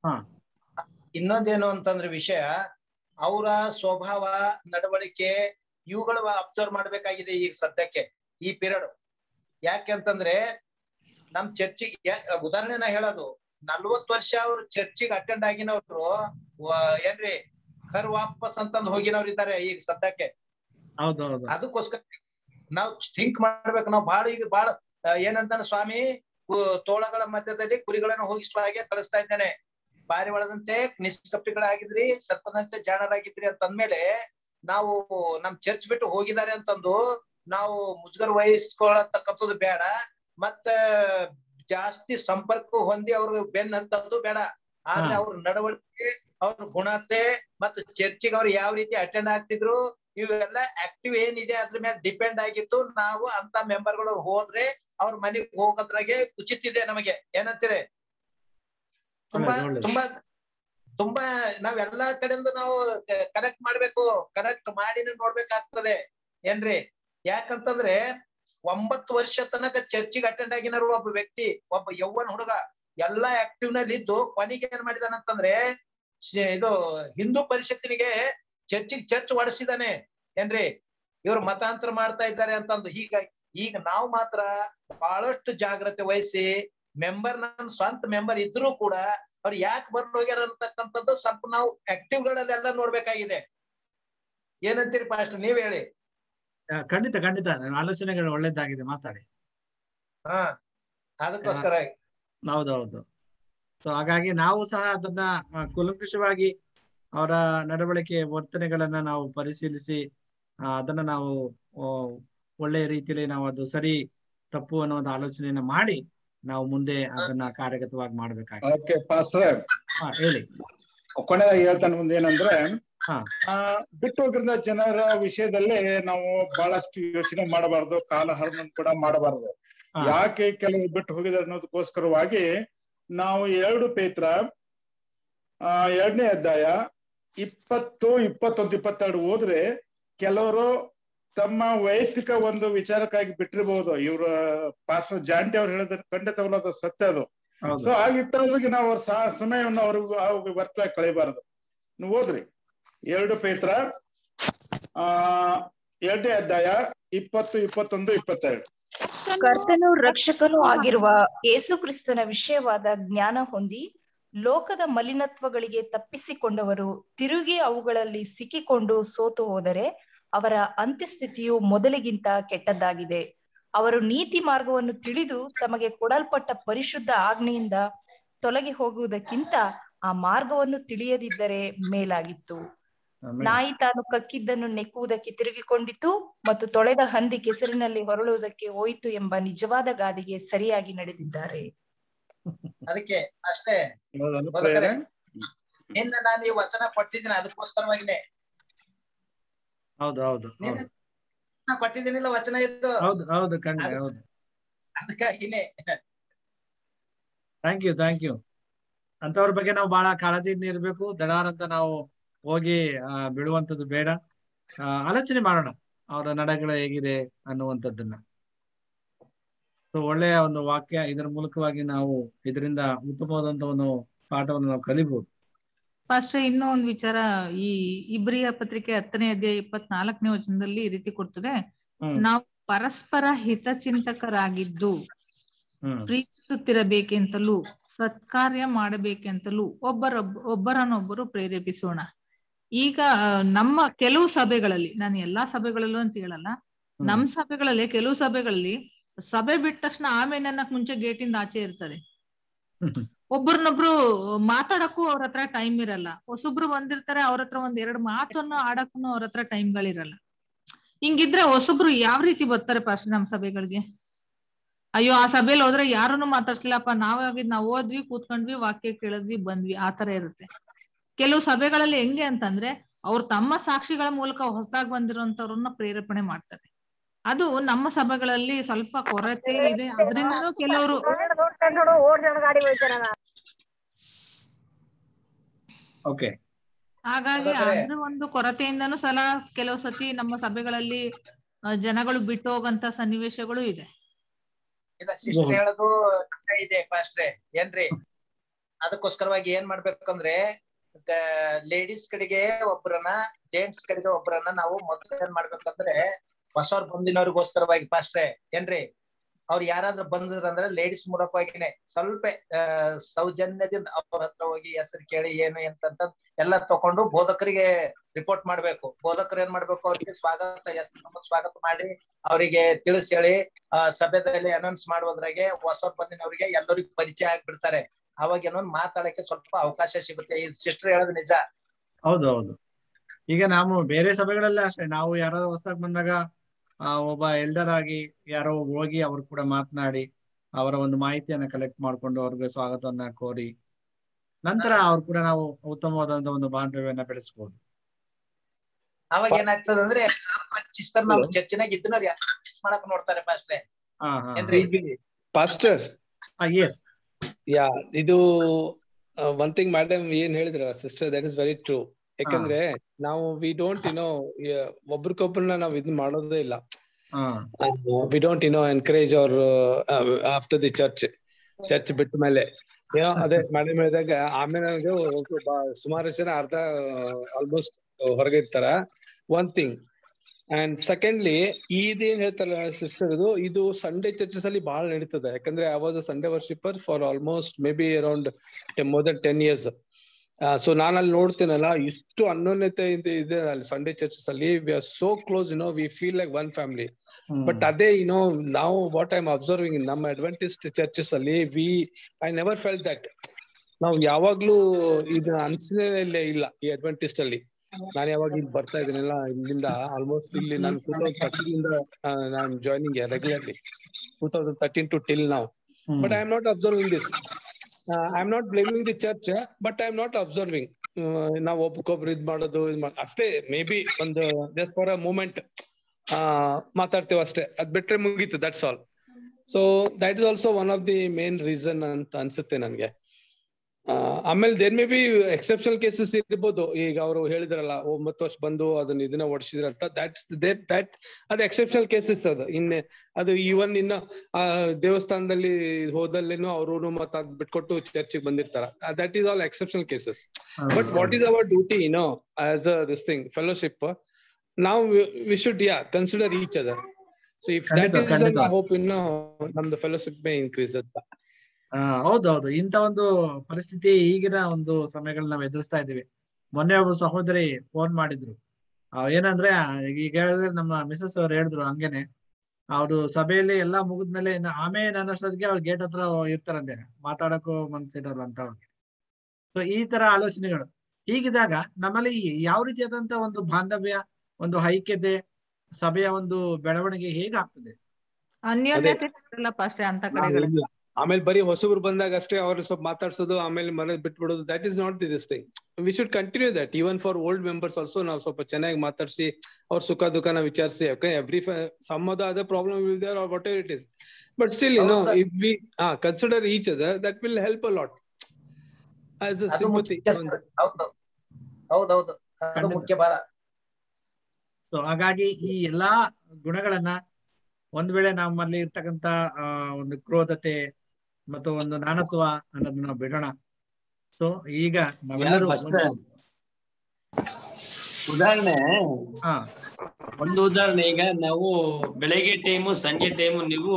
ಇನ್ನೊಂದೇನು ಅಂತಂದ್ರೆ ವಿಷಯ, ಅವರ ಸ್ವಭಾವ, ನಡವಳಿಕೆ ಇವುಗಳು ಅಬ್ಸರ್ವ್ ಮಾಡ್ಬೇಕಾಗಿದೆ ಈಗ ಸದ್ಯಕ್ಕೆ ಈ ಪೀರಿಯಡ್. ಯಾಕೆ ಅಂತಂದ್ರೆ ನಮ್ ಚರ್ಚಿಗೆ ಉದಾಹರಣೆ ನಾ ಹೇಳೋದು, 40 ವರ್ಷ ಅವ್ರು ಚರ್ಚಿಗೆ ಅಟೆಂಡ್ ಆಗಿನವ್ರು ಏನ್ರಿ ಕರ್ ವಾಪಸ್ ಅಂತಂದ್ ಹೋಗಿನವ್ರು ಇದ್ದಾರೆ ಈಗ ಸದ್ಯಕ್ಕೆ. ಅದಕ್ಕೋಸ್ಕರ ನಾವ್ ಥಿಂಕ್ ಮಾಡ್ಬೇಕು. ನಾವು ಬಾಳ ಏನಂತಾನೆ, ಸ್ವಾಮಿ ತೋಳಗಳ ಮಧ್ಯದಲ್ಲಿ ಕುರಿಗಳನ್ನು ಹೋಗಿಸುವ ಹಾಗೆ ಕಳಿಸ್ತಾ ಇದ್ದೇನೆ, ಪಾರಿವಾಳದಂತೆ ನಿಷ್ಕಪಟಿಗಳಾಗಿದ್ರಿ, ಸರ್ಪದಂತೆ ಜಾಣರಾಗಿದ್ರಿ ಅಂತಂದ್ಮೇಲೆ ನಾವು ನಮ್ ಚರ್ಚ್ ಬಿಟ್ಟು ಹೋಗಿದ್ದಾರೆ ಅಂತಂದು ನಾವು ಮುಜುಗರ ವಹಿಸ್ಕೊಳತಕ್ಕಂಥದ್ದು ಬೇಡ. ಮತ್ತ ಜಾಸ್ತಿ ಸಂಪರ್ಕ ಹೊಂದಿ ಅವ್ರ ಬೆನ್ ಅಂತದ್ದು ಬೇಡ. ಆದ್ರೆ ಅವ್ರ ನಡವಳಿಕೆ, ಅವ್ರ ಗುಣತೆ ಮತ್ತು ಚರ್ಚಿಗೆ ಅವ್ರು ಯಾವ ರೀತಿ ಅಟೆಂಡ್ ಆಗ್ತಿದ್ರು, ಇವೆಲ್ಲ ಆಕ್ಟಿವ್ ಏನಿದೆ ಅದ್ರ ಮೇಲೆ ಡಿಪೆಂಡ್ ಆಗಿತ್ತು. ನಾವು ಅಂತ ಮೆಂಬರ್ಗಳು ಹೋದ್ರೆ ಅವ್ರ ಮನೆಗೆ ಹೋಗೋದ್ರಾಗೆ ಉಚಿತ ಇದೆ ನಮಗೆ. ಏನಂತೀರಿ? ತುಂಬಾ ನಾವೆಲ್ಲಾ ಕಡೆಯಿಂದ ನಾವು ಕನೆಕ್ಟ್ ಮಾಡ್ಬೇಕು, ಕನೆಕ್ಟ್ ಮಾಡಿನ ನೋಡ್ಬೇಕಾಗ್ತದೆ ಏನ್ರಿ? ಯಾಕಂತಂದ್ರೆ 9 ವರ್ಷ ತನಕ ಚರ್ಚಿಗೆ ಅಟೆಂಡ್ ಆಗಿನಾರು ಒಬ್ಬ ವ್ಯಕ್ತಿ, ಒಬ್ಬ ಯೌವನ ಹುಡುಗ ಎಲ್ಲಾ ಆಕ್ಟಿವ್ ನಲ್ಲಿ ಇದ್ದು ಕೊನೆಗೆ ಏನ್ ಮಾಡಿದಾನಂತಂದ್ರೆ ಇದು ಹಿಂದೂ ಪರಿಷತ್ತಿನಿಗೆ ಚರ್ಚ್ ಒಡಿಸಿದಾನೆ ಏನ್ರಿ? ಇವ್ರು ಮತಾಂತರ ಮಾಡ್ತಾ ಇದ್ದಾರೆ ಅಂತಂದು. ಈಗ ನಾವು ಮಾತ್ರ ಬಹಳಷ್ಟು ಜಾಗ್ರತೆ ವಹಿಸಿ, ನಮ್ಮ ಸ್ವಂತ ಮೆಂಬರ್ ಇದ್ರೂ ಕೂಡ ಅವ್ರು ಯಾಕೆ ಬರ್ಲು ಹೋಗ್ಯಾರ ಅಂತಕ್ಕಂಥದ್ದು ಸ್ವಲ್ಪ ನಾವು ಆಕ್ಟಿವ್ ಗಳಲ್ಲೆಲ್ಲ ನೋಡ್ಬೇಕಾಗಿದೆ. ಏನಂತೀರಿ ಪಾಸ್ಟರ್, ನೀವ್ ಹೇಳಿ. ಖಂಡಿತ ಆಲೋಚನೆಗಳು ಒಳ್ಳೇದಾಗಿದೆ, ಮಾತಾಡಿ. ಅದಕ್ಕೋಸ್ಕರ ಹೌದೌದು. ಸೊ ಹಾಗಾಗಿ ನಾವು ಸಹ ಅದನ್ನ ಕೂಲಂಕಷವಾಗಿ ಅವರ ನಡವಳಿಕೆ, ವರ್ತನೆಗಳನ್ನ ನಾವು ಪರಿಶೀಲಿಸಿ ಅದನ್ನ ನಾವು ಒಳ್ಳೆಯ ರೀತಿಯಲ್ಲಿ ನಾವು ಅದು ಸರಿ ತಪ್ಪು ಅನ್ನೋ ಒಂದು ಆಲೋಚನೆಯನ್ನ ಮಾಡಿ ನಾವು ಮುಂದೆ ಅದನ್ನ ಕಾರ್ಯಗತವಾಗಿ ಮಾಡ್ಬೇಕಾಗಿದೆ. ಹೇಳಿ. ಕೊನೆಯಾಗಿ ಹೇಳ್ತಾನೆ ಮುಂದೇನಂದ್ರೆ, ಬಿಟ್ಟು ಹೋಗಿರೋ ಜನರ ವಿಷಯದಲ್ಲಿ ನಾವು ಬಹಳಷ್ಟು ಯೋಚನೆ ಮಾಡಬಾರ್ದು, ಕಾಲಹರಣ ಕೂಡ ಮಾಡಬಾರ್ದು. ಯಾಕೆ ಕೆಲವರು ಬಿಟ್ಟು ಹೋಗಿದ್ದಾರೆ ಅನ್ನೋದಕ್ಕೋಸ್ಕರವಾಗಿ ನಾವು 2 ಪೇತ್ರ 2ನೇ ಅಧ್ಯಾಯ 20, 21, 22 ಹೋದ್ರೆ ಕೆಲವರು ತಮ್ಮ ವೈಯಕ್ತಿಕ ಒಂದು ವಿಚಾರಕ್ಕಾಗಿ ಬಿಟ್ಟಿರ್ಬಹುದು. ಇವ್ರ ಪಾಸ್ಟರ್ ಜಾಂಟಿ ಅವ್ರು ಹೇಳಿದ್ರೆ ಖಂಡಿತವಲ್ಲ ಅದು ಸತ್ಯ ಅದು. ಸೊ ಆಗಿತ್ತವ್ರಿಗೆ ನಾವು ಅವ್ರ ಸಮಯವನ್ನು ಅವ್ರಿಗೆ ವ್ಯರ್ಥವಾಗಿ ಕಳಿಬಾರದು. ನೀವು ಓದ್ರಿ 2 ಪೇತ್ರ 2ನೇ ಅಧ್ಯಾಯ 20, 21, 22. ಕರ್ತನು ರಕ್ಷಕನೂ ಆಗಿರುವ ಯೇಸು ಕ್ರಿಸ್ತನ ವಿಷಯವಾದ ಜ್ಞಾನ ಹೊಂದಿ ಲೋಕದ ಮಲಿನತ್ವಗಳಿಗೆ ತಪ್ಪಿಸಿಕೊಂಡವರು ತಿರುಗಿ ಅವುಗಳಲ್ಲಿ ಸಿಕ್ಕಿಕೊಂಡು ಸೋತು ಹೋದರೆ ಅವರ ಅಂತ್ಯಸ್ಥಿತಿಯು ಮೊದಲಿಗಿಂತ ಕೆಟ್ಟದ್ದಾಗಿದೆ. ಅವರು ನೀತಿ ಮಾರ್ಗವನ್ನು ತಿಳಿದು ತಮಗೆ ಕೊಡಲ್ಪಟ್ಟ ಪರಿಶುದ್ಧ ಆಜ್ಞೆಯಿಂದ ತೊಲಗಿ ಹೋಗುವುದಕ್ಕಿಂತ ಆ ಮಾರ್ಗವನ್ನು ತಿಳಿಯದಿದ್ದರೆ ಮೇಲಾಗಿತ್ತು. ನಾಯಿ ತಾನು ಕಕ್ಕಿದ್ದನ್ನು ನೆಕ್ಕುವುದಕ್ಕೆ ತಿರುಗಿಕೊಂಡಿತು ಮತ್ತು ತೊಳೆದ ಹಂದಿ ಕೆಸರಿನಲ್ಲಿ ಹೊರಳುವುದಕ್ಕೆ ಹೋಯಿತು ಎಂಬ ನಿಜವಾದ ಗಾದೆಗೆ ಸರಿಯಾಗಿ ನಡೆದಿದ್ದಾರೆ. ಅದಕ್ಕೆ ಅಷ್ಟೇ ನಿನ್ನ ನಾನು ಈ ವಚನ ಕೊಟ್ಟಿದ್ದೀನಿ, ಅದಕ್ಕೋಸ್ಕರವಾಗಿನೇ. ಹೌದು ಹೌದು ಕೊಟ್ಟಿದ್ದೀನಿಲ್ಲ ವಚನ ಇದ್ದು. ಹೌದು ಹೌದು ಖಂಡಿತ ಹೌದು. ಅದಕ್ಕಾಗಿನೇ ಥ್ಯಾಂಕ್ ಯು. ಅಂತವ್ರ ಬಗ್ಗೆ ನಾವು ಬಹಳ ಕಾಳಜಿಯಿಂದ ಇರ್ಬೇಕು. ದಡಾರಂತ ನಾವು ಹೋಗಿ ಬಿಡುವಂತದ್ದು ಬೇಡ. ಆಲೋಚನೆ ಮಾಡೋಣ ಅವರ ನಡೆಗಳು ಹೇಗಿದೆ ಅನ್ನುವಂಥದ್ದನ್ನ. ಸೊ ಒಳ್ಳೆಯ ಒಂದು ವಾಕ್ಯ, ಇದರ ಮೂಲಕವಾಗಿ ನಾವು ಇದರಿಂದ ಉತ್ತಮವಾದಂತ ಒಂದು ಪಾಠವನ್ನು ನಾವು ಕಲಿಬಹುದು. ಫಸ್ಟ್ ಇನ್ನೂ ಒಂದು ವಿಚಾರ, ಈ ಇಬ್ರಿಯ ಪತ್ರಿಕೆ 10ನೇ ಅಧ್ಯಾಯ 24ನೇ ವಚನದಲ್ಲಿ ಈ ರೀತಿ ಕೊಡ್ತದೆ, ನಾವು ಪರಸ್ಪರ ಹಿತಚಿಂತಕರಾಗಿದ್ದು ಪ್ರೀತಿಸುತ್ತಿರಬೇಕೆಂತಲೂ ಸತ್ಕಾರ್ಯ ಮಾಡಬೇಕೆಂತಲೂ ಒಬ್ಬರನ್ನೊಬ್ಬರು ಪ್ರೇರೇಪಿಸೋಣ. ಈಗ ನಮ್ಮ ಕೆಲವು ಸಭೆಗಳಲ್ಲಿ, ನಾನು ಎಲ್ಲಾ ಸಭೆಗಳಲ್ಲೂ ಅಂತ ಹೇಳಲ್ಲ, ನಮ್ ಸಭೆಗಳಲ್ಲಿ ಕೆಲವು ಸಭೆಗಳಲ್ಲಿ ಸಭೆ ಬಿಟ್ಟ ತಕ್ಷಣ ಆಮೇಲೆ ಅನ್ನಕ್ ಮುಂಚೆ ಗೇಟಿಂದ ಆಚೆ ಇರ್ತದೆ. ಒಬ್ಬರನ್ನೊಬ್ರು ಮಾತಾಡಕ್ಕೂ ಅವ್ರ ಹತ್ರ ಟೈಮ್ ಇರಲ್ಲ. ಹೊಸೊಬ್ರು ಬಂದಿರ್ತಾರೆ, ಅವ್ರ ಹತ್ರ 1-2 ಮಾತನ್ನು ಆಡಕ್ಕೂ ಅವ್ರ ಹತ್ರ ಟೈಮ್ಗಳಿರಲ್ಲ. ಹಿಂಗಿದ್ರೆ ಹೊಸೊಬ್ರು ಯಾವ ರೀತಿ ಬರ್ತಾರೆ ಫಸ್ಟ್ ನಮ್ ಸಭೆಗಳಿಗೆ? ಅಯ್ಯೋ ಆ ಸಭೆಯಲ್ಲಿ ಹೋದ್ರೆ ಯಾರನ್ನು ಮಾತಾಡ್ಸ್ಲಿಲ್ಲಪ್ಪ, ನಾವು ಹೋದ್ವಿ, ಕೂತ್ಕೊಂಡ್ವಿ, ವಾಕ್ಯ ಕೇಳಿದ್ವಿ, ಬಂದ್ವಿ, ಆತರ ಇರುತ್ತೆ. ಕೆಲವು ಸಭೆಗಳಲ್ಲಿ ಹೆಂಗೆ ಅಂತಂದ್ರೆ ಅವ್ರು ತಮ್ಮ ಸಾಕ್ಷಿಗಳ ಮೂಲಕ ಹೊಸದಾಗಿ ಬಂದಿರೋಂಥವ್ರನ್ನ ಪ್ರೇರೇಪಣೆ ಮಾಡ್ತಾರೆ. ಅದು ನಮ್ಮ ಸಭೆಗಳಲ್ಲಿ ಸ್ವಲ್ಪ ಕೊರತೆ ಇದೆ. ಅದರಿಂದನೂ ಕೆಲವರು ಹಾಗಾಗಿ ಅದ್ರ ಒಂದು ಕೊರತೆಯಿಂದನೂ ಸಲ ಕೆಲವು ಸತಿ ನಮ್ಮ ಸಭೆಗಳಲ್ಲಿ ಜನಗಳು ಬಿಟ್ಟು ಹೋಗಂತ ಸನ್ನಿವೇಶಗಳು ಇದೆ. ಹೇಳೋದು ಇದೆ ಪಾಸ್ಟ್ರೆ ಏನ್ರಿ. ಅದಕ್ಕೋಸ್ಕರವಾಗಿ ಏನ್ ಮಾಡ್ಬೇಕಂದ್ರೆ ಲೇಡೀಸ್ ಕಡೆಗೆ ಒಬ್ಬರನ್ನ, ಜೆಂಟ್ಸ್ ಕಡೆಗೆ ಒಬ್ಬರನ್ನ ನಾವು ಮೊದಲು ಏನ್ ಮಾಡ್ಬೇಕಂದ್ರೆ ಹೊಸವ್ರು ಬಂದಿನವ್ರಿಗೋಸ್ಕರವಾಗಿ ಪಾಸ್ಟ್ರೆ ಏನ್ರಿ, ಅವ್ರು ಯಾರಾದ್ರೂ ಬಂದ್ರಂದ್ರೆ ಲೇಡೀಸ್ ಮೂಲಕವಾಗಿನೇ ಸ್ವಲ್ಪ ಸೌಜನ್ಯದಿಂದ ಅವ್ರ ಹತ್ರ ಹೋಗಿ ಹೆಸರು ಕೇಳಿ ಏನು ಎಂತಂತ ಎಲ್ಲ ತಕೊಂಡು ಬೋಧಕರಿಗೆ ರಿಪೋರ್ಟ್ ಮಾಡ್ಬೇಕು. ಬೋಧಕರು ಏನ್ ಮಾಡ್ಬೇಕು, ಅವ್ರಿಗೆ ಸ್ವಾಗತ ಮಾಡಿ ಅವರಿಗೆ ತಿಳಿಸಿ ಹೇಳಿ ಸಭೆದಲ್ಲಿ ಅನೌನ್ಸ್ ಮಾಡುವುದ್ರಾಗೆ ಹೊಸವ್ರು ಬಂದಿನವ್ರಿಗೆ ಎಲ್ಲರಿಗೂ ಪರಿಚಯ ಆಗ್ಬಿಡ್ತಾರೆ. ಅವಾಗ ಏನೊಂದು ಮಾತಾಡಕ್ಕೆ ಸ್ವಲ್ಪ ಅವಕಾಶ ಸಿಗುತ್ತೆ. ಈ ಸಿಸ್ಟರ್ ಹೇಳೋದು ನಿಜ. ಹೌದು ಹೌದು. ಈಗ ನಾವು ಬೇರೆ ಸಭೆಗಳಲ್ಲೇ ಅಷ್ಟೇ, ನಾವು ಯಾರಾದ್ರೂ ಹೊಸದಾಗಿ ಬಂದಾಗ ಒಬ್ಬ ಎಲ್ಡರ್ ಆಗಿ ಯಾರೋ ಹೋಗಿ ಅವ್ರು ಕೂಡ ಮಾತನಾಡಿ ಅವರ ಒಂದು ಮಾಹಿತಿಯನ್ನ ಕಲೆಕ್ಟ್ ಮಾಡ್ಕೊಂಡು ಅವ್ರಿಗೆ ಸ್ವಾಗತವನ್ನ ಕೋರಿ ನಂತರ ಅವ್ರು ಕೂಡ ನಾವು ಉತ್ತಮವಾದಂತ ಒಂದು ಬಾಂಧವ್ಯವನ್ನ ಬೆಳೆಸಬಹುದು. ಅವಾಗ ಏನಾಗ್ತದೆ ಅಂದ್ರೆ ನಾವು ಚರ್ಚಿನಾಗ ಇದ್ದನವ್ರು ಮಿಸ್ ಮಾಡಕ್ ನೋಡ್ತಾರೆ ಪಾಸ್ಟ್ರೆ. ಪಾಸ್ಟರ್ ಎಸ್ ಯಾ, ಇದು ಒನ್ ಥಿಂಗ್ ಮೇಡಮ್ ಏನ್ ಹೇಳಿದ್ರ sister, that is very true. ಯಾಕಂದ್ರೆ ನಾವು ವಿ ಡೋಂಟ್ ಒಬ್ರಿಗೊಬ್ರನ್ನ ನಾವ್ ಇದನ್ ಮಾಡೋದೇ ಇಲ್ಲ. ವಿ ಡೋಂಟ್ ಎನ್ಕರೇಜ್ ಅವ್ರ ಆಫ್ಟರ್ ದಿ ಚರ್ಚ್ ಬಿಟ್ಟ ಮೇಲೆ ಅದೇ ಮೇಡಮ್ ಹೇಳಿದಾಗ ಆಮೇಲೆ ನನಗೆ ಸುಮಾರು ಜನ ಅರ್ಧ ಆಲ್ಮೋಸ್ಟ್ ಹೊರಗೆ ಇರ್ತಾರ. One thing. ಅಂಡ್ ಸೆಕೆಂಡ್ಲಿ ಇದೇನ್ ಹೇಳ್ತಾರಲ್ಲ ಸಿಸ್ಟರ್, ಇದು ಸಂಡೇ ಚರ್ಚಸ್ ಅಲ್ಲಿ ಬಹಳ ನಡೀತದೆ. ಯಾಕಂದ್ರೆ I was a Sunday worshipper for almost may be around more than 10 years. So ನಾನು ಅಲ್ಲಿ ನೋಡ್ತೀನಲ್ಲ, ಇಷ್ಟು ಅನ್ಯೋನ್ಯತೆ ಇದೆ ಅಲ್ಲಿ ಸಂಡೇ ಚರ್ಚಸ್ ಅಲ್ಲಿ. We are so close, we feel like one family. But ಅದೇ ನಾವು ವಾಟ್ ಐ ಆಮ್ ಅಬ್ಸರ್ವಿಂಗ್ ನಮ್ಮ ಅಡ್ವೆಂಟಿಸ್ಟ್ ಚರ್ಚಸ್ ಅಲ್ಲಿ ಐ ನೆವರ್ ಫೆಲ್ಟ್ ದಟ್. ನಾವು ಯಾವಾಗ್ಲೂ ಇದನ್ನ ಅನ್ಸಲೇ ಇಲ್ಲ ಈ ಅಡ್ವೆಂಟಿಸ್ಟ್ ಅಲ್ಲಿ. ನಾನು ಯಾವಾಗ ಇಲ್ಲಿ ಬರ್ತಾ ಇದ್ದೀನಲ್ಲ, ಇಲ್ಲಿಂದ ಆಲ್ಮೋಸ್ಟ್ ಇಲ್ಲಿ ನಾನು 2013 ನಾನು joining regularly 2013 to till now. But I am not observing this. I am not blaming the church, but I am not observing. ನಾವು ಒಬ್ಬೊಬ್ರು ಇದ್ ಮಾಡೋದು ಅಷ್ಟೇ. ಮೇ ಬಿ ಒಂದು ಜಸ್ಟ್ ಫಾರ್ ಅ ಮೂಮೆಂಟ್ ಮಾತಾಡ್ತೇವೆ ಅಷ್ಟೇ, ಅದ್ ಬಿಟ್ರೆ ಮುಗೀತು, that's all. So that is also one of the main reason ಅಂತ ಅನ್ಸುತ್ತೆ ನನ್ಗೆ. ಆಮೇಲೆ there may be exceptional cases ಇರ್ಬೋದು. ಈಗ ಅವರು ಹೇಳಿದ್ರಲ್ಲ 9 ವರ್ಷ ಬಂದು ಅದನ್ನ ಇದನ್ನ ಓಡಿಸಿದ್ರಂತ, ದಟ್ ಅದು ಎಕ್ಸೆಪ್ಷನಲ್ ಕೇಸಸ್. ಅದು ಈವನ್ ಇನ್ನು ದೇವಸ್ಥಾನದಲ್ಲಿ ಹೋದಲ್ಲೇನು ಅವರು ಮತ್ತೆ ಅದ್ ಬಿಟ್ಕೊಟ್ಟು ಚರ್ಚಿಗೆ ಬಂದಿರ್ತಾರ. That is all exceptional cases. But what is hour duty as this thing fellowship, ನಾವು we should consider each other. So if that is, I hope ನಮ್ದು ಫೆಲೋಶಿಪ್ ಮೇ ಇನ್ಕ್ರೀಸ್ ಅಂತ. ಹೌದೌದು, ಇಂತ ಒಂದು ಪರಿಸ್ಥಿತಿ ಈಗಿನ ಒಂದು ಸಮಯಗಳು ನಾವು ಎದುರಿಸ್ತಾ ಇದ್ದೀವಿ. ಮೊನ್ನೆ ಒಬ್ಬ ಸಹೋದರಿ ಫೋನ್ ಮಾಡಿದ್ರು. ಏನಂದ್ರೆ ಈಗ ಹೇಳಿದ್ರೆ ನಮ್ಮ ಮಿಸಸ್ ಅವ್ರು ಹೇಳಿದ್ರು ಹಂಗೇನೆ, ಅವ್ರು ಸಭೆಯಲ್ಲಿ ಎಲ್ಲಾ ಮುಗಿದ್ಮೇಲೆ ಆಮೇಲೆ ಅನ್ನೋಷ್ಟೊತ್ತಿಗೆ ಅವ್ರ ಗೇಟ್ ಹತ್ರ ಇರ್ತಾರಂತೆ, ಮಾತಾಡಕ್ಕೂ ಮನ್ಸಿಡಲ್ಲ ಅಂತ ಅವ್ರಿಗೆ. ಸೊ ಈ ತರ ಆಲೋಚನೆಗಳು ಹೀಗಿದಾಗ ನಮ್ಮಲ್ಲಿ ಯಾವ ರೀತಿಯಾದಂತ ಒಂದು ಬಾಂಧವ್ಯ, ಒಂದು ಐಕ್ಯತೆ, ಸಭೆಯ ಒಂದು ಬೆಳವಣಿಗೆ ಹೇಗಾಗ್ತದೆ? ಅನ್ಯೋನ್ಯತೆ ಅಂತ ಕಡೆಗಳು. ಆಮೇಲೆ ಬರೀ ಹೊಸಬ್ರು ಬಂದಾಗ ಅಷ್ಟೇ ಅವ್ರು ಸ್ವಲ್ಪ ಮಾತಾಡ್ಸೋದು, ಆಮೇಲೆ ಮನೇಲಿ ಬಿಟ್ಬಿಡೋದು, that is not this thing. We should continue that even for old members also. ನಾವು ಸ್ವಲ್ಪ ಚೆನ್ನಾಗಿ ಮಾತಾಡಿಸಿ ಅವ್ರ ಸುಖ ದುಃಖನ ವಿಚಾರಿಸಿ, every some of the other problem will there are whatever it is, but still if we consider each other, that will help a lot as a sympathy. ಹೌದೌದು, ಅದು ಮುಖ್ಯ ಬಹಳ. ಸೊ ಹಾಗಾಗಿ ಈ ಎಲ್ಲಾ ಗುಣಗಳನ್ನ ಒಂದ್ ವೇಳೆ ನಮ್ಮಲ್ಲಿ ಇರ್ತಕ್ಕಂತ ಒಂದು ಕ್ರೋಧತೆ ಮತ್ತು ಒಂದು ನಾನತ್ವ ಅನ್ನೋದನ್ನ ನಾವು ಬಿಡೋಣ. ಸೊ ಈಗ ನಾವೆಲ್ಲರೂ ಒಂದು ಉದಾಹರಣೆ, ಈಗ ನಾವು ಬೆಳಗ್ಗೆ ಟೈಮು ಸಂಜೆ ಟೈಮು ನೀವು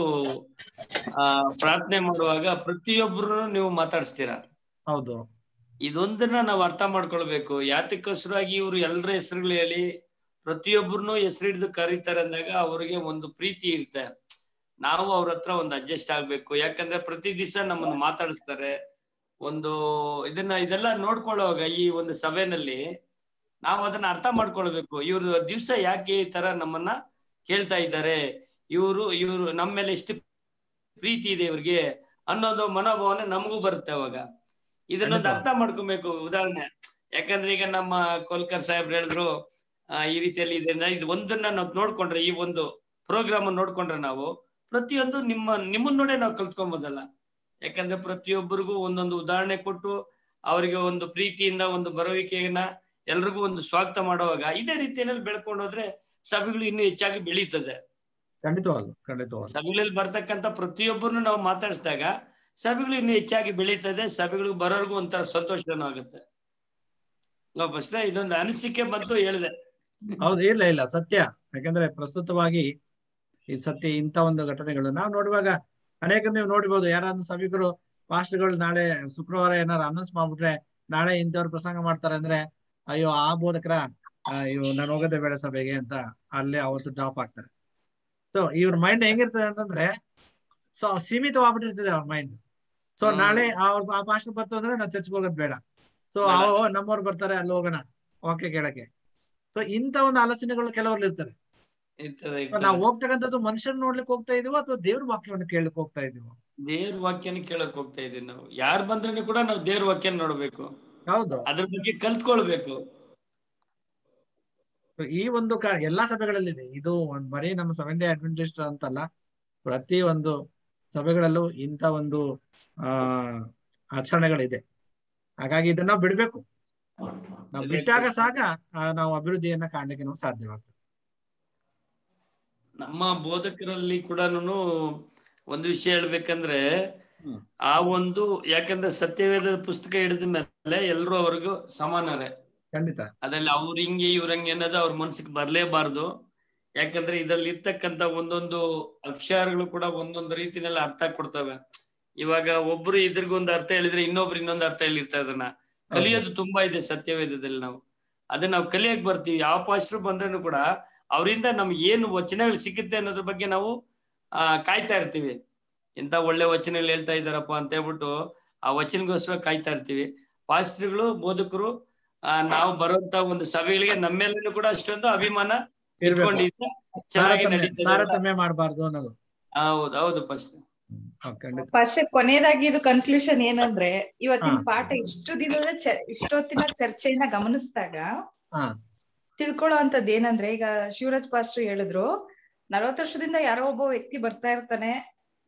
ಪ್ರಾರ್ಥನೆ ಮಾಡುವಾಗ ಪ್ರತಿಯೊಬ್ಬರು ನೀವು ಮಾತಾಡಿಸ್ತೀರಾ. ಹೌದು, ಇದೊಂದನ್ನ ನಾವು ಅರ್ಥ ಮಾಡ್ಕೊಳ್ಬೇಕು. ಯಾತಕ್ಕೋಸ್ಕರವಾಗಿ ಇವ್ರು ಎಲ್ಲರ ಹೆಸರುಗಳು ಹೇಳಿ ಪ್ರತಿಯೊಬ್ಬರನ್ನು ಹೆಸರು ಹಿಡಿದು ಕರೀತಾರೆ ಅಂದಾಗ ಅವ್ರಿಗೆ ಒಂದು ಪ್ರೀತಿ ಇರುತ್ತೆ. ನಾವು ಅವ್ರ ಹತ್ರ ಒಂದು ಅಡ್ಜಸ್ಟ್ ಆಗ್ಬೇಕು. ಯಾಕಂದ್ರೆ ಪ್ರತಿ ದಿವಸ ನಮ್ಮನ್ನು ಮಾತಾಡಿಸ್ತಾರೆ. ಒಂದು ಇದೆಲ್ಲ ನೋಡ್ಕೊಳ್ಳುವಾಗ ಈ ಒಂದು ಸಭೆನಲ್ಲಿ ನಾವು ಅದನ್ನ ಅರ್ಥ ಮಾಡ್ಕೊಳ್ಬೇಕು. ಇವ್ರು ದಿವ್ಸ ಯಾಕೆ ಈ ತರ ನಮ್ಮನ್ನ ಕೇಳ್ತಾ ಇದ್ದಾರೆ, ಇವರು ನಮ್ಮ ಮೇಲೆ ಎಷ್ಟು ಪ್ರೀತಿ ಇದೆ ಇವ್ರಿಗೆ ಅನ್ನೋದು ಮನೋಭಾವನೆ ನಮಗೂ ಬರುತ್ತೆ. ಅವಾಗ ಇದನ್ನೊಂದು ಅರ್ಥ ಮಾಡ್ಕೊಬೇಕು. ಉದಾಹರಣೆ, ಯಾಕಂದ್ರೆ ಈಗ ನಮ್ಮ ಕೋಲ್ಕರ್ ಸಾಹೇಬ್ರು ಹೇಳಿದ್ರು ಈ ರೀತಿಯಲ್ಲಿ ಇದನ್ನ ಇದು ಒಂದನ್ನ ನಾವು ನೋಡ್ಕೊಂಡ್ರೆ, ಈ ಒಂದು ಪ್ರೋಗ್ರಾಮ್ ನೋಡ್ಕೊಂಡ್ರೆ ನಾವು ಪ್ರತಿಯೊಂದು ನಿಮ್ಮನ್ನ ನೋಡೇ ನಾವು ಕಲ್ತ್ಕೊಂಬೋದಲ್ಲ. ಯಾಕಂದ್ರೆ ಪ್ರತಿಯೊಬ್ಬರಿಗೂ ಒಂದೊಂದು ಉದಾಹರಣೆ ಕೊಟ್ಟು ಅವರಿಗೆ ಒಂದು ಪ್ರೀತಿಯಿಂದ ಒಂದು ಬರುವಿಕೆಯನ್ನ ಎಲ್ರಿಗೂ ಒಂದು ಸ್ವಾಗತ ಮಾಡುವಾಗ ಇದೇ ರೀತಿಯಲ್ಲಿ ಬೆಳ್ಕೊಂಡು ಹೋದ್ರೆ ಸಭೆಗಳು ಇನ್ನೂ ಹೆಚ್ಚಾಗಿ ಬೆಳೀತದೆ. ಸಭೆಗಳಲ್ಲಿ ಬರ್ತಕ್ಕಂಥ ಪ್ರತಿಯೊಬ್ಬರನ್ನು ನಾವು ಮಾತಾಡಿಸಿದಾಗ ಸಭೆಗಳು ಇನ್ನೂ ಹೆಚ್ಚಾಗಿ ಬೆಳೀತದೆ. ಸಭೆಗಳಿಗೆ ಬರೋರ್ಗು ಒಂಥರ ಸಂತೋಷನೂ ಆಗುತ್ತೆ. ಫಸ್ಟ್ ಇದೊಂದು ಅನಿಸಿಕೆ ಬಂತು, ಹೇಳಿದೆ. ಹೌದು, ಇಲ್ಲ ಸತ್ಯ. ಯಾಕಂದ್ರೆ ಪ್ರಸ್ತುತವಾಗಿ ಈ ಸತ್ಯ ಇಂಥ ಒಂದು ಘಟನೆಗಳು ನಾವು ನೋಡುವಾಗ ಅನೇಕ ನೀವು ನೋಡ್ಬೋದು. ಯಾರಾದ್ರೂ ಸಭಿಕರು ಪಾಸ್ಟ್ಗಳು ನಾಳೆ ಶುಕ್ರವಾರ ಏನಾರು ಅನೌನ್ಸ್ ಮಾಡ್ಬಿಟ್ರೆ ನಾಳೆ ಇಂಥವ್ರು ಪ್ರಸಂಗ ಮಾಡ್ತಾರೆ ಅಂದ್ರೆ, ಅಯ್ಯೋ ಆ ಬೋಧಕರ ಅಯ್ಯೋ ನಾನು ಹೋಗೋದೇ ಬೇಡ ಸಭೆಗೆ ಅಂತ ಅಲ್ಲೇ ಅವತ್ತು ಡ್ರಾಪ್ ಆಗ್ತಾರೆ. ಸೊ ಇವ್ರ ಮೈಂಡ್ ಹೆಂಗಿರ್ತದೆ ಅಂತಂದ್ರೆ ಸೀಮಿತವಾಗ್ಬಿಟ್ಟಿರ್ತದೆ ಅವ್ರ ಮೈಂಡ್. ಸೊ ನಾಳೆ ಆ ಪಾಸ್ಟರ್ ಬರ್ತು ಅಂದ್ರೆ ನಾವು ಚರ್ಚ್ಗೆ ಹೋಗೋದ್ ಬೇಡ. ಸೊ ನಮ್ಮವ್ರು ಬರ್ತಾರೆ ಅಲ್ಲಿ ಹೋಗೋಣ ವಾಕ್ಯ ಕೇಳಕ್ಕೆ. ಸೊ ಇಂಥ ಒಂದು ಆಲೋಚನೆಗಳು ಕೆಲವರಲ್ಲಿ ಇರ್ತದೆ. ನಾವು ಹೋಗ್ತಕ್ಕಂಥದ್ದು ಮನುಷ್ಯರ್ ನೋಡ್ಲಿಕ್ಕೆ ಹೋಗ್ತಾ ಇದೀವೋ ಅಥವಾ ದೇವ್ರ ವಾಕ್ಯವನ್ನು ಕೇಳಲಿಕ್ಕೆ ಹೋಗ್ತಾ ಇದೀವೋ? ದೇವ್ರ ವಾಕ್ಯನ ಕೇಳಕ್ ಹೋಗ್ತಾ ಇದೀವಿ ನಾವು. ಯಾರು ಬಂದ್ರೂ ಕೂಡ ನಾವು ದೇವ್ರ ವಾಕ್ಯನ ನೋಡ್ಬೇಕು. ಹೌದು, ಅದ್ರ ಬಗ್ಗೆ ಕಲ್ತ್ಕೊಳ್ಬೇಕು. ಈ ಒಂದು ಎಲ್ಲಾ ಸಭೆಗಳಲ್ಲಿದೆ ಇದು. ಬರೀ ನಮ್ಮ ಸೆವೆಂತ್ ಡೇ ಅಡ್ವೆಂಟಿಸ್ಟ್ ಅಂತಲ್ಲ, ಪ್ರತಿ ಒಂದು ಸಭೆಗಳಲ್ಲೂ ಇಂಥ ಒಂದು ಆಚರಣೆಗಳಿದೆ. ಹಾಗಾಗಿ ಇದನ್ನ ಬಿಡ್ಬೇಕು. ನಾವು ಬಿಟ್ಟಾಗ ಸಾಕ ನಾವು ಅಭಿವೃದ್ಧಿಯನ್ನ ಕಾಣ್ಲಿಕ್ಕೆ ನಾವು ಸಾಧ್ಯವಾಗ್ತದೆ. ನಮ್ಮ ಬೋಧಕರಲ್ಲಿ ಕೂಡ ಒಂದು ವಿಷಯ ಹೇಳ್ಬೇಕಂದ್ರೆ, ಆ ಒಂದು ಯಾಕಂದ್ರೆ ಸತ್ಯವೇದ ಪುಸ್ತಕ ಹಿಡಿದ ಮೇಲೆ ಎಲ್ರು ಅವ್ರಿಗೂ ಸಮಾನರೇ. ಖಂಡಿತ. ಅದ್ರಲ್ಲಿ ಅವ್ರ ಹಿಂಗೆ ಇವ್ರಂಗೆ ಅನ್ನೋದು ಅವ್ರ ಮನ್ಸಿಗೆ ಬರ್ಲೇಬಾರ್ದು. ಯಾಕಂದ್ರೆ ಇದ್ರಲ್ಲಿ ಇರ್ತಕ್ಕಂಥ ಒಂದೊಂದು ಅಕ್ಷರಗಳು ಕೂಡ ಒಂದೊಂದು ರೀತಿನಲ್ಲಿ ಅರ್ಥ ಕೊಡ್ತವೆ. ಇವಾಗ ಒಬ್ರು ಇದ್ರಿಗೊಂದು ಅರ್ಥ ಹೇಳಿದ್ರೆ ಇನ್ನೊಬ್ರು ಇನ್ನೊಂದು ಅರ್ಥ ಹೇಳಿರ್ತಾರೆ. ಅದನ್ನ ಕಲಿಯೋದು ತುಂಬಾ ಇದೆ ಸತ್ಯವೇದದಲ್ಲಿ. ಅದನ್ನ ನಾವು ಕಲಿಯಕ್ ಬರ್ತೀವಿ. ಯಾವ ಪಾಸ್ಟರ್ ಬಂದ್ರೂ ಕೂಡ ಅವರಿಂದ ನಮ್ಗೆ ಏನು ವಚನಗಳು ಸಿಗುತ್ತೆ ಅನ್ನೋದ್ರ ಬಗ್ಗೆ ನಾವು ಕಾಯ್ತಾ ಇರ್ತೀವಿ. ಎಂತ ಒಳ್ಳೆ ವಚನಗಳು ಹೇಳ್ತಾ ಇದ್ದಾರಪ್ಪ ಅಂತ ಹೇಳ್ಬಿಟ್ಟು ಆ ವಚನಗೋಸ್ಕರ ಕಾಯ್ತಾ ಇರ್ತೀವಿ. ಪಾಸ್ಟರ್ಗಳು, ಬೋಧಕರು ನಾವು ಬರುವಂತ ಒಂದು ಸಭೆಗಳಿಗೆ ನಮ್ಮೆಲ್ಲರೂ ಕೂಡ ಅಷ್ಟೊಂದು ಅಭಿಮಾನ ಇಟ್ಕೊಂಡಿದ್ರೆ ಚೆನ್ನಾಗಿ ನಡೀತದೆ. ತಾರತಮ್ಯ ಮಾಡಬಾರ್ದು ಅನ್ನೋದು. ಹೌದು ಫಸ್ಟ್. ಕೊನೆಯದಾಗಿ ಇದು ಕನ್ಕ್ಲೂಷನ್ ಏನಂದ್ರೆ, ಇವತ್ತಿನ ಪಾಠ ಇಷ್ಟೊತ್ತಿನ ಚರ್ಚೆಯನ್ನ ಗಮನಿಸಿದಾಗ ತಿಳ್ಕೊಳ್ಳೋ ಅಂತದ್ ಏನಂದ್ರೆ, ಈಗ ಶಿವರಾಜ್ ಪಾಸ್ಟರ್ ಹೇಳಿದ್ರು 40 ವರ್ಷದಿಂದ ಯಾರೋ ಒಬ್ಬ ವ್ಯಕ್ತಿ ಬರ್ತಾ ಇರ್ತಾನೆ,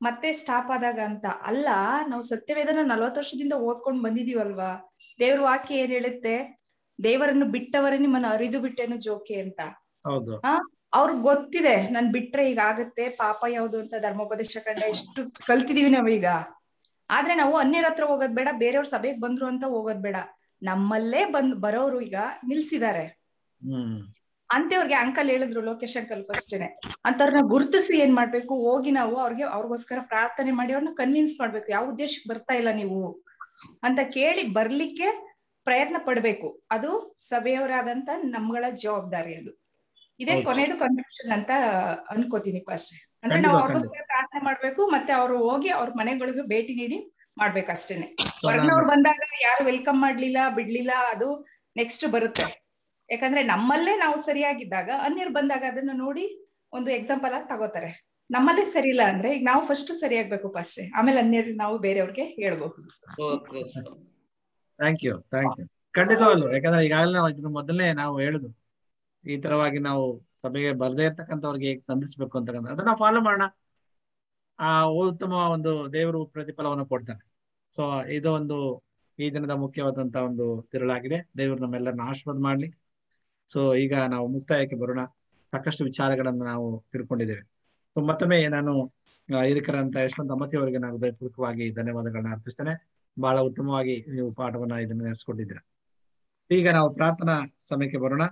ಮತ್ತೆ ಸ್ಟಾಪ್ ಆದಾಗ ಅಂತ ಅಲ್ಲ. ನಾವು ಸತ್ಯವೇದನ 40 ವರ್ಷದಿಂದ ಓದ್ಕೊಂಡ್ ಬಂದಿದೀವಲ್ವಾ. ದೇವ್ರ ವಾಕ್ಯ ಏನ್ ಹೇಳುತ್ತೆ? ದೇವರನ್ನು ಬಿಟ್ಟವರೇ ನಿಮ್ಮನ್ನ ಅರಿದು ಬಿಟ್ಟೇನು ಜೋಕೆ ಅಂತ. ಹೌದು. ಅವ್ರಿಗೆ ಗೊತ್ತಿದೆ ನನ್ ಬಿಟ್ರೆ ಈಗ ಆಗತ್ತೆ, ಪಾಪ ಯಾವ್ದು ಅಂತ ಧರ್ಮೋಪದೇಶ ಕಂಡ ಎಷ್ಟು ಕಲ್ತಿದೀವಿ ನಾವೀಗ. ಆದ್ರೆ ನಾವು ಅನ್ಯರ ಹತ್ರ ಹೋಗೋದ್ ಬೇಡ, ಬೇರೆಯವ್ರ ಸಭೆಗ್ ಬಂದ್ರು ಅಂತ ಹೋಗೋದ್ ಬೇಡ. ನಮ್ಮಲ್ಲೇ ಬರೋರು ಈಗ ನಿಲ್ಸಿದ್ದಾರೆ. ಅಂತವ್ರಿಗೆ ಅಂಕಲ್ ಹೇಳಿದ್ರು, ಲೋಕೇಶ್ ಅಂಕಲ್ ಫಸ್ಟ್ನೆ, ಅಂತವ್ರನ್ನ ಗುರುತಿಸಿ ಏನ್ ಮಾಡ್ಬೇಕು, ಹೋಗಿ ನಾವು ಅವ್ರಿಗೋಸ್ಕರ ಪ್ರಾರ್ಥನೆ ಮಾಡಿ ಅವ್ರನ್ನ ಕನ್ವಿನ್ಸ್ ಮಾಡ್ಬೇಕು. ಯಾವ ಉದ್ದೇಶಕ್ಕೆ ಬರ್ತಾ ಇಲ್ಲ ನೀವು ಅಂತ ಕೇಳಿ ಬರ್ಲಿಕ್ಕೆ ಪ್ರಯತ್ನ ಪಡ್ಬೇಕು. ಅದು ಸಭೆಯವರಾದಂತ ನಮ್ಗಳ ಜವಾಬ್ದಾರಿ. ಅದು ಇದೇ ಕೊನೆಯದು ಕನ್ಕ್ಲೂಷನ್ ಅಂತ ಅನ್ಕೋತೀನಿ ಪಾಸ್ಟ್ರೆ. ಅಂದ್ರೆ ನಾವು ಅವ್ರಿಗೋಸ್ಕರ ಪ್ರಾರ್ಥನೆ ಮಾಡ್ಬೇಕು, ಮತ್ತೆ ಅವ್ರು ಹೋಗಿ ಅವ್ರ ಮನೆಗಳಿಗೂ ಭೇಟಿ ನೀಡಿ ಮಾಡ್ಬೇಕಷ್ಟೇನೆ. ಹೊರಗಿನವ್ರು ಬಂದಾಗ ಯಾರು ವೆಲ್ಕಮ್ ಮಾಡ್ಲಿಲ್ಲ ಬಿಡ್ಲಿಲ್ಲ ಅದು ನೆಕ್ಸ್ಟ್ ಬರುತ್ತೆ. ಯಾಕಂದ್ರೆ ನಮ್ಮಲ್ಲೇ ನಾವು ಸರಿಯಾಗಿದ್ದಾಗ ಅನ್ಯರು ಬಂದಾಗ ಅದನ್ನ ನೋಡಿ ಒಂದು ಎಕ್ಸಾಂಪಲ್ ಆಗಿ ತಗೋತಾರೆ. ನಮ್ಮಲ್ಲೇ ಸರಿ ಇಲ್ಲ ಅಂದ್ರೆ ಈಗ ನಾವು ಫಸ್ಟ್ ಸರಿಯಾಗ್ಬೇಕು ಪಾಸ್ಟ್ರೆ, ಆಮೇಲೆ ಅನ್ಯರು ನಾವು ಬೇರೆಯವ್ರಿಗೆ ಹೇಳ್ಬಹುದು. ಥ್ಯಾಂಕ್ ಯು ಖಂಡಿತವಲ್ಲ. ಯಾಕಂದ್ರೆ ಈಗಾಗಲೇ ನಾವು ಇದನ್ನ ಮೊದಲನೇ ನಾವು ಹೇಳುದು, ಈ ತರವಾಗಿ ನಾವು ಸಭೆಗೆ ಬರ್ದೇ ಇರ್ತಕ್ಕಂಥವ್ರಿಗೆ ಹೇಗೆ ಸಂಧಿಸ್ಬೇಕು ಅಂತಕ್ಕಂಥ ಅದನ್ನ ಫಾಲೋ ಮಾಡೋಣ. ಉತ್ತಮ ಒಂದು ದೇವರು ಪ್ರತಿಫಲವನ್ನು ಕೊಡ್ತಾನೆ. ಸೊ ಇದು ಒಂದು ಈ ದಿನದ ಮುಖ್ಯವಾದಂತ ಒಂದು ತಿರುಳಾಗಿದೆ. ದೇವರು ನಮ್ಮೆಲ್ಲರನ್ನ ಆಶೀರ್ವಾದ ಮಾಡ್ಲಿ. ಸೊ ಈಗ ನಾವು ಮುಕ್ತಾಯಕ್ಕೆ ಬರೋಣ. ಸಾಕಷ್ಟು ವಿಚಾರಗಳನ್ನು ನಾವು ತಿಳ್ಕೊಂಡಿದ್ದೇವೆ. ಸೊ ಮತ್ತೊಮ್ಮೆ ನಾನು ಹಿರಿಕರಂತ ಯಶವಂತ ಅಮ್ಮತಿ ಅವರಿಗೆ ನಾನು ಹೃದಯಪೂರ್ವಕವಾಗಿ ಧನ್ಯವಾದಗಳನ್ನ ಅರ್ಪಿಸ್ತೇನೆ. ಬಹಳ ಉತ್ತಮವಾಗಿ ನೀವು ಪಾಠವನ್ನ ಇದನ್ನು ನಡೆಸ್ಕೊಟ್ಟಿದ್ದೀರಾ. ಈಗ ನಾವು ಪ್ರಾರ್ಥನಾ ಸಮಯಕ್ಕೆ ಬರೋಣ.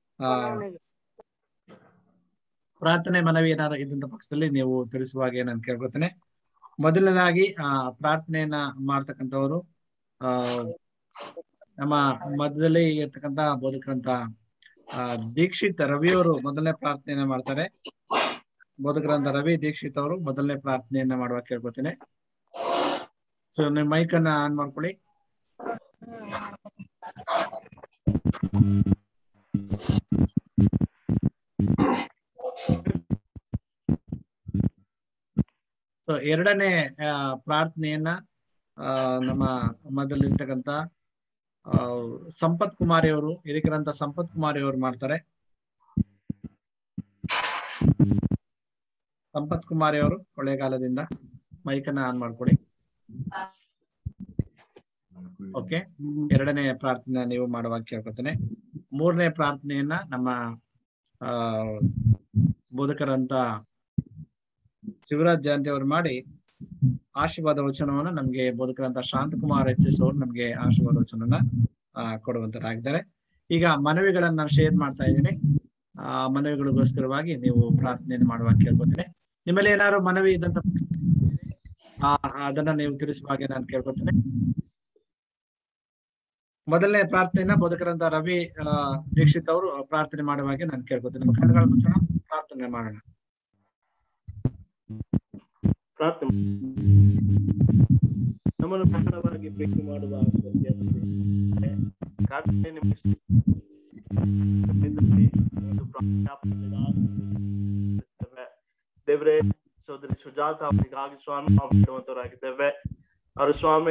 ಪ್ರಾರ್ಥನೆ ಮನವಿ ಏನಾದ್ರು ಇದ್ದಂತ ಪಕ್ಷದಲ್ಲಿ ನೀವು ತಿಳಿಸುವಾಗೆ ನಾನು ಕೇಳ್ಕೊತೇನೆ. ಮೊದಲನೇದಾಗಿ ಪ್ರಾರ್ಥನೆಯನ್ನ ಮಾಡ್ತಕ್ಕಂಥವ್ರು ನಮ್ಮ ಮಧ್ಯದಲ್ಲಿ ಇರ್ತಕ್ಕಂಥ ಬೋಧಕರಂತ ದೀಕ್ಷಿತ್ ರವಿಯವರು ಮೊದಲನೇ ಪ್ರಾರ್ಥನೆಯನ್ನ ಮಾಡ್ತಾರೆ. ಬೋಧಕರಂತ ರವಿ ದೀಕ್ಷಿತ್ ಅವರು ಮೊದಲನೇ ಪ್ರಾರ್ಥನೆಯನ್ನ ಮಾಡುವ ಕೇಳ್ಕೊತೇನೆ. ಸೊ ನಿಮ್ಮ ಮೈಕ್ ಅನ್ನ ಆನ್ ಮಾಡ್ಕೊಳ್ಳಿ. ಸೊ ಎರಡನೇ ಪ್ರಾರ್ಥನೆಯನ್ನ ನಮ್ಮ ಮಧ್ಯದಲ್ಲಿರ್ತಕ್ಕಂಥ ಸಂಪತ್ ಕುಮಾರಿ ಅವರು, ಹಿರಿಕರಂತ ಸಂಪತ್ ಕುಮಾರಿ ಅವರು ಮಾಡ್ತಾರೆ. ಸಂಪತ್ ಕುಮಾರಿ ಅವರು ಕೊಳ್ಳೇಗಾಲದಿಂದ ಮೈಕನ್ನ ಆನ್ ಮಾಡ್ಕೊಳ್ಳಿ. ಓಕೆ, ಎರಡನೇ ಪ್ರಾರ್ಥನೆ ನೀವು ಮಾಡುವಾಗ ಕೇಳ್ಕೊತೇನೆ. ಮೂರನೇ ಪ್ರಾರ್ಥನೆಯನ್ನ ನಮ್ಮ ಬೋಧಕರಂತ ಶಿವರಾಜ್ ಜಯಂತಿ ಅವರು ಮಾಡಿ ಆಶೀರ್ವಾದ ವಚನವನ್ನ ನಮ್ಗೆ ಬೋಧಕರಂತ ಶಾಂತಕುಮಾರ್ ಎಚ್.ಎಸ್ ಅವರು ನಮ್ಗೆ ಆಶೀರ್ವಾದ ವಚನವನ್ನ ಕೊಡುವಂತರಾಗಿದ್ದಾರೆ. ಈಗ ಮನವಿಗಳನ್ನ ನಾನು ಶೇರ್ ಮಾಡ್ತಾ ಇದ್ದೀನಿ. ಮನವಿಗಳಿಗೋಸ್ಕರವಾಗಿ ನೀವು ಪ್ರಾರ್ಥನೆಯನ್ನು ಮಾಡುವಾಗ ಕೇಳ್ಕೊತೀನಿ. ನಿಮ್ಮಲ್ಲಿ ಏನಾದ್ರು ಮನವಿ ಇದ್ದಂತ ಅದನ್ನ ನೀವು ತಿಳಿಸುವಾಗೆ ನಾನು ಕೇಳ್ಕೊತೀನಿ. ಮೊದಲನೇ ಪ್ರಾರ್ಥನೆಯನ್ನ ಬೋಧಕರಂತ ರವಿ ದೀಕ್ಷಿತ್ ಅವರು ಪ್ರಾರ್ಥನೆ ಮಾಡುವಾಗೆ ನಾನು ಕೇಳ್ಕೊತೀನಿ. ನಮ್ಮ ಕಣ್ಣುಗಳ ಮುಚ್ಚೋಣ, ಪ್ರಾರ್ಥನೆ ಮಾಡೋಣ. ಪ್ರಾರ್ಥನೆ. ನಮ್ಮನ್ನು ಬಹಳವಾಗಿ ಪ್ರೀತಿ ಮಾಡುವ ದೇವ್ರೆ, ಸೋದರಿ ಸುಜಾತ ಅವರಿಗಾಗಿ ಸ್ವಾಮಿ ಮಾಡುವಂತವರಾಗಿದ್ದೇವೆ. ಅವರು ಸ್ವಾಮಿ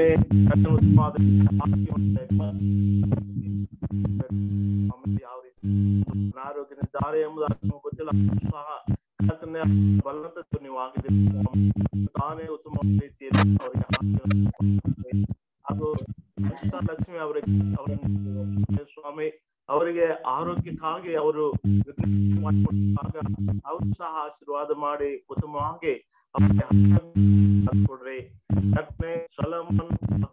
ಯಾವ ರೀತಿ ಅನಾರೋಗ್ಯದಿದ್ದಾರೆ ಎಂಬುದಾಗಿ ಗೊತ್ತಿಲ್ಲ ಸಹ ಬಲವಂತ ನೀವು ಆಗಿದ್ದೀರಿ. ತಾನೇ ಉತ್ತಮ ರೀತಿಯಲ್ಲಿ ಅವರಿಗೆ ಹಾಗೂ ಲಕ್ಷ್ಮಿ ಅವರಿಗೆ ಸ್ವಾಮಿ ಅವರಿಗೆ ಆರೋಗ್ಯಕ್ಕಾಗಿ ಅವರು ಅವರು ಸಹ ಆಶೀರ್ವಾದ ಮಾಡಿ ಉತ್ತಮವಾಗಿ ಕೊಡ್ರಿ. ಸೊಲೊಮನ್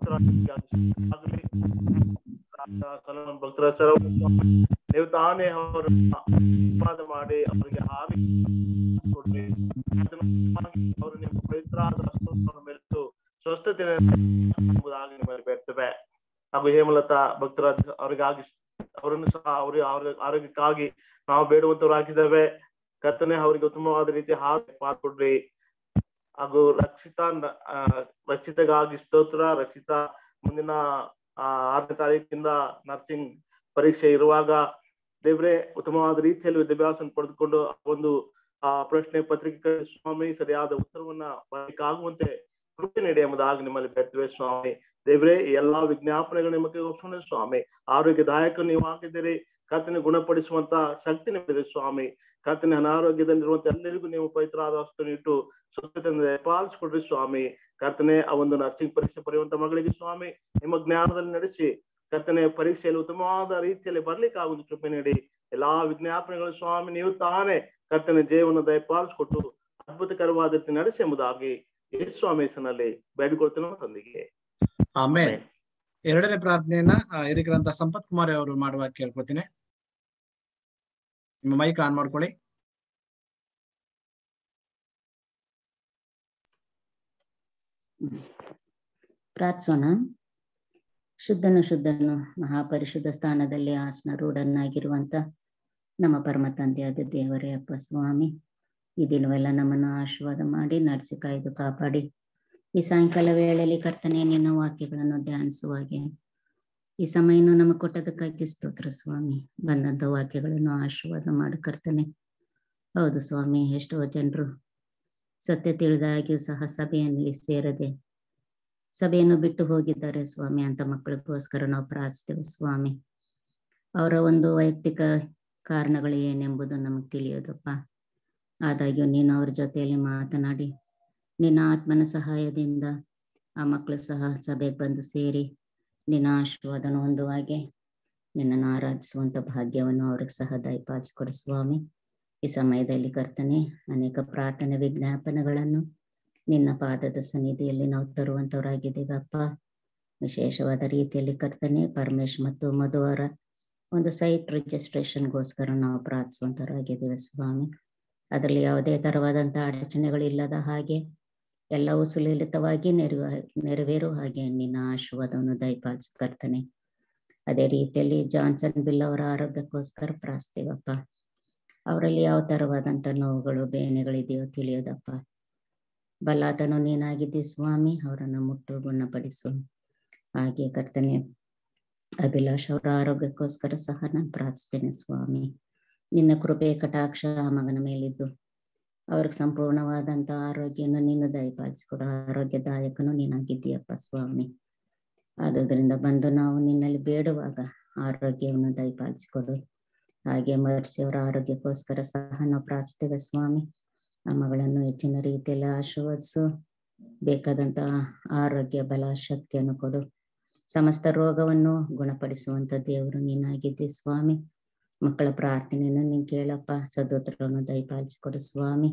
ಭಕ್ತರ ನೀವು ತಾನೇ ಅವರನ್ನ ಆಶೀರ್ವಾದ ಮಾಡಿ ಅವರಿಗೆ ಕೊಡ್ರಿ. ಅವರು ನಿಮ್ಮ ಪವಿತ್ರಾದ ಮೇಲಿಟ್ಟು ಸ್ವಸ್ಥತೆ ಎಂಬುದಾಗಿ ನಿಮ್ಮಲ್ಲಿ ಬೇಡ್ತೇವೆ. ಹಾಗೂ ಹೇಮಲತಾ ಭಕ್ತರಾಜ್ ಅವರಿಗಾಗಿ ಅವರನ್ನು ಸಹ ಅವ್ರ ಆರೋಗ್ಯಕ್ಕಾಗಿ ನಾವು ಬೇಡುವಂತವರಾಗಿದ್ದೇವೆ. ಕರ್ತನೆ ಅವರಿಗೆ ಉತ್ತಮವಾದ ರೀತಿ ಪಾಲ್ಕೊಡ್ರಿ. ಹಾಗೂ ರಕ್ಷಿತಗಾಗಿ ಸ್ತೋತ್ರ. ರಕ್ಷಿತಾ ಮುಂದಿನ 6ನೇ ತಾರೀಕಿಂದ ನರ್ಸಿಂಗ್ ಪರೀಕ್ಷೆ ಇರುವಾಗ ದೇವ್ರೆ ಉತ್ತಮವಾದ ರೀತಿಯಲ್ಲಿ ವಿದ್ಯಾಭ್ಯಾಸ ಪಡೆದುಕೊಂಡು ಒಂದು ಪ್ರಶ್ನೆ ಪತ್ರಿಕೆ ಸ್ವಾಮಿ ಸರಿಯಾದ ಉತ್ತರವನ್ನ ಬರಲಿಕ್ಕಾಗುವಂತೆ ಕೃಪೆ ನೀಡಿ ಎಂಬುದಾಗಿ ನಿಮ್ಮಲ್ಲಿ ಬೇಡ್ತೇವೆ ಸ್ವಾಮಿ. ದೇವ್ರೆ ಎಲ್ಲಾ ವಿಜ್ಞಾಪನೆಗಳು ನಿಮಗೆ ಒಪ್ಪಿಕೊಂಡು ಸ್ವಾಮಿ ಆರೋಗ್ಯದಾಯಕ ನೀವು ಆಗಿದ್ದೀರಿ. ಕರ್ತನೆ ಗುಣಪಡಿಸುವಂತ ಶಕ್ತಿ ನಿಮ್ಮಿದೆ ಸ್ವಾಮಿ. ಕರ್ತನೆ ಅನಾರೋಗ್ಯದಲ್ಲಿರುವಂತ ಎಲ್ಲರಿಗೂ ನೀವು ಪವಿತ್ರವಾದ ವಸ್ತುವನ್ನು ಇಟ್ಟು ಸ್ವಚ್ಛತೆಯಿಂದ ಪಾಲಿಸ್ಕೊಡ್ರಿ ಸ್ವಾಮಿ. ಕರ್ತನೆ ಆ ಒಂದು ನರ್ಸಿಂಗ್ ಪರೀಕ್ಷೆ ಬರೆಯುವಂತ ಮಗಳಿಗೆ ಸ್ವಾಮಿ ನಿಮ್ಮ ಜ್ಞಾನದಲ್ಲಿ ನಡೆಸಿ ಕರ್ತನೆ ಪರೀಕ್ಷೆಯಲ್ಲಿ ಉತ್ತಮವಾದ ರೀತಿಯಲ್ಲಿ ಬರ್ಲಿಕ್ಕೆ ಆಗುವುದು ಕೃಪೆ ನೀಡಿ. ಎಲ್ಲಾ ವಿಜ್ಞಾಪನೆಗಳು ಸ್ವಾಮಿ ನೀವು ತಾನೇ ಕರ್ತನೆ ಜೀವನ ದಯಪಾಲಿಸ್ಕೊಟ್ಟು ಅದ್ಭುತಕರವಾದ ರೀತಿ ನಡೆಸಿ ಎಂಬುದಾಗಿ ಯೇಸು ಸ್ವಾಮಿ ಹೆಸರಿನಲ್ಲಿ ಬೇಡಿಕೊಳ್ತೇನೆ ತಂದೆಗೆ. ಆಮೇಲೆ ಎರಡನೇ ಪ್ರಾರ್ಥನೆಯನ್ನ ಹಿರಿಕರಂತ ಸಂಪತ್ ಕುಮಾರ್ ಅವರು ಮಾಡುವಾಗ ಕೇಳ್ಕೊತೀನಿ. ನಿಮ್ಮ ಮೈಕ್ ಆನ್ ಮಾಡ್ಕೊಳ್ಳಿ. ಪ್ರಾರ್ಥಿಸೋಣ. ಶುದ್ಧನು ಮಹಾಪರಿಶುದ್ಧ ಸ್ಥಾನದಲ್ಲಿ ಆಸನರೂಢನಾಗಿರುವಂತ ನಮ್ಮ ಪರಮ ತಂದೆಯಾದ ದೇವರೇ ಅಪ್ಪ ಸ್ವಾಮಿ, ಈ ದಿನವೆಲ್ಲ ನಮ್ಮನ್ನು ಆಶೀರ್ವಾದ ಮಾಡಿ ನಡೆಸಿ ಕಾಯ್ದು ಕಾಪಾಡಿ ಈ ಸಾಯಂಕಾಲ ವೇಳೆಯಲ್ಲಿ ಕರ್ತನೆ ನಿನ್ನ ವಾಕ್ಯಗಳನ್ನು ಧ್ಯಾನಿಸುವಾಗೆ ಈ ಸಮಯವನ್ನು ನಮಗೆ ಕೊಟ್ಟದಕ್ಕಾಗಿ ಸ್ತೋತ್ರ ಸ್ವಾಮಿ. ಬಂದಂತ ವಾಕ್ಯಗಳನ್ನು ಆಶೀರ್ವಾದ ಮಾಡಿ ಕರ್ತನೆ. ಹೌದು ಸ್ವಾಮಿ, ಎಷ್ಟೋ ಜನರು ಸತ್ಯ ತಿಳಿದಾಗಿಯೂ ಸಹ ಸಭೆಯಲ್ಲಿ ಸೇರದೆ ಸಭೆಯನ್ನು ಬಿಟ್ಟು ಹೋಗಿದ್ದಾರೆ ಸ್ವಾಮಿ. ಅಂತ ಮಕ್ಕಳಿಗೋಸ್ಕರ ನಾವು ಪ್ರಾರ್ಥಿಸ್ತೇವೆ ಸ್ವಾಮಿ. ಅವರ ಒಂದು ವೈಯಕ್ತಿಕ ಕಾರಣಗಳು ಏನೆಂಬುದು ನಮಗೆ ತಿಳಿಯೋದಪ್ಪ. ಆದಾಗ್ಯೂ ನೀನು ಅವ್ರ ಜೊತೆಯಲ್ಲಿ ಮಾತನಾಡಿ ನಿನ್ನ ಆತ್ಮನ ಸಹಾಯದಿಂದ ಆ ಮಕ್ಕಳು ಸಹ ಸಭೆಗೆ ಬಂದು ಸೇರಿ ನಿನ್ನ ಆಶೀರ್ವಾದನ ಹೊಂದುವಾಗೆ ನಿನ್ನನ್ನು ಆರಾಧಿಸುವಂತ ಭಾಗ್ಯವನ್ನು ಅವ್ರಿಗೆ ಸಹ ದಯಪಾಲಿಸಿಕೊಡು ಸ್ವಾಮಿ. ಈ ಸಮಯದಲ್ಲಿ ಕರ್ತನೆ ಅನೇಕ ಪ್ರಾರ್ಥನೆ ವಿಜ್ಞಾಪನೆಗಳನ್ನು ನಿನ್ನ ಪಾದದ ಸನ್ನಿಧಿಯಲ್ಲಿ ನಾವು ತರುವಂತವರಾಗಿದ್ದೇವೆ ಅಪ್ಪ. ವಿಶೇಷವಾದ ರೀತಿಯಲ್ಲಿ ಕರ್ತನೆ ಪರಮೇಶ್ ಮತ್ತು ಮಧುವರ ಒಂದು ಸೈಟ್ ರಿಜಿಸ್ಟ್ರೇಷನ್ಗೋಸ್ಕರ ನಾವು ಪ್ರಾರ್ಥಿಸುವಂತವರಾಗಿದ್ದೇವೆ ಸ್ವಾಮಿ. ಅದರಲ್ಲಿ ಯಾವುದೇ ತರವಾದಂತ ಅಡಚಣೆಗಳಿಲ್ಲದ ಹಾಗೆ ಎಲ್ಲವೂ ಸುಲಲಿತವಾಗಿ ನೆರವೇರುವ ಹಾಗೆ ನಿನ್ನ ಆಶೀರ್ವಾದವನ್ನು ದಯಪಾಲಿಸು ಕರ್ತನೆ. ಅದೇ ರೀತಿಯಲ್ಲಿ ಜಾನ್ಸನ್ ಬಿಲ್ ಅವರ ಆರೋಗ್ಯಕ್ಕೋಸ್ಕರ ಪ್ರಾರ್ಥಿಸ್ತೇವಪ್ಪ. ಅವರಲ್ಲಿ ಯಾವ ತರವಾದಂತ ನೋವುಗಳು ಬೇನೆಗಳಿದೆಯೋ ತಿಳಿಯೋದಪ್ಪ. ಬಲ್ಲಾತನು ನೀನಾಗಿದ್ದಿ ಸ್ವಾಮಿ, ಅವರನ್ನು ಮುಟ್ಟು ಗುಣಪಡಿಸು. ಹಾಗೆ ಕರ್ತನೆ ಅಭಿಲಾಷ್ ಅವರ ಆರೋಗ್ಯಕ್ಕೋಸ್ಕರ ಸಹ ನಾನು ಪ್ರಾರ್ಥಿಸ್ತೇನೆ ಸ್ವಾಮಿ. ನಿನ್ನ ಕೃಪೆ ಕಟಾಕ್ಷ ಆ ಮಗನ ಮೇಲಿದ್ದು ಅವ್ರಿಗೆ ಸಂಪೂರ್ಣವಾದಂತ ಆರೋಗ್ಯವನ್ನು ನೀನು ದಯಪಾಲಿಸಿಕೊಡು. ಆರೋಗ್ಯದಾಯಕನು ನೀನಾಗಿದ್ದೀಯಪ್ಪ ಸ್ವಾಮಿ. ಆದುದರಿಂದ ಬಂದು ನಾವು ನಿನ್ನಲ್ಲಿ ಬೇಡುವಾಗ ಆರೋಗ್ಯವನ್ನು ದಯಪಾಲಿಸಿಕೊಡು. ಹಾಗೆ ಮರ್ಸಿ ಅವರ ಆರೋಗ್ಯಕ್ಕೋಸ್ಕರ ಸಹ ನಾವು ಪ್ರಾರ್ಥಿಸ್ತೇವೆ ಸ್ವಾಮಿ. ಆ ಮಗಳನ್ನು ಹೆಚ್ಚಿನ ರೀತಿಯಲ್ಲಿ ಆಶೀರ್ವದಿಸು. ಬೇಕಾದಂತ ಆರೋಗ್ಯ ಬಲ ಶಕ್ತಿಯನ್ನು ಕೊಡು. ಸಮಸ್ತ ರೋಗವನ್ನು ಗುಣಪಡಿಸುವಂತ ದೇವರು ನೀನಾಗಿದ್ದಿ ಸ್ವಾಮಿ. ಮಕ್ಕಳ ಪ್ರಾರ್ಥನೆಯನ್ನು ನೀನು ಕೇಳಪ್ಪ. ಸದೋತ್ರವನ್ನು ದಯಪಾಲಿಸಿಕೊಡು ಸ್ವಾಮಿ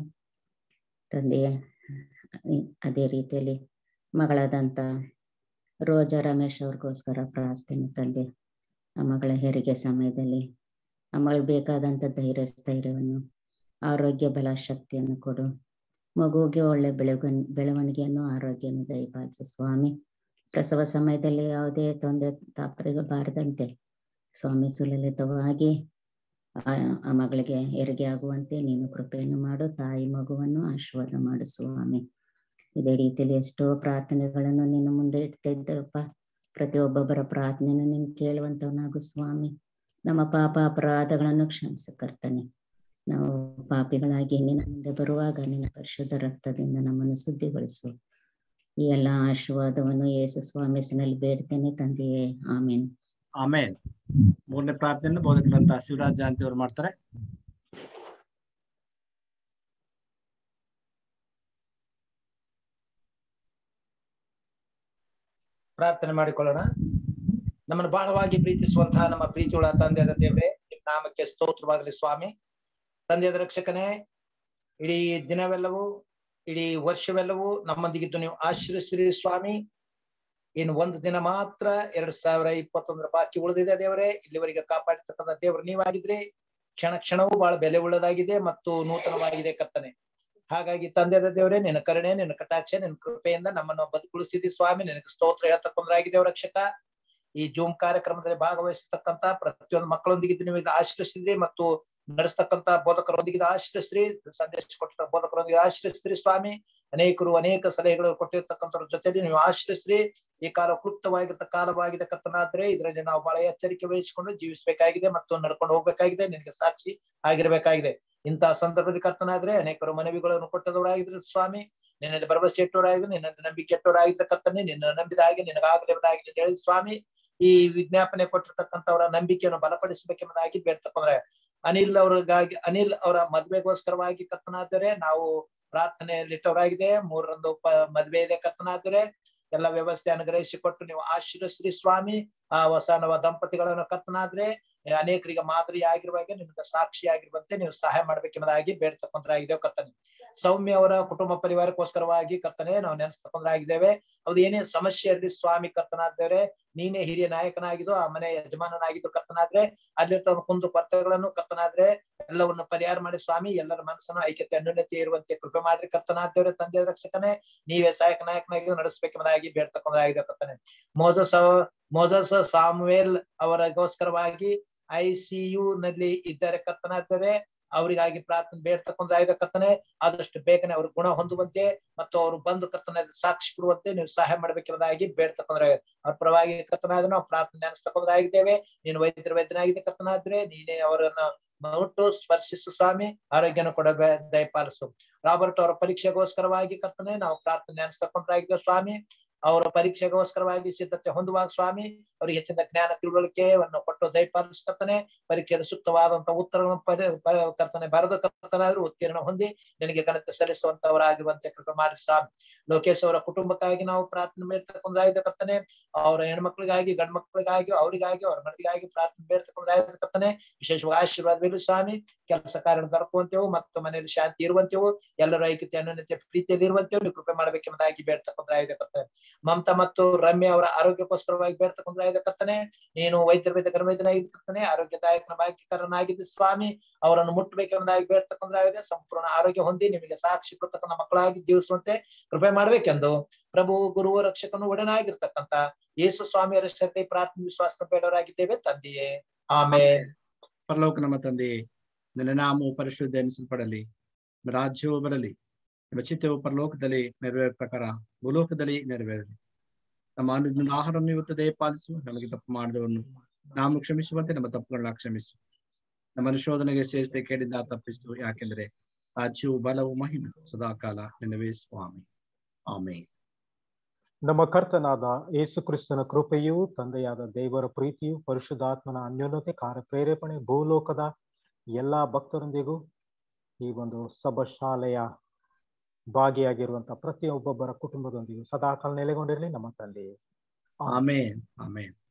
ತಂದೆಯ. ಅದೇ ರೀತಿಯಲ್ಲಿ ಮಗಳಾದಂತ ರೋಜಾ ರಮೇಶ್ ಅವ್ರಿಗೋಸ್ಕರ ಪ್ರಾರ್ಥನೆ ತಂದೆ. ಆ ಮಗಳ ಹೆರಿಗೆ ಸಮಯದಲ್ಲಿ ಆ ಮಗಳಿಗೆ ಬೇಕಾದಂತ ಸ್ಥೈರ್ಯವನ್ನು ಆರೋಗ್ಯ ಬಲ ಶಕ್ತಿಯನ್ನು ಕೊಡು. ಮಗುವಿಗೆ ಒಳ್ಳೆ ಬೆಳವಣಿಗೆಯನ್ನು ಆರೋಗ್ಯವನ್ನು ದಯಪಾಲಿಸು ಸ್ವಾಮಿ. ಪ್ರಸವ ಸಮಯದಲ್ಲಿ ಯಾವುದೇ ತೊಂದರೆ ತಾಪರೆಗಳು ಬಾರದಂತೆ ಸ್ವಾಮಿ ಸುಲಲಿತವಾಗಿ ಆ ಮಗಳಿಗೆ ಹೆರಿಗೆ ಆಗುವಂತೆ ನೀನು ಕೃಪೆಯನ್ನು ಮಾಡು. ತಾಯಿ ಮಗುವನ್ನು ಆಶೀರ್ವಾದ ಮಾಡು ಸ್ವಾಮಿ. ಇದೇ ರೀತಿಯಲ್ಲಿ ಎಷ್ಟೋ ಪ್ರಾರ್ಥನೆಗಳನ್ನು ನೀನು ಮುಂದೆ ಇಡ್ತಾ ಇದ್ದೇವಪ್ಪ. ಪ್ರತಿಯೊಬ್ಬೊಬ್ಬರ ಪ್ರಾರ್ಥನೆಯನ್ನು ನೀನು ಕೇಳುವಂತವನಾಗು ಸ್ವಾಮಿ. ನಮ್ಮ ಪಾಪ ಅಪರಾಧಗಳನ್ನು ಕ್ಷಮಿಸು ಕರ್ತನೆ. ನಾವು ಪಾಪಿಗಳಾಗಿ ನಿನ್ನ ಮುಂದೆ ಬರುವಾಗ ನಿನ್ನ ಪರಿಶುದ್ಧ ರಕ್ತದಿಂದ ನಮ್ಮನ್ನು ಶುದ್ಧಿಗೊಳಿಸು. ಈ ಎಲ್ಲ ಆಶೀರ್ವಾದವನ್ನು ಯೇಸು ಸ್ವಾಮಿ ಹೆಸರಿನಲ್ಲಿ ಬೇಡ್ತೇನೆ ತಂದೆಯೇ, ಆಮೇನ್. ಆಮೇನ್. ಮೂರನೇ ಪ್ರಾರ್ಥನೆಯನ್ನು ಬೋಧಕರಂತ ಶಿವರಾಜ್ ಜಾಂತಿ ಅವರು ಮಾಡ್ತಾರೆ. ಪ್ರಾರ್ಥನೆ ಮಾಡಿಕೊಳ್ಳೋಣ. ನಮ್ಮನ್ನು ಬಹಳವಾಗಿ ಪ್ರೀತಿಸುವಂತಹ ನಮ್ಮ ಪ್ರೀತಿಯುಳ್ಳ ತಂದೆಯಾದ ದೇವರೇ, ನಿಮ್ಮ ನಾಮಕ್ಕೆ ಸ್ತೋತ್ರವಾಗಲಿ ಸ್ವಾಮಿ. ತಂದೆಯಾದ ರಕ್ಷಕನೇ, ಇಡೀ ದಿನವೆಲ್ಲವೂ ಇಡೀ ವರ್ಷವೆಲ್ಲವೂ ನಮ್ಮೊಂದಿಗಿದ್ದು ನೀವು ಆಶೀರ್ವದಿಸಿರಿ ಸ್ವಾಮಿ. ಇನ್ನು ಒಂದು ದಿನ ಮಾತ್ರ 2021 ಬಾಕಿ ಉಳಿದಿದೆ ದೇವರೇ. ಇಲ್ಲಿವರೆಗೆ ಕಾಪಾಡಿರ್ತಕ್ಕಂಥ ದೇವರು ನೀವಾಗಿದ್ರಿ. ಕ್ಷಣ ಕ್ಷಣವೂ ಬಹಳ ಬೆಲೆ ಉಳ್ಳದಾಗಿದೆ ಮತ್ತು ನೂತನವಾಗಿದೆ ಕರ್ತನೆ. ಹಾಗಾಗಿ ತಂದೆಯಾದ ದೇವರೇ, ನಿನ್ನ ಕರುಣೆ, ನಿನ್ನ ಕಟಾಕ್ಷ, ನಿನ್ನ ಕೃಪೆಯಿಂದ ನಮ್ಮನ್ನು ಬದುಕುಳಿಸಿದಿ ಸ್ವಾಮಿ. ನಿನಗೆ ಸ್ತೋತ್ರ ಹೇಳ್ತಕ್ಕೊಂಡ್ರಾಗಿದ್ದೇವೆ ರಕ್ಷಕ. ಈ ಜೂಮ್ ಕಾರ್ಯಕ್ರಮದಲ್ಲಿ ಭಾಗವಹಿಸತಕ್ಕಂತ ಪ್ರತಿಯೊಂದು ಮಕ್ಕಳೊಂದಿಗೆ ನೀವು ಇದು ಆಶ್ರಯಿಸಿದ್ರಿ ಮತ್ತು ನಡೆಸ್ತಕ್ಕಂತ ಬೋಧಕರೊಂದಿಗೆ ಆಶ್ರಯಿಸ್ರಿ. ಸಂದೇಶ ಕೊಟ್ಟ ಬೋಧಕರೊಂದಿಗೆ ಆಶ್ರಯಿಸ್ರಿ ಸ್ವಾಮಿ. ಅನೇಕರು ಅನೇಕ ಸಲಹೆಗಳು ಕೊಟ್ಟಿರ್ತಕ್ಕಂಥವ್ರ ಜೊತೆಲಿ ನೀವು ಆಶ್ರಯಿಸ್ರಿ. ಈ ಕಾಲ ಕ್ಲುಪ್ತವಾಗಿರ್ತ ಕಾಲವಾಗಿದೆ ಕರ್ತನಾದ್ರೆ, ಇದರಲ್ಲಿ ನಾವು ಬಹಳ ಎಚ್ಚರಿಕೆ ವಹಿಸಿಕೊಂಡು ಜೀವಿಸಬೇಕಾಗಿದೆ ಮತ್ತು ನಡ್ಕೊಂಡು ಹೋಗ್ಬೇಕಾಗಿದೆ. ನಿನಗೆ ಸಾಕ್ಷಿ ಆಗಿರ್ಬೇಕಾಗಿದೆ. ಇಂತಹ ಸಂದರ್ಭದಲ್ಲಿ ಕರ್ತನಾದ್ರೆ ಅನೇಕರು ಮನವಿಗಳನ್ನು ಕೊಟ್ಟದವರಾಗಿದ್ರು ಸ್ವಾಮಿ. ನಿನ್ನಲ್ಲಿ ಭರವಸೆ ಇಟ್ಟವರಾಗಿದ್ರು, ನಿನ್ನ ನಂಬಿಕೆ ಇಟ್ಟವರಾಗಿದ್ರೆ ಕರ್ತನೆ. ನಿನ್ನ ನಂಬಿದ ಹಾಗೆ ನಿನಗಾಗಲೇಬದಾಗಿ ಹೇಳಿದ ಸ್ವಾಮಿ. ಈ ವಿಜ್ಞಾಪನೆ ಕೊಟ್ಟಿರ್ತಕ್ಕಂಥವರ ನಂಬಿಕೆಯನ್ನು ಬಲಪಡಿಸಬೇಕೆಂಬುದಾಗಿ ಬೇಡ್ತಕೊಂಡ್ರೆ ಅನಿಲ್ ಅವರ ಮದ್ವೆಗೋಸ್ಕರವಾಗಿ ಕರ್ತನಾದರೆ ನಾವು ಪ್ರಾರ್ಥನೆಯಲ್ಲಿಟ್ಟವರಾಗಿದೆ. 3ರಂದು ಮದ್ವೆ ಇದೆ ಕರ್ತನಾದರೆ ಎಲ್ಲ ವ್ಯವಸ್ಥೆ ಅನುಗ್ರಹಿಸಿಕೊಟ್ಟು ನೀವು ಆಶೀರ್ವದಿಸಿರಿ ಸ್ವಾಮಿ. ಆ ಹೊಸ ನವ ದಂಪತಿಗಳನ್ನು ಕರ್ತನಾದ್ರೆ ಅನೇಕರಿಗೆ ಮಾದರಿ ಆಗಿರುವಾಗ ನಿಮ್ಗೆ ಸಾಕ್ಷಿ ಆಗಿರುವಂತೆ ನೀವು ಸಹಾಯ ಮಾಡ್ಬೇಕೆಂಬುದಾಗಿ ಬೇಡ್ತಕೊಂಡ್ರಾಗಿದ್ದೇವೆ ಕರ್ತನೆ. ಸೌಮ್ಯ ಅವರ ಕುಟುಂಬ ಪರಿವಾರಕ್ಕೋಸ್ಕರವಾಗಿ ಕರ್ತನೆ ನಾವು ನೆನೆಸ್ತಕೊಂಡ್ರಾಗಿದ್ದೇವೆ. ಅದು ಏನೇ ಸಮಸ್ಯೆ ಇರಲಿ ಸ್ವಾಮಿ ಕರ್ತನಾದ್ದೇವೆ, ನೀನೇ ಹಿರಿಯ ನಾಯಕನಾಗಿದ್ದು ಆ ಮನೆ ಯಜಮಾನನಾಗಿದ್ದು ಕರ್ತನಾದ್ರೆ ಅಲ್ಲಿರ್ತಕ್ಕಂಥ ಕುಂದು ಕೊರತೆಗಳನ್ನು ಕರ್ತನಾದ್ರೆ ಎಲ್ಲವನ್ನು ಪರಿಹಾರ ಮಾಡಿ ಸ್ವಾಮಿ. ಎಲ್ಲರ ಮನಸ್ಸನ್ನು ಐಕ್ಯತೆ ಅನ್ಯೋನ್ಯತೆ ಇರುವಂತೆ ಕೃಪೆ ಮಾಡ್ರಿ ಕರ್ತನಾದ್ದೇವ್ರೆ. ತಂದೆ ರಕ್ಷಕನೇ ನೀವೇ ಸಹಾಯಕ ನಾಯಕನಾಗಿ ನಡೆಸಬೇಕೆಂಬುದಾಗಿ ಬೇಡ್ತಕೊಂಡಾಗಿದೆ ಕರ್ತನೆ. ಮೋಜಸ್ ಸಾಮುವೇಲ್ ಅವರಿಗೋಸ್ಕರವಾಗಿ ICU ನಲ್ಲಿ ಇದ್ದಾರೆ ಕರ್ತನಾದರೆ ಅವರಿಗಾಗಿ ಪ್ರಾರ್ಥನೆ ಬೇಡ್ತಕೊಂಡಾಗಿದೆ ಕರ್ತನೆ. ಆದಷ್ಟು ಬೇಗನೆ ಅವರು ಗುಣ ಹೊಂದುವಂತೆ ಮತ್ತು ಅವರು ಬಂದು ಕರ್ತನ ಸಾಕ್ಷಿ ಕೊಡುವಂತೆ ನೀವು ಸಹಾಯ ಮಾಡ್ಬೇಕೆಂಬುದಾಗಿ ಬೇಡ್ತಕೊಂಡ್ರೆ ಅವ್ರ ಪರವಾಗಿ ಕರ್ತನಾದ್ರೆ ನಾವು ಪ್ರಾರ್ಥನೆ ಅನಿಸ್ತಕೊಂಡ್ರಾಗಿದ್ದೇವೆ. ನೀನು ವೈದ್ಯನಾಗಿದೆ ಕರ್ತನಾದ್ರೆ ನೀನೇ ಅವರನ್ನ ಮುಟ್ಟು ಸ್ಪರ್ಶಿಸು ಸ್ವಾಮಿ, ಆರೋಗ್ಯನ ಕೊಡ ದಯಪಾಲಿಸು. ರಾಬರ್ಟ್ ಅವರ ಪರೀಕ್ಷೆಗೋಸ್ಕರವಾಗಿ ಕರ್ತನೆ ನಾವು ಪ್ರಾರ್ಥನೆ ಅನಿಸ್ತಕೊಂಡ್ರಾಗಿದ್ದೇವೆ ಸ್ವಾಮಿ. ಅವರ ಪರೀಕ್ಷೆಗೋಸ್ಕರವಾಗಿ ಸಿದ್ಧತೆ ಹೊಂದುವಾಗ ಸ್ವಾಮಿ ಅವರಿಗೆ ಹೆಚ್ಚಿನ ಜ್ಞಾನ ತಿಳುವಳಿಕೆಯನ್ನು ಕೊಟ್ಟು ದಯಪಾಲಿಸ್ತಕ್ಕನೆ. ಪರೀಕ್ಷೆಯಲ್ಲಿ ಸೂಕ್ತವಾದಂತಹ ಉತ್ತರಗಳನ್ನು ಕರ್ತನೆ ಬರೆದು ಕರ್ತನಾದ್ರೂ ಉತ್ತೀರ್ಣ ಹೊಂದಿ ನಿನಗೆ ಘನತೆ ಸಲ್ಲಿಸುವಂತವರಾಗಿರುವಂತೆ ಕೃಪೆ ಮಾಡಿ ಸ್ವಾಮಿ. ಲೋಕೇಶ್ ಅವರ ಕುಟುಂಬಕ್ಕಾಗಿ ನಾವು ಪ್ರಾರ್ಥನೆ ಬೇಡ್ತಕೊಂಡ್ರಾಗಿದೆ ಕರ್ತನೆ. ಅವರ ಹೆಣ್ಮಕ್ಳಿಗಾಗಿ ಗಂಡು ಮಕ್ಕಳಿಗಾಗಿ ಅವರಿಗಾಗಿ ಅವ್ರ ಮನದಿಗಾಗಿ ಪ್ರಾರ್ಥನೆ ಬೇಡ್ತಕೊಂಡ್ರಾಗಿದೆ ಕರ್ತನೆ. ವಿಶೇಷವಾಗಿ ಆಶೀರ್ವಾದವಿಲ್ಲ ಸ್ವಾಮಿ. ಕೆಲಸ ಕಾರ್ಯ ದೊರಕುವಂತೆವು ಮತ್ತು ಮನೆಯಲ್ಲಿ ಶಾಂತಿ ಇರುವಂತೆವು, ಎಲ್ಲರ ಐಕ್ಯತೆ ಅನ್ಯೋನ್ಯತೆ ಪ್ರೀತಿಯಲ್ಲಿ ಇರುವಂತೆವು ನೀವು ಕೃಪೆ ಮಾಡ್ಬೇಕೆಂಬುದಾಗಿ ಬೇಡ್ತಕೊಂಡ್ರಾಗಿದೆ ಕರ್ತನೆ. ಮಮತಾ ಮತ್ತು ರಮ್ಯ ಅವರ ಆರೋಗ್ಯಕ್ಕೋಸ್ಕರವಾಗಿ ಬೇಡ್ತಕೊಂಡ್ರಾಗಿದೆ ಕರ್ತನೆ. ನೀನು ಗರ್ಭವೈದ್ಯನಾಗಿದ್ದ ಕರ್ತನೆ, ಆರೋಗ್ಯದಾಯಕನ ಭಾಗ್ಯಕರನಾಗಿದ್ದು ಸ್ವಾಮಿ. ಅವರನ್ನು ಮುಟ್ಟಬೇಕೆಂಬುದಾಗಿ ಬೇಡ್ತಕೊಂಡ್ರಾಗಿದೆ. ಸಂಪೂರ್ಣ ಆರೋಗ್ಯ ಹೊಂದಿ ನಿಮಗೆ ಸಾಕ್ಷಿ ಕೊಡ್ತಕ್ಕಂಥ ಮಕ್ಕಳಾಗಿ ಜೀವಿಸುವಂತೆ ಕೃಪೆ ಮಾಡ್ಬೇಕೆಂದು ಪ್ರಭು ಗುರು ರಕ್ಷಕನು ಒಡನಾಗಿರ್ತಕ್ಕಂಥ ಯೇಸು ಸ್ವಾಮಿಯರ ಹೆಸರಲ್ಲಿ ಪ್ರಾರ್ಥನೆ ವಿಶ್ವಾಸ ಬೇಡವರಾಗಿದ್ದೇವೆ ತಂದೆಯೇ, ಆಮೇನ್. ಪರಲೋಕ ನಮ್ಮ ತಂದೆಯೇ, ನಿನ್ನ ನಾಮವು ಪರಿಶುದ್ಧ ಎನಿಸಲ್ಪಡಲಿ, ರಾಜ್ಯವು ಬರಲಿ, ನಿಮ್ಮ ಚಿತ್ತವು ಪರಲೋಕದಲ್ಲಿ ನೆರವೇರ ಪ್ರಕಾರ ಭೂಲೋಕದಲ್ಲಿ ನೆರವೇರಲಿ. ನಮ್ಮ ಅನ್ನದಿಂದ ಆಹಾರವನ್ನು ಇವತ್ತು ದಯಪಾಲಿಸು. ನಮಗೆ ತಪ್ಪು ಮಾಡಿದವನ್ನು ನಾವು ಕ್ಷಮಿಸುವಂತೆ ನಮ್ಮ ತಪ್ಪುಗಳನ್ನ ಕ್ಷಮಿಸು. ನಮ್ಮ ಶೋಧನೆಗೆ ಸೇರಿಸದೆ ಕೇಳಿದ ತಪ್ಪಿಸು. ಯಾಕೆಂದ್ರೆ ರಾಜ್ಯವು ಬಲವು ಮಹಿಮೆ ಸದಾಕಾಲ ನಿನ್ನವೇ ಸ್ವಾಮಿ, ಆಮೇನ್. ನಮ್ಮ ಕರ್ತನಾದ ಯೇಸು ಕ್ರಿಸ್ತನ ಕೃಪೆಯು, ತಂದೆಯಾದ ದೇವರ ಪ್ರೀತಿಯು, ಪರಿಶುದ್ಧಾತ್ಮನ ಅನ್ಯೋನ್ಯತೆ ಕಾರ್ಯ ಪ್ರೇರೇಪಣೆ ಭೂಲೋಕದ ಎಲ್ಲಾ ಭಕ್ತರೊಂದಿಗೂ ಈ ಒಂದು ಸಭಾಶಾಲೆಯ ಭಾಗಿಯಾಗಿರುವಂತಹ ಪ್ರತಿಯೊಬ್ಬೊಬ್ಬರ ಕುಟುಂಬದೊಂದಿಗೂ ಸದಾಕಾಲ ನೆಲೆಗೊಂಡಿರಲಿ ನಮ್ಮ ತಂದೆಯೇ, ಆಮೇನ್ ಆಮೇನ್.